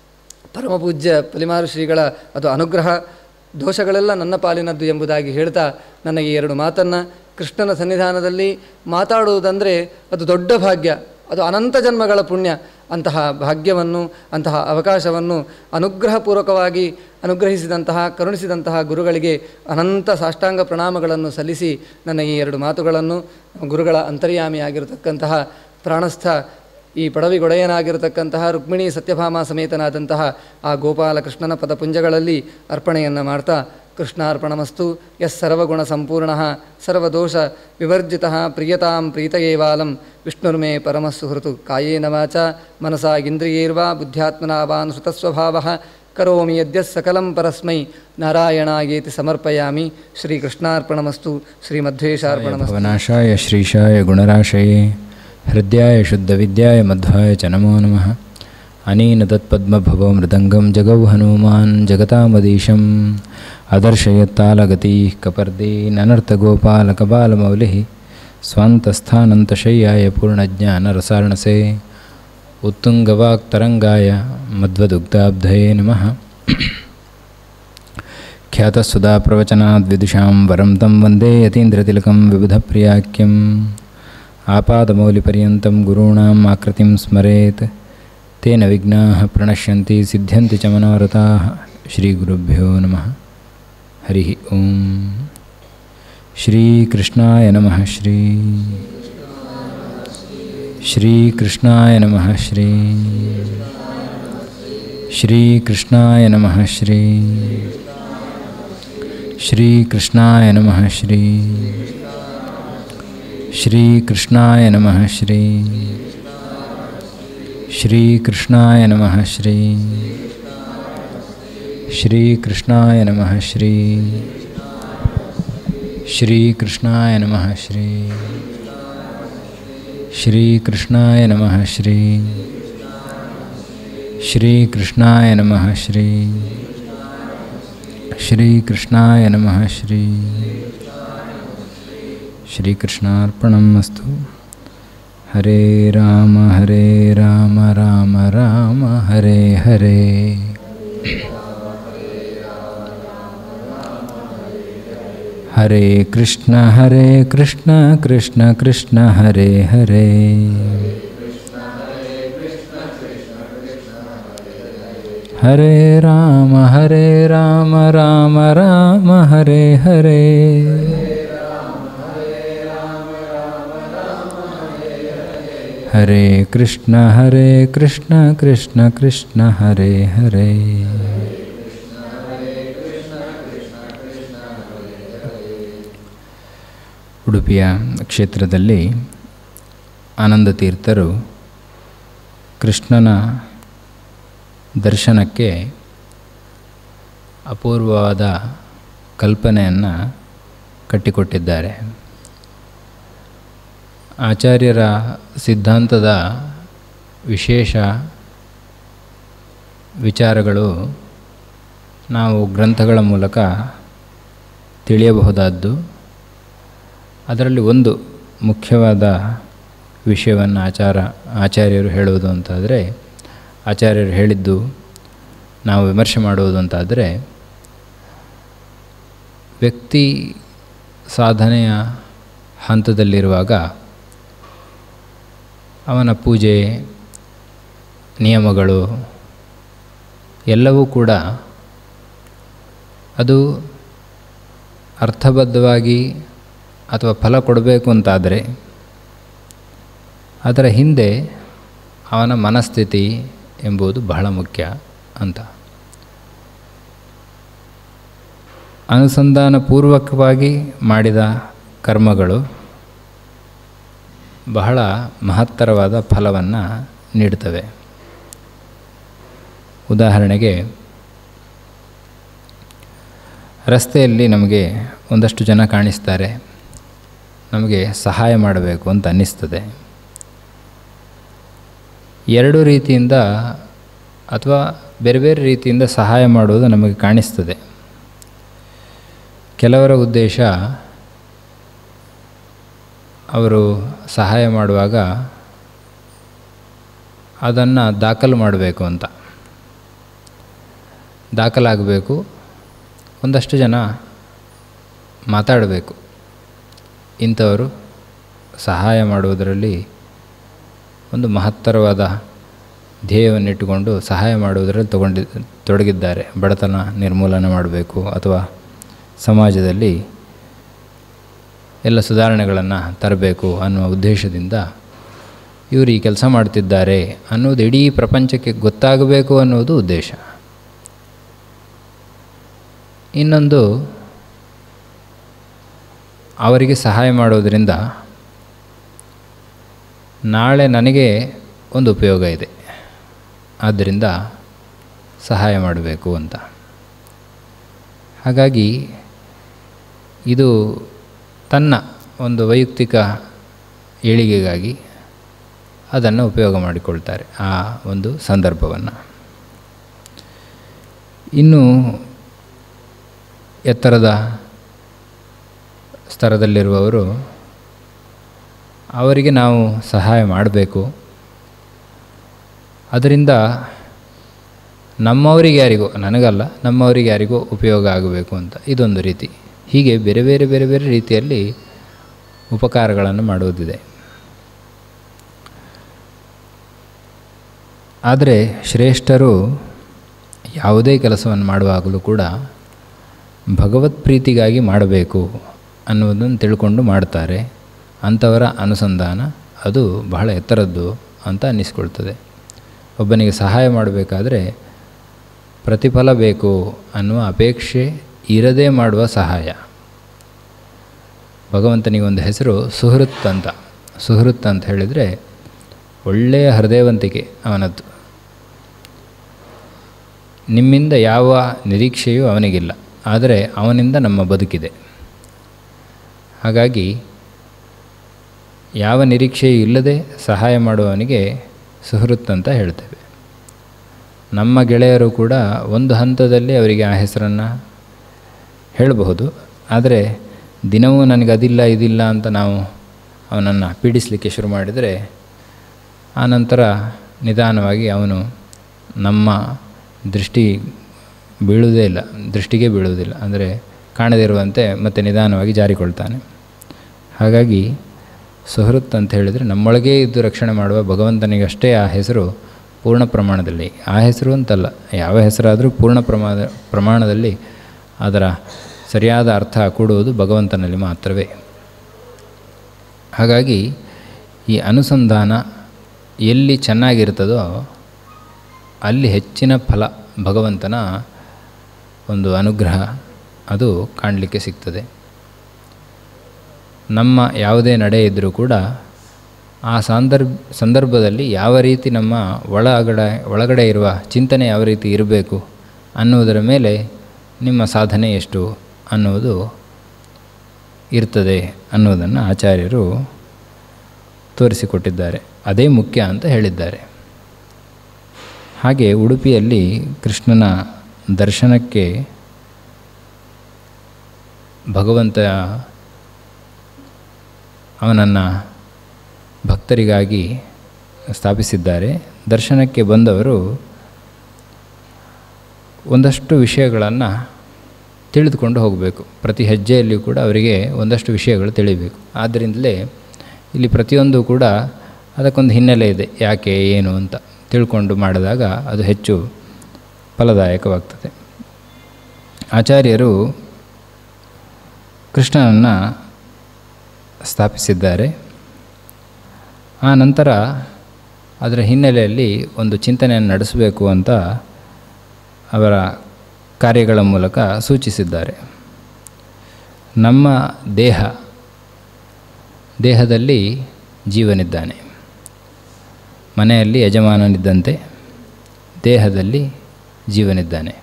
ಪರಮಪೂಜ್ಯ ಪಲಿಮಾರು ಶ್ರೀಗಳ ಅದು ಅನುಗ್ರಹ, ದೋಷಗಳೆಲ್ಲ ನನ್ನ ಪಾಲಿನದ್ದು ಎಂಬುದಾಗಿ ಹೇಳ್ತಾ ನನ್ನ ಈ ಎರಡು ಮಾತನ್ನು, ಕೃಷ್ಣನ ಸನ್ನಿಧಾನದಲ್ಲಿ ಮಾತಾಡುವುದಂದರೆ ಅದು ದೊಡ್ಡ ಭಾಗ್ಯ, ಅದು ಅನಂತ ಜನ್ಮಗಳ ಪುಣ್ಯ. ಅಂತಹ ಭಾಗ್ಯವನ್ನು, ಅಂತಹ ಅವಕಾಶವನ್ನು ಅನುಗ್ರಹಪೂರ್ವಕವಾಗಿ ಅನುಗ್ರಹಿಸಿದಂತಹ, ಕರುಣಿಸಿದಂತಹ ಗುರುಗಳಿಗೆ ಅನಂತ ಸಾಷ್ಟಾಂಗ ಪ್ರಣಾಮಗಳನ್ನು ಸಲ್ಲಿಸಿ ನನ್ನ ಈ ಎರಡು ಮಾತುಗಳನ್ನು ಗುರುಗಳ ಅಂತರ್ಯಾಮಿಯಾಗಿರತಕ್ಕಂತಹ ಪ್ರಾಣಸ್ಥ ಈ ಪಡವಿಗೊಡೆಯನಾಗಿರತಕ್ಕಂತಹ ರುಕ್ಮಿಣಿ ಸತ್ಯಭಾಮ ಸಮೇತನಾದಂತಹ ಆ ಗೋಪಾಲಕೃಷ್ಣನ ಪದಪುಂಜಗಳಲ್ಲಿ ಅರ್ಪಣೆಯನ್ನು ಮಾಡ್ತಾ, ಕೃಷ್ಣಾರ್ಪಣಮಸ್ತು. ಯಸ್ ಸರ್ವಗುಣ ಸಂಪೂರ್ಣ ಸರ್ವದೋಷ ವಿವರ್ಜಿತ ಪ್ರಿಯತಾಂ ಪ್ರೀತಯೇವಾಲಂ ವಿಷ್ಣುರ್ಮೇ ಪರಮಸುಹೃತು. ಕಾಯೇನ ವಾಚ ಮನಸಾ ಇಂದ್ರಿಯೈರ್ವಾ ಬುದ್ಧ್ಯಾತ್ಮನಾ ವಾನುಸೃತಸ್ವಭಾವಃ ಕರೋಮಿ ಯದ್ಯಃ ಸಕಲಂ ಪರಸ್ಮೈ ನಾರಾಯಣಾಯೇತಿ ಸಮರ್ಪಯಾಮಿ. ಶ್ರೀಕೃಷ್ಣಾರ್ಪಣಮಸ್ತು. ಶ್ರೀಮಧ್ವೇಶಾರ್ಪಣಮಸ್ತು. ಭವನಾಶಾಯ ಶ್ರೀಶಾಯ ಗುಣರಾಶಯೇ ಹೃದಯಾಯ ಶುದ್ಧವಿದ್ಯಾಯ ಮಧ್ವಾಯ ಚ ನಮೋ ನಮಃ. ಅನೇನ ತತ್ಪದ್ಮಭವೋ ಮೃದಂಗಂ ಜಗೌ ಹನುಮಾನ್ ಜಗತಾಮದೀಶಂ ಅದರ್ಶಯತ್ತಾಲಗತಿ ಕಪರ್ದೇ ನನರ್ತಗೋಪಾಲಕಬಾಲಮೌಲಿಃ ಸ್ವಾಂತಸ್ಥಾನಂತಶಯ್ಯಾಯ ಪೂರ್ಣಜ್ಞಾನರಸಾರ್ಣಸೇ ಉತ್ತುಂಗವಾಕ್ತರಂಗಾಯ ಮಧ್ವದುಗ್ಧಾಬ್ಧಯೇ ನಮಃ. ಖ್ಯಾತಸುಧಾ ಪ್ರವಚನಾದ್ವಿದುಷಾಂ ವರಂ ತಂ ವಂದೇ ಯತೀಂದ್ರತಿಲಕಂ ವಿಬುಧಪ್ರಿಯಾಖ್ಯಂ ಆಪಾದಮೌಲಿಪರ್ಯಂతం ಗುರುಣಾಂ ಆಕೃತಿಂ ಸ್ಮರೇತ್ ತೇನ ವಿಘ್ನಾಃ ಪ್ರಣಶ್ಯಂತಿ ಸಿದ್ಧ್ಯಂತಿ ಚ ಮನೋರಥಾಃ. ಶ್ರೀಗುರುಭ್ಯೋ ನಮಃ. ಹರಿ ಓಂ. ಶ್ರೀಕೃಷ್ಣಾಯ ನಮಃ. ಶ್ರೀಕೃಷ್ಣಾಯ ನಮಃ. ಶ್ರೀಕೃಷ್ಣಾಯ ನಮಃ. ಶ್ರೀಕೃಷ್ಣಾಯ ನಮಃ. ಶ್ರೀಕೃಷ್ಣಾಯ ನಮಃ. ಶ್ರೀಕೃಷ್ಣಾಯ ನಮಃ ಶ್ರೀಕೃಷ್ಣಾಯ ನಮಃ ಶ್ರೀಕೃಷ್ಣಾಯ ನಮಃ ಶ್ರೀಕೃಷ್ಣಾಯ ನಮಃ ಶ್ರೀಕೃಷ್ಣಾಯ ನಮಃ ಶ್ರೀಕೃಷ್ಣಾಯ ನಮಃ ಶ್ರೀಕೃಷ್ಣಾರ್ಪಣಮಸ್ತು. ಹರೇ ರಾಮ ರಾಮ ರಾಮ ಹರೇ ಹರೇ. ಹರೇ ಕೃಷ್ಣ ಕೃಷ್ಣ ಕೃಷ್ಣ ಹರೇ ಹರೇ. ಹರೇ ರಾಮ ರಾಮ ರಾಮ ಹರೇ ಹರೇ. ಹರೇ ಕೃಷ್ಣ ಕೃಷ್ಣ ಕೃಷ್ಣ ಹರೇ ಹರೇ. ಉಡುಪಿಯ ಕ್ಷೇತ್ರದಲ್ಲಿ ಆನಂದ ತೀರ್ಥರು ಕೃಷ್ಣನ ದರ್ಶನಕ್ಕೆ ಅಪೂರ್ವವಾದ ಕಲ್ಪನೆಯನ್ನು ಕಟ್ಟಿಕೊಟ್ಟಿದ್ದಾರೆ. ಆಚಾರ್ಯರ ಸಿದ್ಧಾಂತದ ವಿಶೇಷ ವಿಚಾರಗಳು ನಾವು ಗ್ರಂಥಗಳ ಮೂಲಕ ತಿಳಿಯಬಹುದಾದ್ದು. ಅದರಲ್ಲಿ ಒಂದು ಮುಖ್ಯವಾದ ವಿಷಯವನ್ನು ಆಚಾರ್ಯರು ಹೇಳುವುದು ಅಂತಾದರೆ, ಆಚಾರ್ಯರು ಹೇಳಿದ್ದು ನಾವು ವಿಮರ್ಶೆ ಮಾಡುವುದು ಅಂತಾದರೆ, ವ್ಯಕ್ತಿ ಸಾಧನೆಯ ಹಂತದಲ್ಲಿರುವಾಗ ಅವನ ಪೂಜೆ ನಿಯಮಗಳು ಎಲ್ಲವೂ ಕೂಡ ಅದು ಅರ್ಥಬದ್ಧವಾಗಿ ಅಥವಾ ಫಲ ಕೊಡಬೇಕು ಅಂತಾದರೆ ಅದರ ಹಿಂದೆ ಅವನ ಮನಸ್ಥಿತಿ ಎಂಬುದು ಬಹಳ ಮುಖ್ಯ ಅಂತ. ಅನುಸಂಧಾನಪೂರ್ವಕವಾಗಿ ಮಾಡಿದ ಕರ್ಮಗಳು ಬಹಳ ಮಹತ್ತರವಾದ ಫಲವನ್ನು ನೀಡುತ್ತವೆ. ಉದಾಹರಣೆಗೆ, ರಸ್ತೆಯಲ್ಲಿ ನಮಗೆ ಒಂದಷ್ಟು ಜನ ಕಾಣಿಸ್ತಾರೆ, ನಮಗೆ ಸಹಾಯ ಮಾಡಬೇಕು ಅಂತ ಅನ್ನಿಸ್ತದೆ. ಎರಡು ರೀತಿಯಿಂದ ಅಥವಾ ಬೇರೆ ಬೇರೆ ರೀತಿಯಿಂದ ಸಹಾಯ ಮಾಡುವುದು ನಮಗೆ ಕಾಣಿಸ್ತದೆ. ಕೆಲವರ ಉದ್ದೇಶ ಅವರು ಸಹಾಯ ಮಾಡುವಾಗ ಅದನ್ನು ದಾಖಲು ಮಾಡಬೇಕು ಅಂತ, ದಾಖಲಾಗಬೇಕು. ಒಂದಷ್ಟು ಜನ ಮಾತಾಡಬೇಕು, ಇಂಥವರು ಸಹಾಯ ಮಾಡುವುದರಲ್ಲಿ ಒಂದು ಮಹತ್ತರವಾದ ಧ್ಯೇಯವನ್ನಿಟ್ಟುಕೊಂಡು ಸಹಾಯ ಮಾಡುವುದರಲ್ಲಿ ತೊಡಗಿದ್ದಾರೆ, ಬಡತನ ನಿರ್ಮೂಲನೆ ಮಾಡಬೇಕು ಅಥವಾ ಸಮಾಜದಲ್ಲಿ ಎಲ್ಲ ಸುಧಾರಣೆಗಳನ್ನು ತರಬೇಕು ಅನ್ನುವ ಉದ್ದೇಶದಿಂದ ಇವರು ಈ ಕೆಲಸ ಮಾಡ್ತಿದ್ದಾರೆ ಅನ್ನೋದು ಇಡೀ ಪ್ರಪಂಚಕ್ಕೆ ಗೊತ್ತಾಗಬೇಕು ಅನ್ನೋದು ಉದ್ದೇಶ. ಇನ್ನೊಂದು, ಅವರಿಗೆ ಸಹಾಯ ಮಾಡೋದರಿಂದ ನಾಳೆ ನನಗೆ ಒಂದು ಉಪಯೋಗ ಇದೆ, ಆದ್ದರಿಂದ ಸಹಾಯ ಮಾಡಬೇಕು ಅಂತ. ಹಾಗಾಗಿ ಇದು ತನ್ನ ಒಂದು ವೈಯಕ್ತಿಕ ಏಳಿಗೆಗಾಗಿ ಅದನ್ನು ಉಪಯೋಗ ಮಾಡಿಕೊಳ್ತಾರೆ, ಆ ಒಂದು ಸಂದರ್ಭವನ್ನು. ಇನ್ನು ಎತ್ತರದ ಸ್ತರದಲ್ಲಿರುವವರು, ಅವರಿಗೆ ನಾವು ಸಹಾಯ ಮಾಡಬೇಕು, ಅದರಿಂದ ನಮ್ಮವರಿಗೆ ಯಾರಿಗೋ, ನನಗಲ್ಲ ನಮ್ಮವರಿಗೆ ಯಾರಿಗೋ ಉಪಯೋಗ ಆಗಬೇಕು ಅಂತ ಇದೊಂದು ರೀತಿ. ಹೀಗೆ ಬೇರೆ ಬೇರೆ ಬೇರೆ ಬೇರೆ ರೀತಿಯಲ್ಲಿ ಉಪಕಾರಗಳನ್ನು ಮಾಡುವುದಿದೆ. ಆದರೆ ಶ್ರೇಷ್ಠರು ಯಾವುದೇ ಕೆಲಸವನ್ನು ಮಾಡುವಾಗಲೂ ಕೂಡ ಭಗವತ್ ಪ್ರೀತಿಗಾಗಿ ಮಾಡಬೇಕು ಅನ್ನೋದನ್ನು ತಿಳ್ಕೊಂಡು ಮಾಡ್ತಾರೆ. ಅಂಥವರ ಅನುಸಂಧಾನ ಅದು ಬಹಳ ಎತ್ತರದ್ದು ಅಂತ ಅನ್ನಿಸ್ಕೊಳ್ತದೆ. ಒಬ್ಬನಿಗೆ ಸಹಾಯ ಮಾಡಬೇಕಾದ್ರೆ ಪ್ರತಿಫಲ ಬೇಕು ಅನ್ನುವ ಅಪೇಕ್ಷೆ ಇರದೇ ಮಾಡುವ ಸಹಾಯ. ಭಗವಂತನಿಗೆ ಒಂದು ಹೆಸರು ಸುಹೃತ್ ಅಂತ. ಸುಹೃತ್ ಅಂತ ಹೇಳಿದರೆ ಒಳ್ಳೆಯ ಹೃದಯವಂತಿಕೆ ಅವನದ್ದು. ನಿಮ್ಮಿಂದ ಯಾವ ನಿರೀಕ್ಷೆಯೂ ಅವನಿಗಿಲ್ಲ, ಆದರೆ ಅವನಿಂದ ನಮ್ಮ ಬದುಕಿದೆ. ಹಾಗಾಗಿ ಯಾವ ನಿರೀಕ್ಷೆಯೂ ಇಲ್ಲದೆ ಸಹಾಯ ಮಾಡುವವನಿಗೆ ಸುಹೃತ್ ಅಂತ ಹೇಳ್ತೇವೆ. ನಮ್ಮ ಗೆಳೆಯರು ಕೂಡ ಒಂದು ಹಂತದಲ್ಲಿ ಅವರಿಗೆ ಆ ಹೆಸರನ್ನು ಹೇಳಬಹುದು, ಆದರೆ ದಿನವೂ ನನಗೆ ಅದಿಲ್ಲ ಇದಿಲ್ಲ ಅಂತ ನಾವು ಅವನನ್ನು ಪೀಡಿಸಲಿಕ್ಕೆ ಶುರು ಮಾಡಿದರೆ ಆನಂತರ ನಿಧಾನವಾಗಿ ಅವನು ನಮ್ಮ ದೃಷ್ಟಿಗೆ ಬೀಳುವುದಿಲ್ಲ, ಅಂದರೆ ಕಾಣದಿರುವಂತೆ ಮತ್ತೆ ನಿಧಾನವಾಗಿ ಜಾರಿಕೊಳ್ತಾನೆ. ಹಾಗಾಗಿ ಸುಹೃತ್ ಅಂತ ಹೇಳಿದರೆ ನಮ್ಮೊಳಗೇ ಇದ್ದು ರಕ್ಷಣೆ ಮಾಡುವ ಭಗವಂತನಿಗಷ್ಟೇ ಆ ಹೆಸರು ಪೂರ್ಣ ಪ್ರಮಾಣದಲ್ಲಿ, ಆ ಹೆಸರು ಅಂತಲ್ಲ, ಯಾವ ಹೆಸರಾದರೂ ಪೂರ್ಣ ಪ್ರಮಾಣದಲ್ಲಿ ಅದರ ಸರಿಯಾದ ಅರ್ಥ ಕೂಡುವುದು ಭಗವಂತನಲ್ಲಿ ಮಾತ್ರವೇ. ಹಾಗಾಗಿ ಈ ಅನುಸಂಧಾನ ಎಲ್ಲಿ ಚೆನ್ನಾಗಿರ್ತದೋ ಅಲ್ಲಿ ಹೆಚ್ಚಿನ ಫಲ, ಭಗವಂತನ ಒಂದು ಅನುಗ್ರಹ ಅದು ಕಾಣಲಿಕ್ಕೆ ಸಿಗ್ತದೆ. ನಮ್ಮ ಯಾವುದೇ ನಡೆ ಇದ್ದರೂ ಕೂಡ ಆ ಸಂದರ್ಭದಲ್ಲಿ ಯಾವ ರೀತಿ ನಮ್ಮ ಒಳಗಡೆ ಇರುವ ಚಿಂತನೆ ಯಾವ ರೀತಿ ಇರಬೇಕು ಅನ್ನುವುದರ ಮೇಲೆ ನಿಮ್ಮ ಸಾಧನೆ ಎಷ್ಟು ಅನ್ನುವುದು ಇರ್ತದೆ ಅನ್ನುವುದನ್ನು ಆಚಾರ್ಯರು ತೋರಿಸಿಕೊಟ್ಟಿದ್ದಾರೆ. ಅದೇ ಮುಖ್ಯ ಅಂತ ಹೇಳಿದ್ದಾರೆ. ಹಾಗೆ ಉಡುಪಿಯಲ್ಲಿ ಕೃಷ್ಣನ ದರ್ಶನಕ್ಕೆ ಭಗವಂತ ಅವನನ್ನು ಭಕ್ತರಿಗಾಗಿ ಸ್ಥಾಪಿಸಿದ್ದಾರೆ. ದರ್ಶನಕ್ಕೆ ಬಂದವರು ಒಂದಷ್ಟು ವಿಷಯಗಳನ್ನು ತಿಳಿದುಕೊಂಡು ಹೋಗಬೇಕು. ಪ್ರತಿ ಹೆಜ್ಜೆಯಲ್ಲಿಯೂ ಕೂಡ ಅವರಿಗೆ ಒಂದಷ್ಟು ವಿಷಯಗಳು ತಿಳಿಬೇಕು. ಆದ್ದರಿಂದಲೇ ಇಲ್ಲಿ ಪ್ರತಿಯೊಂದು ಕೂಡ ಅದಕ್ಕೊಂದು ಹಿನ್ನೆಲೆ ಇದೆ, ಯಾಕೆ ಏನು ಅಂತ ತಿಳ್ಕೊಂಡು ಮಾಡಿದಾಗ ಅದು ಹೆಚ್ಚು ಫಲದಾಯಕವಾಗ್ತದೆ. ಆಚಾರ್ಯರು ಕೃಷ್ಣನನ್ನು ಸ್ಥಾಪಿಸಿದ್ದಾರೆ. ಆ ನಂತರ ಅದರ ಹಿನ್ನೆಲೆಯಲ್ಲಿ ಒಂದು ಚಿಂತನೆಯನ್ನು ನಡೆಸಬೇಕು ಅಂತ ಅವರ ಕಾರ್ಯಗಳ ಮೂಲಕ ಸೂಚಿಸಿದ್ದಾರೆ. ನಮ್ಮ ದೇಹದಲ್ಲಿ ಜೀವನಿದ್ದಾನೆ. ಮನೆಯಲ್ಲಿ ಯಜಮಾನನಿದ್ದಂತೆ ದೇಹದಲ್ಲಿ ಜೀವನಿದ್ದಾನೆ.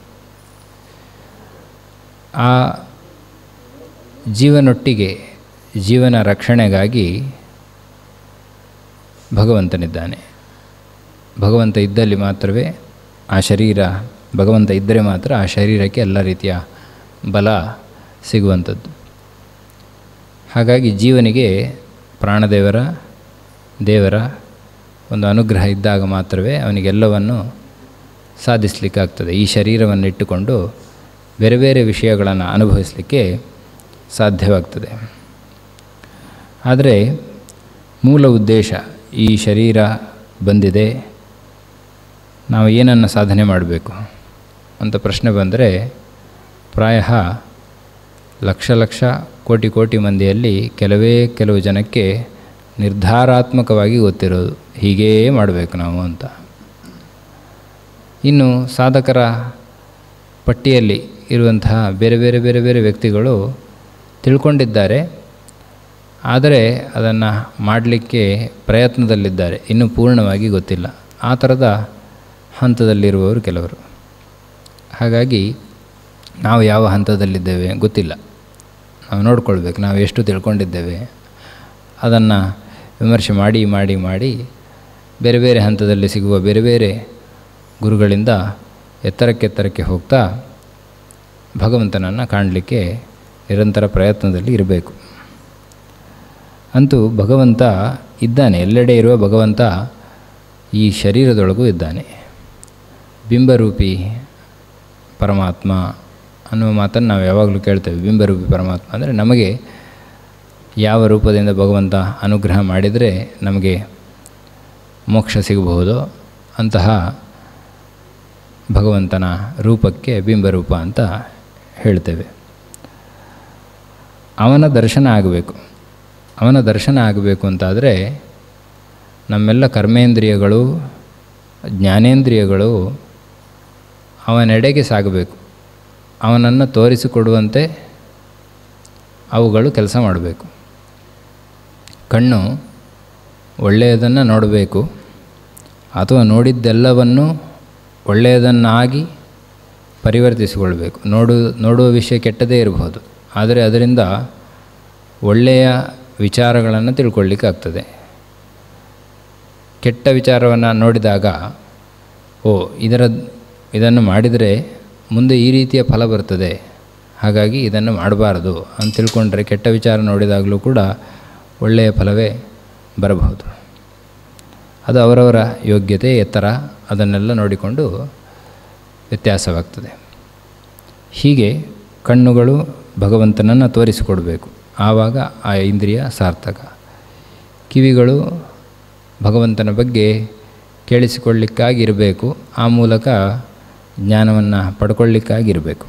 ಆ ಜೀವನೊಟ್ಟಿಗೆ ಜೀವನ ರಕ್ಷಣೆಗಾಗಿ ಭಗವಂತನಿದ್ದಾನೆ. ಭಗವಂತ ಇದ್ದಲ್ಲಿ ಮಾತ್ರವೇ ಭಗವಂತ ಇದ್ದರೆ ಮಾತ್ರ ಆ ಶರೀರಕ್ಕೆ ಎಲ್ಲ ರೀತಿಯ ಬಲ ಸಿಗುವಂಥದ್ದು. ಹಾಗಾಗಿ ಜೀವನಿಗೆ ದೇವರ ಒಂದು ಅನುಗ್ರಹ ಇದ್ದಾಗ ಮಾತ್ರವೇ ಅವನಿಗೆಲ್ಲವನ್ನು ಸಾಧಿಸಲಿಕ್ಕಾಗ್ತದೆ. ಈ ಶರೀರವನ್ನು ಇಟ್ಟುಕೊಂಡು ಬೇರೆ ಬೇರೆ ವಿಷಯಗಳನ್ನು ಅನುಭವಿಸಲಿಕ್ಕೆ ಸಾಧ್ಯವಾಗ್ತದೆ. ಆದರೆ ಮೂಲ ಉದ್ದೇಶ, ಈ ಶರೀರ ಬಂದಿದೆ, ನಾವು ಏನನ್ನು ಸಾಧನೆ ಮಾಡಬೇಕು ಅಂತ ಪ್ರಶ್ನೆ ಬಂದರೆ ಪ್ರಾಯ ಲಕ್ಷ ಕೋಟಿ ಮಂದಿಯಲ್ಲಿ ಕೆಲವು ಜನಕ್ಕೆ ನಿರ್ಧಾರಾತ್ಮಕವಾಗಿ ಗೊತ್ತಿರೋದು ಹೀಗೇ ಮಾಡಬೇಕು ನಾವು ಅಂತ. ಇನ್ನು ಸಾಧಕರ ಪಟ್ಟಿಯಲ್ಲಿ ಇರುವಂತಹ ಬೇರೆ ಬೇರೆ ವ್ಯಕ್ತಿಗಳು ತಿಳ್ಕೊಂಡಿದ್ದಾರೆ, ಆದರೆ ಅದನ್ನು ಮಾಡಲಿಕ್ಕೆ ಪ್ರಯತ್ನದಲ್ಲಿದ್ದಾರೆ, ಇನ್ನೂ ಪೂರ್ಣವಾಗಿ ಗೊತ್ತಿಲ್ಲ. ಆ ಥರದ ಹಂತದಲ್ಲಿರುವವರು ಕೆಲವರು. ಹಾಗಾಗಿ ನಾವು ಯಾವ ಹಂತದಲ್ಲಿದ್ದೇವೆ ಗೊತ್ತಿಲ್ಲ. ನಾವು ನೋಡ್ಕೊಳ್ಬೇಕು, ನಾವು ಎಷ್ಟು ತಿಳ್ಕೊಂಡಿದ್ದೇವೆ. ಅದನ್ನು ವಿಮರ್ಶೆ ಮಾಡಿ ಬೇರೆ ಬೇರೆ ಹಂತದಲ್ಲಿ ಸಿಗುವ ಬೇರೆ ಬೇರೆ ಗುರುಗಳಿಂದ ಎತ್ತರಕ್ಕೆ ಹೋಗ್ತಾ ಭಗವಂತನನ್ನು ಕಾಣಲಿಕ್ಕೆ ನಿರಂತರ ಪ್ರಯತ್ನದಲ್ಲಿ ಇರಬೇಕು. ಅಂತೂ ಭಗವಂತ ಇದ್ದಾನೆ, ಎಲ್ಲೆಡೆ ಇರುವ ಭಗವಂತ ಈ ಶರೀರದೊಳಗೂ ಇದ್ದಾನೆ. ಬಿಂಬರೂಪಿ ಪರಮಾತ್ಮ ಅನ್ನುವ ಮಾತನ್ನು ನಾವು ಯಾವಾಗಲೂ ಕೇಳ್ತೇವೆ. ಬಿಂಬರೂಪಿ ಪರಮಾತ್ಮ ಅಂದರೆ ನಮಗೆ ಯಾವ ರೂಪದಿಂದ ಭಗವಂತ ಅನುಗ್ರಹ ಮಾಡಿದರೆ ನಮಗೆ ಮೋಕ್ಷ ಸಿಗಬಹುದು ಅಂತಹ ಭಗವಂತನ ರೂಪಕ್ಕೆ ಬಿಂಬರೂಪ ಅಂತ ಹೇಳ್ತೇವೆ. ಅವನ ದರ್ಶನ ಆಗಬೇಕು ಅಂತಾದರೆ ನಮ್ಮೆಲ್ಲ ಕರ್ಮೇಂದ್ರಿಯಗಳು, ಜ್ಞಾನೇಂದ್ರಿಯಗಳು ಅವನೆಡೆಗೆ ಸಾಗಬೇಕು. ಅವನನ್ನು ತೋರಿಸಿಕೊಡುವಂತೆ ಅವುಗಳು ಕೆಲಸ ಮಾಡಬೇಕು. ಕಣ್ಣು ಒಳ್ಳೆಯದನ್ನು ನೋಡಬೇಕು, ಅಥವಾ ನೋಡಿದ್ದೆಲ್ಲವನ್ನು ಒಳ್ಳೆಯದನ್ನಾಗಿ ಪರಿವರ್ತಿಸಿಕೊಳ್ಬೇಕು. ನೋಡುವ ವಿಷಯ ಕೆಟ್ಟದೇ ಇರಬಹುದು, ಆದರೆ ಅದರಿಂದ ಒಳ್ಳೆಯ ವಿಚಾರಗಳನ್ನು ತಿಳ್ಕೊಳ್ಳಿಕ್ಕಾಗ್ತದೆ. ಕೆಟ್ಟ ವಿಚಾರವನ್ನು ನೋಡಿದಾಗ ಇದನ್ನು ಮಾಡಿದರೆ ಮುಂದೆ ಈ ರೀತಿಯ ಫಲ ಬರ್ತದೆ, ಹಾಗಾಗಿ ಇದನ್ನು ಮಾಡಬಾರದು ಅಂತ ತಿಳ್ಕೊಂಡ್ರೆ ಕೆಟ್ಟ ವಿಚಾರ ನೋಡಿದಾಗಲೂ ಕೂಡ ಒಳ್ಳೆಯ ಫಲವೇ ಬರಬಹುದು. ಅದು ಅವರವರ ಯೋಗ್ಯತೆ, ಎತ್ತರ ಅದನ್ನೆಲ್ಲ ನೋಡಿಕೊಂಡು ವ್ಯತ್ಯಾಸವಾಗ್ತದೆ. ಹೀಗೆ ಕಣ್ಣುಗಳು ಭಗವಂತನನ್ನು ತೋರಿಸಿಕೊಡಬೇಕು, ಆವಾಗ ಆ ಇಂದ್ರಿಯ ಸಾರ್ಥಕ. ಕಿವಿಗಳು ಭಗವಂತನ ಬಗ್ಗೆ ಕೇಳಿಸಿಕೊಳ್ಳಿಕ್ಕಾಗಿರಬೇಕು, ಆ ಮೂಲಕ ಜ್ಞಾನವನ್ನು ಪಡ್ಕೊಳ್ಳಿಕ್ಕಾಗಿರಬೇಕು.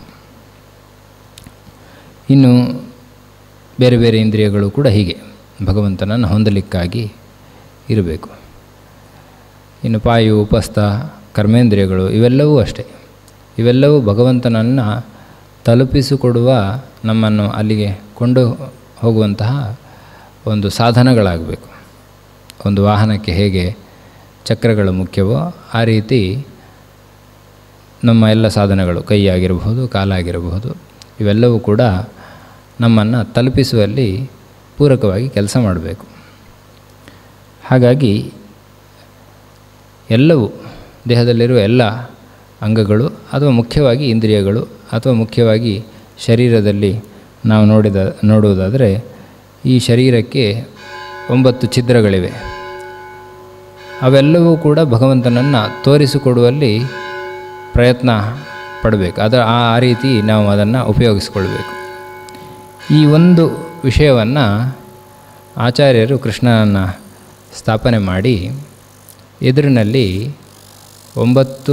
ಇನ್ನು ಬೇರೆ ಬೇರೆ ಇಂದ್ರಿಯಗಳು ಕೂಡ ಹೀಗೆ ಭಗವಂತನನ್ನು ಹೊಂದಲಿಕ್ಕಾಗಿ ಇರಬೇಕು. ಇನ್ನು ಪಾಯು, ಉಪಸ್ಥ, ಕರ್ಮೇಂದ್ರಿಯಗಳು ಇವೆಲ್ಲವೂ ಅಷ್ಟೇ. ಇವೆಲ್ಲವೂ ಭಗವಂತನನ್ನು ತಲುಪಿಸಿಕೊಡುವ, ನಮ್ಮನ್ನು ಅಲ್ಲಿಗೆ ಕೊಂಡು ಹೋಗುವಂತಹ ಒಂದು ಸಾಧನಗಳಾಗಬೇಕು. ಒಂದು ವಾಹನಕ್ಕೆ ಹೇಗೆ ಚಕ್ರಗಳು ಮುಖ್ಯವೋ ಆ ರೀತಿ ನಮ್ಮ ಎಲ್ಲ ಸಾಧನಗಳು, ಕೈಯಾಗಿರಬಹುದು, ಕಾಲಾಗಿರಬಹುದು, ಇವೆಲ್ಲವೂ ಕೂಡ ನಮ್ಮನ್ನು ತಲುಪಿಸುವಲ್ಲಿ ಪೂರಕವಾಗಿ ಕೆಲಸ ಮಾಡಬೇಕು. ಹಾಗಾಗಿ ಎಲ್ಲವೂ ದೇಹದಲ್ಲಿರುವ ಎಲ್ಲ ಅಂಗಗಳು ಅಥವಾ ಮುಖ್ಯವಾಗಿ ಇಂದ್ರಿಯಗಳು ಅಥವಾ ಮುಖ್ಯವಾಗಿ ಶರೀರದಲ್ಲಿ ನಾವು ನೋಡುವುದಾದರೆ ಈ ಶರೀರಕ್ಕೆ 9 ಛಿದ್ರಗಳಿವೆ. ಅವೆಲ್ಲವೂ ಕೂಡ ಭಗವಂತನನ್ನು ತೋರಿಸಿಕೊಡುವಲ್ಲಿ ಪ್ರಯತ್ನ ಪಡಬೇಕು. ಆ ರೀತಿ ನಾವು ಅದನ್ನು ಉಪಯೋಗಿಸಿಕೊಳ್ಬೇಕು. ಈ ಒಂದು ವಿಷಯವನ್ನು ಆಚಾರ್ಯರು ಕೃಷ್ಣನನ್ನು ಸ್ಥಾಪನೆ ಮಾಡಿ ಎದುರಿನಲ್ಲಿ 9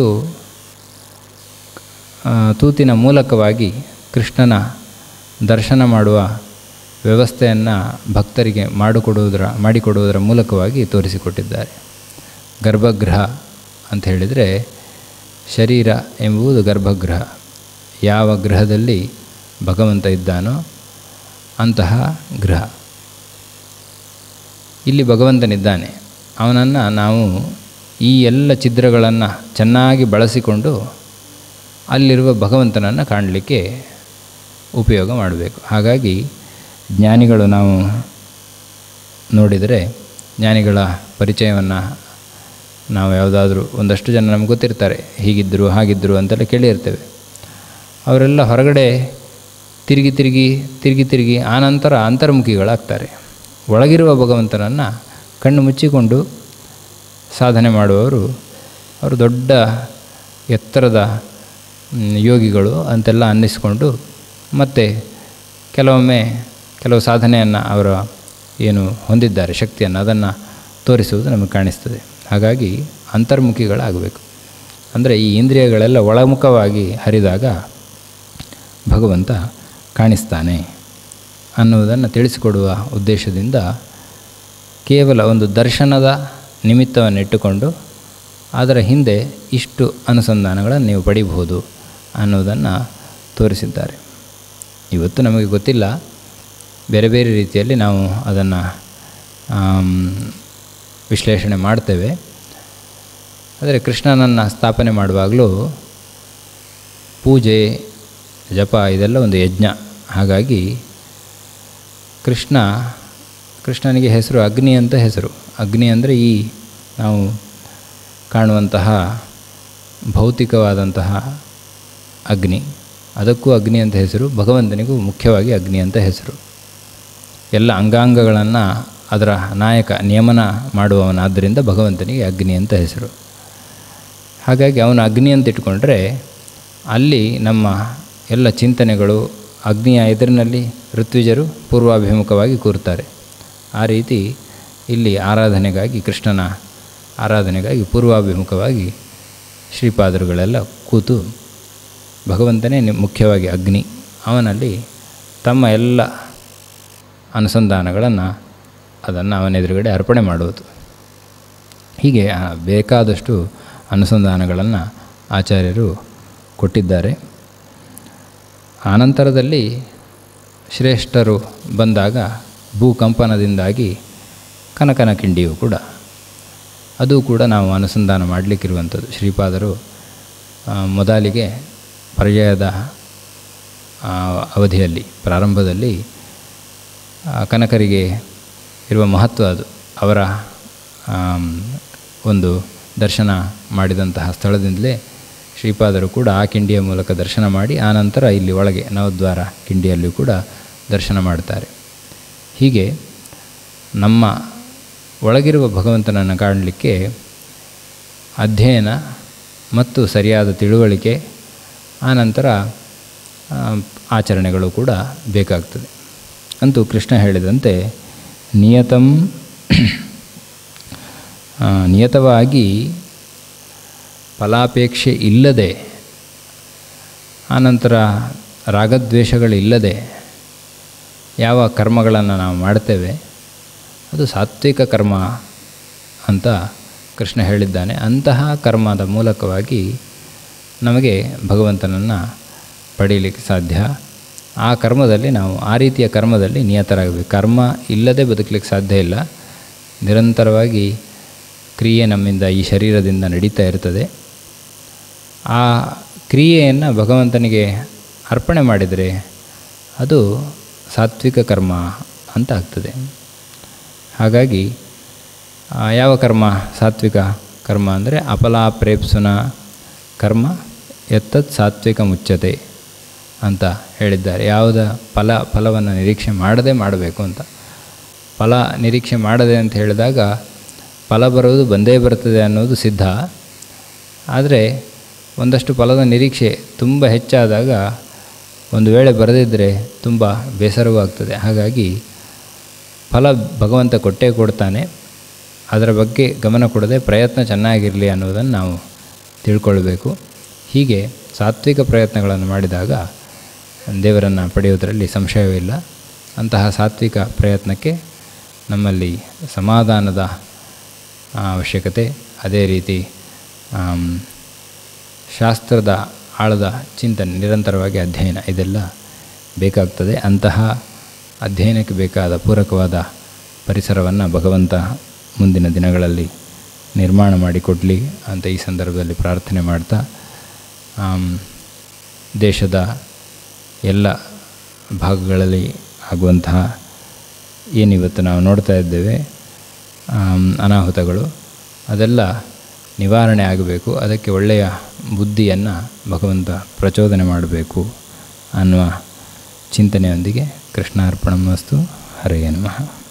ತೂತಿನ ಮೂಲಕವಾಗಿ ಕೃಷ್ಣನ ದರ್ಶನ ಮಾಡುವ ವ್ಯವಸ್ಥೆಯನ್ನು ಭಕ್ತರಿಗೆ ಮಾಡಿಕೊಡುವುದರ ಮೂಲಕವಾಗಿ ತೋರಿಸಿಕೊಟ್ಟಿದ್ದಾರೆ. ಗರ್ಭಗೃಹ ಅಂತ ಹೇಳಿದರೆ ಶರೀರ ಎಂಬುದು ಗರ್ಭಗೃಹ. ಯಾವ ಗೃಹದಲ್ಲಿ ಭಗವಂತ ಇದ್ದಾನೋ ಅಂತಹ ಗೃಹ. ಇಲ್ಲಿ ಭಗವಂತನಿದ್ದಾನೆ, ಅವನನ್ನು ನಾವು ಈ ಎಲ್ಲ ಛಿದ್ರಗಳನ್ನು ಚೆನ್ನಾಗಿ ಬಳಸಿಕೊಂಡು ಅಲ್ಲಿರುವ ಭಗವಂತನನ್ನು ಕಾಣಲಿಕ್ಕೆ ಉಪಯೋಗ ಮಾಡಬೇಕು. ಹಾಗಾಗಿ ಜ್ಞಾನಿಗಳು ನಾವು ನೋಡಿದರೆ, ಜ್ಞಾನಿಗಳ ಪರಿಚಯವನ್ನು ನಾವು ಯಾವುದಾದ್ರೂ ಒಂದಷ್ಟು ಜನ ನಮ್ಗೆ ಗೊತ್ತಿರ್ತಾರೆ, ಹೀಗಿದ್ದರು ಹಾಗಿದ್ದರು ಅಂತೆಲ್ಲ ಕೇಳಿರ್ತೇವೆ. ಅವರೆಲ್ಲ ಹೊರಗಡೆ ತಿರುಗಿ ಆನಂತರ ಅಂತರ್ಮುಖಿಗಳಾಗ್ತಾರೆ. ಒಳಗಿರುವ ಭಗವಂತನನ್ನು ಕಣ್ಣು ಮುಚ್ಚಿಕೊಂಡು ಸಾಧನೆ ಮಾಡುವವರು ಅವರು ದೊಡ್ಡ ಎತ್ತರದ ಯೋಗಿಗಳು ಅಂತೆಲ್ಲ ಅನ್ನಿಸ್ಕೊಂಡು ಮತ್ತೆ ಕೆಲವು ಸಾಧನೆಯನ್ನು ಅವರ ಏನು ಹೊಂದಿದ್ದಾರೆ ಶಕ್ತಿಯನ್ನು ಅದನ್ನು ತೋರಿಸುವುದು ನಮಗೆ ಕಾಣಿಸ್ತದೆ. ಹಾಗಾಗಿ ಅಂತರ್ಮುಖಿಗಳಾಗಬೇಕು. ಅಂದರೆ ಈ ಇಂದ್ರಿಯಗಳೆಲ್ಲ ಒಳಮುಖವಾಗಿ ಹರಿದಾಗ ಭಗವಂತ ಕಾಣಿಸ್ತಾನೆ ಅನ್ನುವುದನ್ನು ತಿಳಿಸಿಕೊಡುವ ಉದ್ದೇಶದಿಂದ ಕೇವಲ ಒಂದು ದರ್ಶನದ ನಿಮಿತ್ತವನ್ನಿಟ್ಟುಕೊಂಡು ಅದರ ಹಿಂದೆ ಇಷ್ಟು ಅನುಸಂಧಾನಗಳನ್ನು ನೀವು ಪಡಿಬಹುದು ಅನ್ನೋದನ್ನು ತೋರಿಸಿದ್ದಾರೆ. ಇವತ್ತು ನಮಗೆ ಗೊತ್ತಿಲ್ಲ, ಬೇರೆ ಬೇರೆ ರೀತಿಯಲ್ಲಿ ನಾವು ಅದನ್ನು ವಿಶ್ಲೇಷಣೆ ಮಾಡ್ತೇವೆ. ಆದರೆ ಕೃಷ್ಣನನ್ನು ಸ್ಥಾಪನೆ ಮಾಡುವಾಗಲೂ ಪೂಜೆ, ಜಪ ಇದೆಲ್ಲ ಒಂದು ಯಜ್ಞ. ಹಾಗಾಗಿ ಕೃಷ್ಣನಿಗೆ ಹೆಸರು ಅಗ್ನಿ ಅಂತ ಹೆಸರು. ಅಗ್ನಿ ಅಂದರೆ ಈ ನಾವು ಕಾಣುವಂತಹ ಭೌತಿಕವಾದಂತಹ ಅಗ್ನಿ, ಅದಕ್ಕೂ ಅಗ್ನಿ ಅಂತ ಹೆಸರು. ಭಗವಂತನಿಗೂ ಮುಖ್ಯವಾಗಿ ಅಗ್ನಿ ಅಂತ ಹೆಸರು. ಎಲ್ಲ ಅಂಗಾಂಗಗಳನ್ನು ಅದರ ನಾಯಕ ನಿಯಮನ ಮಾಡುವವನಾದ್ದರಿಂದ ಭಗವಂತನಿಗೆ ಅಗ್ನಿ ಅಂತ ಹೆಸರು. ಹಾಗಾಗಿ ಅವನು ಅಗ್ನಿ ಅಂತ ಇಟ್ಕೊಂಡ್ರೆ ಅಲ್ಲಿ ನಮ್ಮ ಎಲ್ಲ ಚಿಂತನೆಗಳು ಅಗ್ನಿಯ ಎದುರಿನಲ್ಲಿ ಋತ್ವಿಜರು ಪೂರ್ವಾಭಿಮುಖವಾಗಿ ಕೂರ್ತಾರೆ. ಆ ರೀತಿ ಇಲ್ಲಿ ಆರಾಧನೆಗಾಗಿ, ಕೃಷ್ಣನ ಆರಾಧನೆಗಾಗಿ ಪೂರ್ವಾಭಿಮುಖವಾಗಿ ಶ್ರೀಪಾದರುಗಳೆಲ್ಲ ಕೂತು ಭಗವಂತನೇ ಮುಖ್ಯವಾಗಿ ಅಗ್ನಿ, ಅವನಲ್ಲಿ ತಮ್ಮ ಎಲ್ಲ ಅನುಸಂಧಾನಗಳನ್ನು ಅದನ್ನು ಅವನೆದುರುಗಡೆ ಅರ್ಪಣೆ ಮಾಡುವುದು. ಹೀಗೆ ಬೇಕಾದಷ್ಟು ಅನುಸಂಧಾನಗಳನ್ನು ಆಚಾರ್ಯರು ಕೊಟ್ಟಿದ್ದಾರೆ. ಆನಂತರದಲ್ಲಿ ಶ್ರೇಷ್ಠರು ಬಂದಾಗ ಭೂಕಂಪನದಿಂದಾಗಿ ಕನಕನ ಕಿಂಡಿಯು ಕೂಡ ಅದು ಕೂಡ ನಾವು ಅನುಸಂಧಾನ ಮಾಡಲಿಕ್ಕಿರುವಂಥದ್ದು. ಶ್ರೀಪಾದರು ಮೊದಲಿಗೆ ಪರ್ಯಾಯದ ಅವಧಿಯಲ್ಲಿ ಪ್ರಾರಂಭದಲ್ಲಿ ಕನಕರಿಗೆ ಇರುವ ಮಹತ್ವ ಅದು. ಅವರ ಒಂದು ದರ್ಶನ ಮಾಡಿದಂತಹ ಸ್ಥಳದಿಂದಲೇ ಶ್ರೀಪಾದರು ಕೂಡ ಆ ಕಿಂಡಿಯ ಮೂಲಕ ದರ್ಶನ ಮಾಡಿ ಆನಂತರ ಇಲ್ಲಿ ಒಳಗೆ ನವದ್ವಾರ ಕಿಂಡಿಯಲ್ಲಿಯೂ ಕೂಡ ದರ್ಶನ ಮಾಡ್ತಾರೆ. ಹೀಗೆ ನಮ್ಮ ಒಳಗಿರುವ ಭಗವಂತನನ್ನು ಕಾಣಲಿಕ್ಕೆ ಅಧ್ಯಯನ ಮತ್ತು ಸರಿಯಾದ ತಿಳುವಳಿಕೆ ಆನಂತರ ಆಚರಣೆಗಳು ಕೂಡ ಬೇಕಾಗ್ತದೆ. ಅಂತೂ ಕೃಷ್ಣ ಹೇಳಿದಂತೆ ನಿಯತವಾಗಿ ಫಲಾಪೇಕ್ಷೆ ಇಲ್ಲದೆ ಆನಂತರ ರಾಗದ್ವೇಷಗಳಿಲ್ಲದೆ ಯಾವ ಕರ್ಮಗಳನ್ನು ನಾವು ಮಾಡ್ತೇವೆ ಅದು ಸಾತ್ವಿಕ ಕರ್ಮ ಅಂತ ಕೃಷ್ಣ ಹೇಳಿದ್ದಾನೆ. ಅಂತಹ ಕರ್ಮದ ಮೂಲಕವಾಗಿ ನಮಗೆ ಭಗವಂತನನ್ನು ಪಡೀಲಿಕ್ಕೆ ಸಾಧ್ಯ. ಆ ಕರ್ಮದಲ್ಲಿ ನಾವು ಆ ರೀತಿಯ ಕರ್ಮದಲ್ಲಿ ನಿಯತರಾಗಬೇಕು. ಕರ್ಮ ಇಲ್ಲದೆ ಬದುಕಲಿಕ್ಕೆ ಸಾಧ್ಯ ಇಲ್ಲ. ನಿರಂತರವಾಗಿ ಕ್ರಿಯೆ ನಮ್ಮಿಂದ ಈ ಶರೀರದಿಂದ ನಡೀತಾ ಇರ್ತದೆ. ಆ ಕ್ರಿಯೆಯನ್ನು ಭಗವಂತನಿಗೆ ಅರ್ಪಣೆ ಮಾಡಿದರೆ ಅದು ಸಾತ್ವಿಕ ಕರ್ಮ ಅಂತ ಆಗ್ತದೆ. ಹಾಗಾಗಿ ಯಾವ ಕರ್ಮ ಸಾತ್ವಿಕ ಕರ್ಮ ಅಂದರೆ ಅಫಲಾಪ್ರೇಪ್ಸುನ ಕರ್ಮ ಎತ್ತತ್ ಸಾತ್ವಿಕ ಮುಚ್ಚತೆ ಅಂತ ಹೇಳಿದ್ದಾರೆ. ಯಾವುದ ಫಲವನ್ನು ನಿರೀಕ್ಷೆ ಮಾಡದೆ ಮಾಡಬೇಕು ಅಂತ. ಫಲ ನಿರೀಕ್ಷೆ ಮಾಡದೆ ಅಂತ ಹೇಳಿದಾಗ ಫಲ ಬರೋದು ಬಂದೇ ಬರ್ತದೆ ಅನ್ನೋದು ಸಿದ್ಧ. ಆದರೆ ಒಂದಷ್ಟು ಫಲದ ನಿರೀಕ್ಷೆ ತುಂಬ ಹೆಚ್ಚಾದಾಗ ಒಂದು ವೇಳೆ ಬರದಿದ್ದರೆ ತುಂಬ ಬೇಸರವೂ ಆಗ್ತದೆ. ಹಾಗಾಗಿ ಫಲ ಭಗವಂತ ಕೊಟ್ಟೇ ಕೊಡ್ತಾನೆ. ಅದರ ಬಗ್ಗೆ ಗಮನ ಕೊಡದೆ ಪ್ರಯತ್ನ ಚೆನ್ನಾಗಿರಲಿ ಅನ್ನೋದನ್ನು ನಾವು ತಿಳ್ಕೊಳ್ಬೇಕು. ಹೀಗೆ ಸಾತ್ವಿಕ ಪ್ರಯತ್ನಗಳನ್ನು ಮಾಡಿದಾಗ ದೇವರನ್ನು ಪಡೆಯುವುದರಲ್ಲಿ ಸಂಶಯವಿಲ್ಲ. ಅಂತಹ ಸಾತ್ವಿಕ ಪ್ರಯತ್ನಕ್ಕೆ ನಮ್ಮಲ್ಲಿ ಸಮಾಧಾನದ ಅವಶ್ಯಕತೆ, ಅದೇ ರೀತಿ ಶಾಸ್ತ್ರದ ಆಳದ ಚಿಂತನೆ, ನಿರಂತರವಾಗಿ ಅಧ್ಯಯನ ಇದೆಲ್ಲ ಬೇಕಾಗ್ತದೆ. ಅಂತಹ ಅಧ್ಯಯನಕ್ಕೆ ಬೇಕಾದ ಪೂರಕವಾದ ಪರಿಸರವನ್ನು ಭಗವಂತ ಮುಂದಿನ ದಿನಗಳಲ್ಲಿ ನಿರ್ಮಾಣ ಮಾಡಿಕೊಡಲಿ ಅಂತ ಈ ಸಂದರ್ಭದಲ್ಲಿ ಪ್ರಾರ್ಥನೆ ಮಾಡ್ತಾ, ದೇಶದ ಎಲ್ಲ ಭಾಗಗಳಲ್ಲಿ ಆಗುವಂತಹ ಏನಿವತ್ತು ನಾವು ನೋಡ್ತಾ ಇದ್ದೇವೆ ಅನಾಹುತಗಳು, ಅದೆಲ್ಲ ನಿವಾರಣೆ ಆಗಬೇಕು. ಅದಕ್ಕೆ ಒಳ್ಳೆಯ ಬುದ್ಧಿಯನ್ನು ಭಗವಂತ ಪ್ರಚೋದನೆ ಮಾಡಬೇಕು ಅನ್ನುವ ಚಿಂತನೆಯೊಂದಿಗೆ ಕೃಷ್ಣಾರ್ಪಣಮಸ್ತು. ಹರೇ ನಮಃ.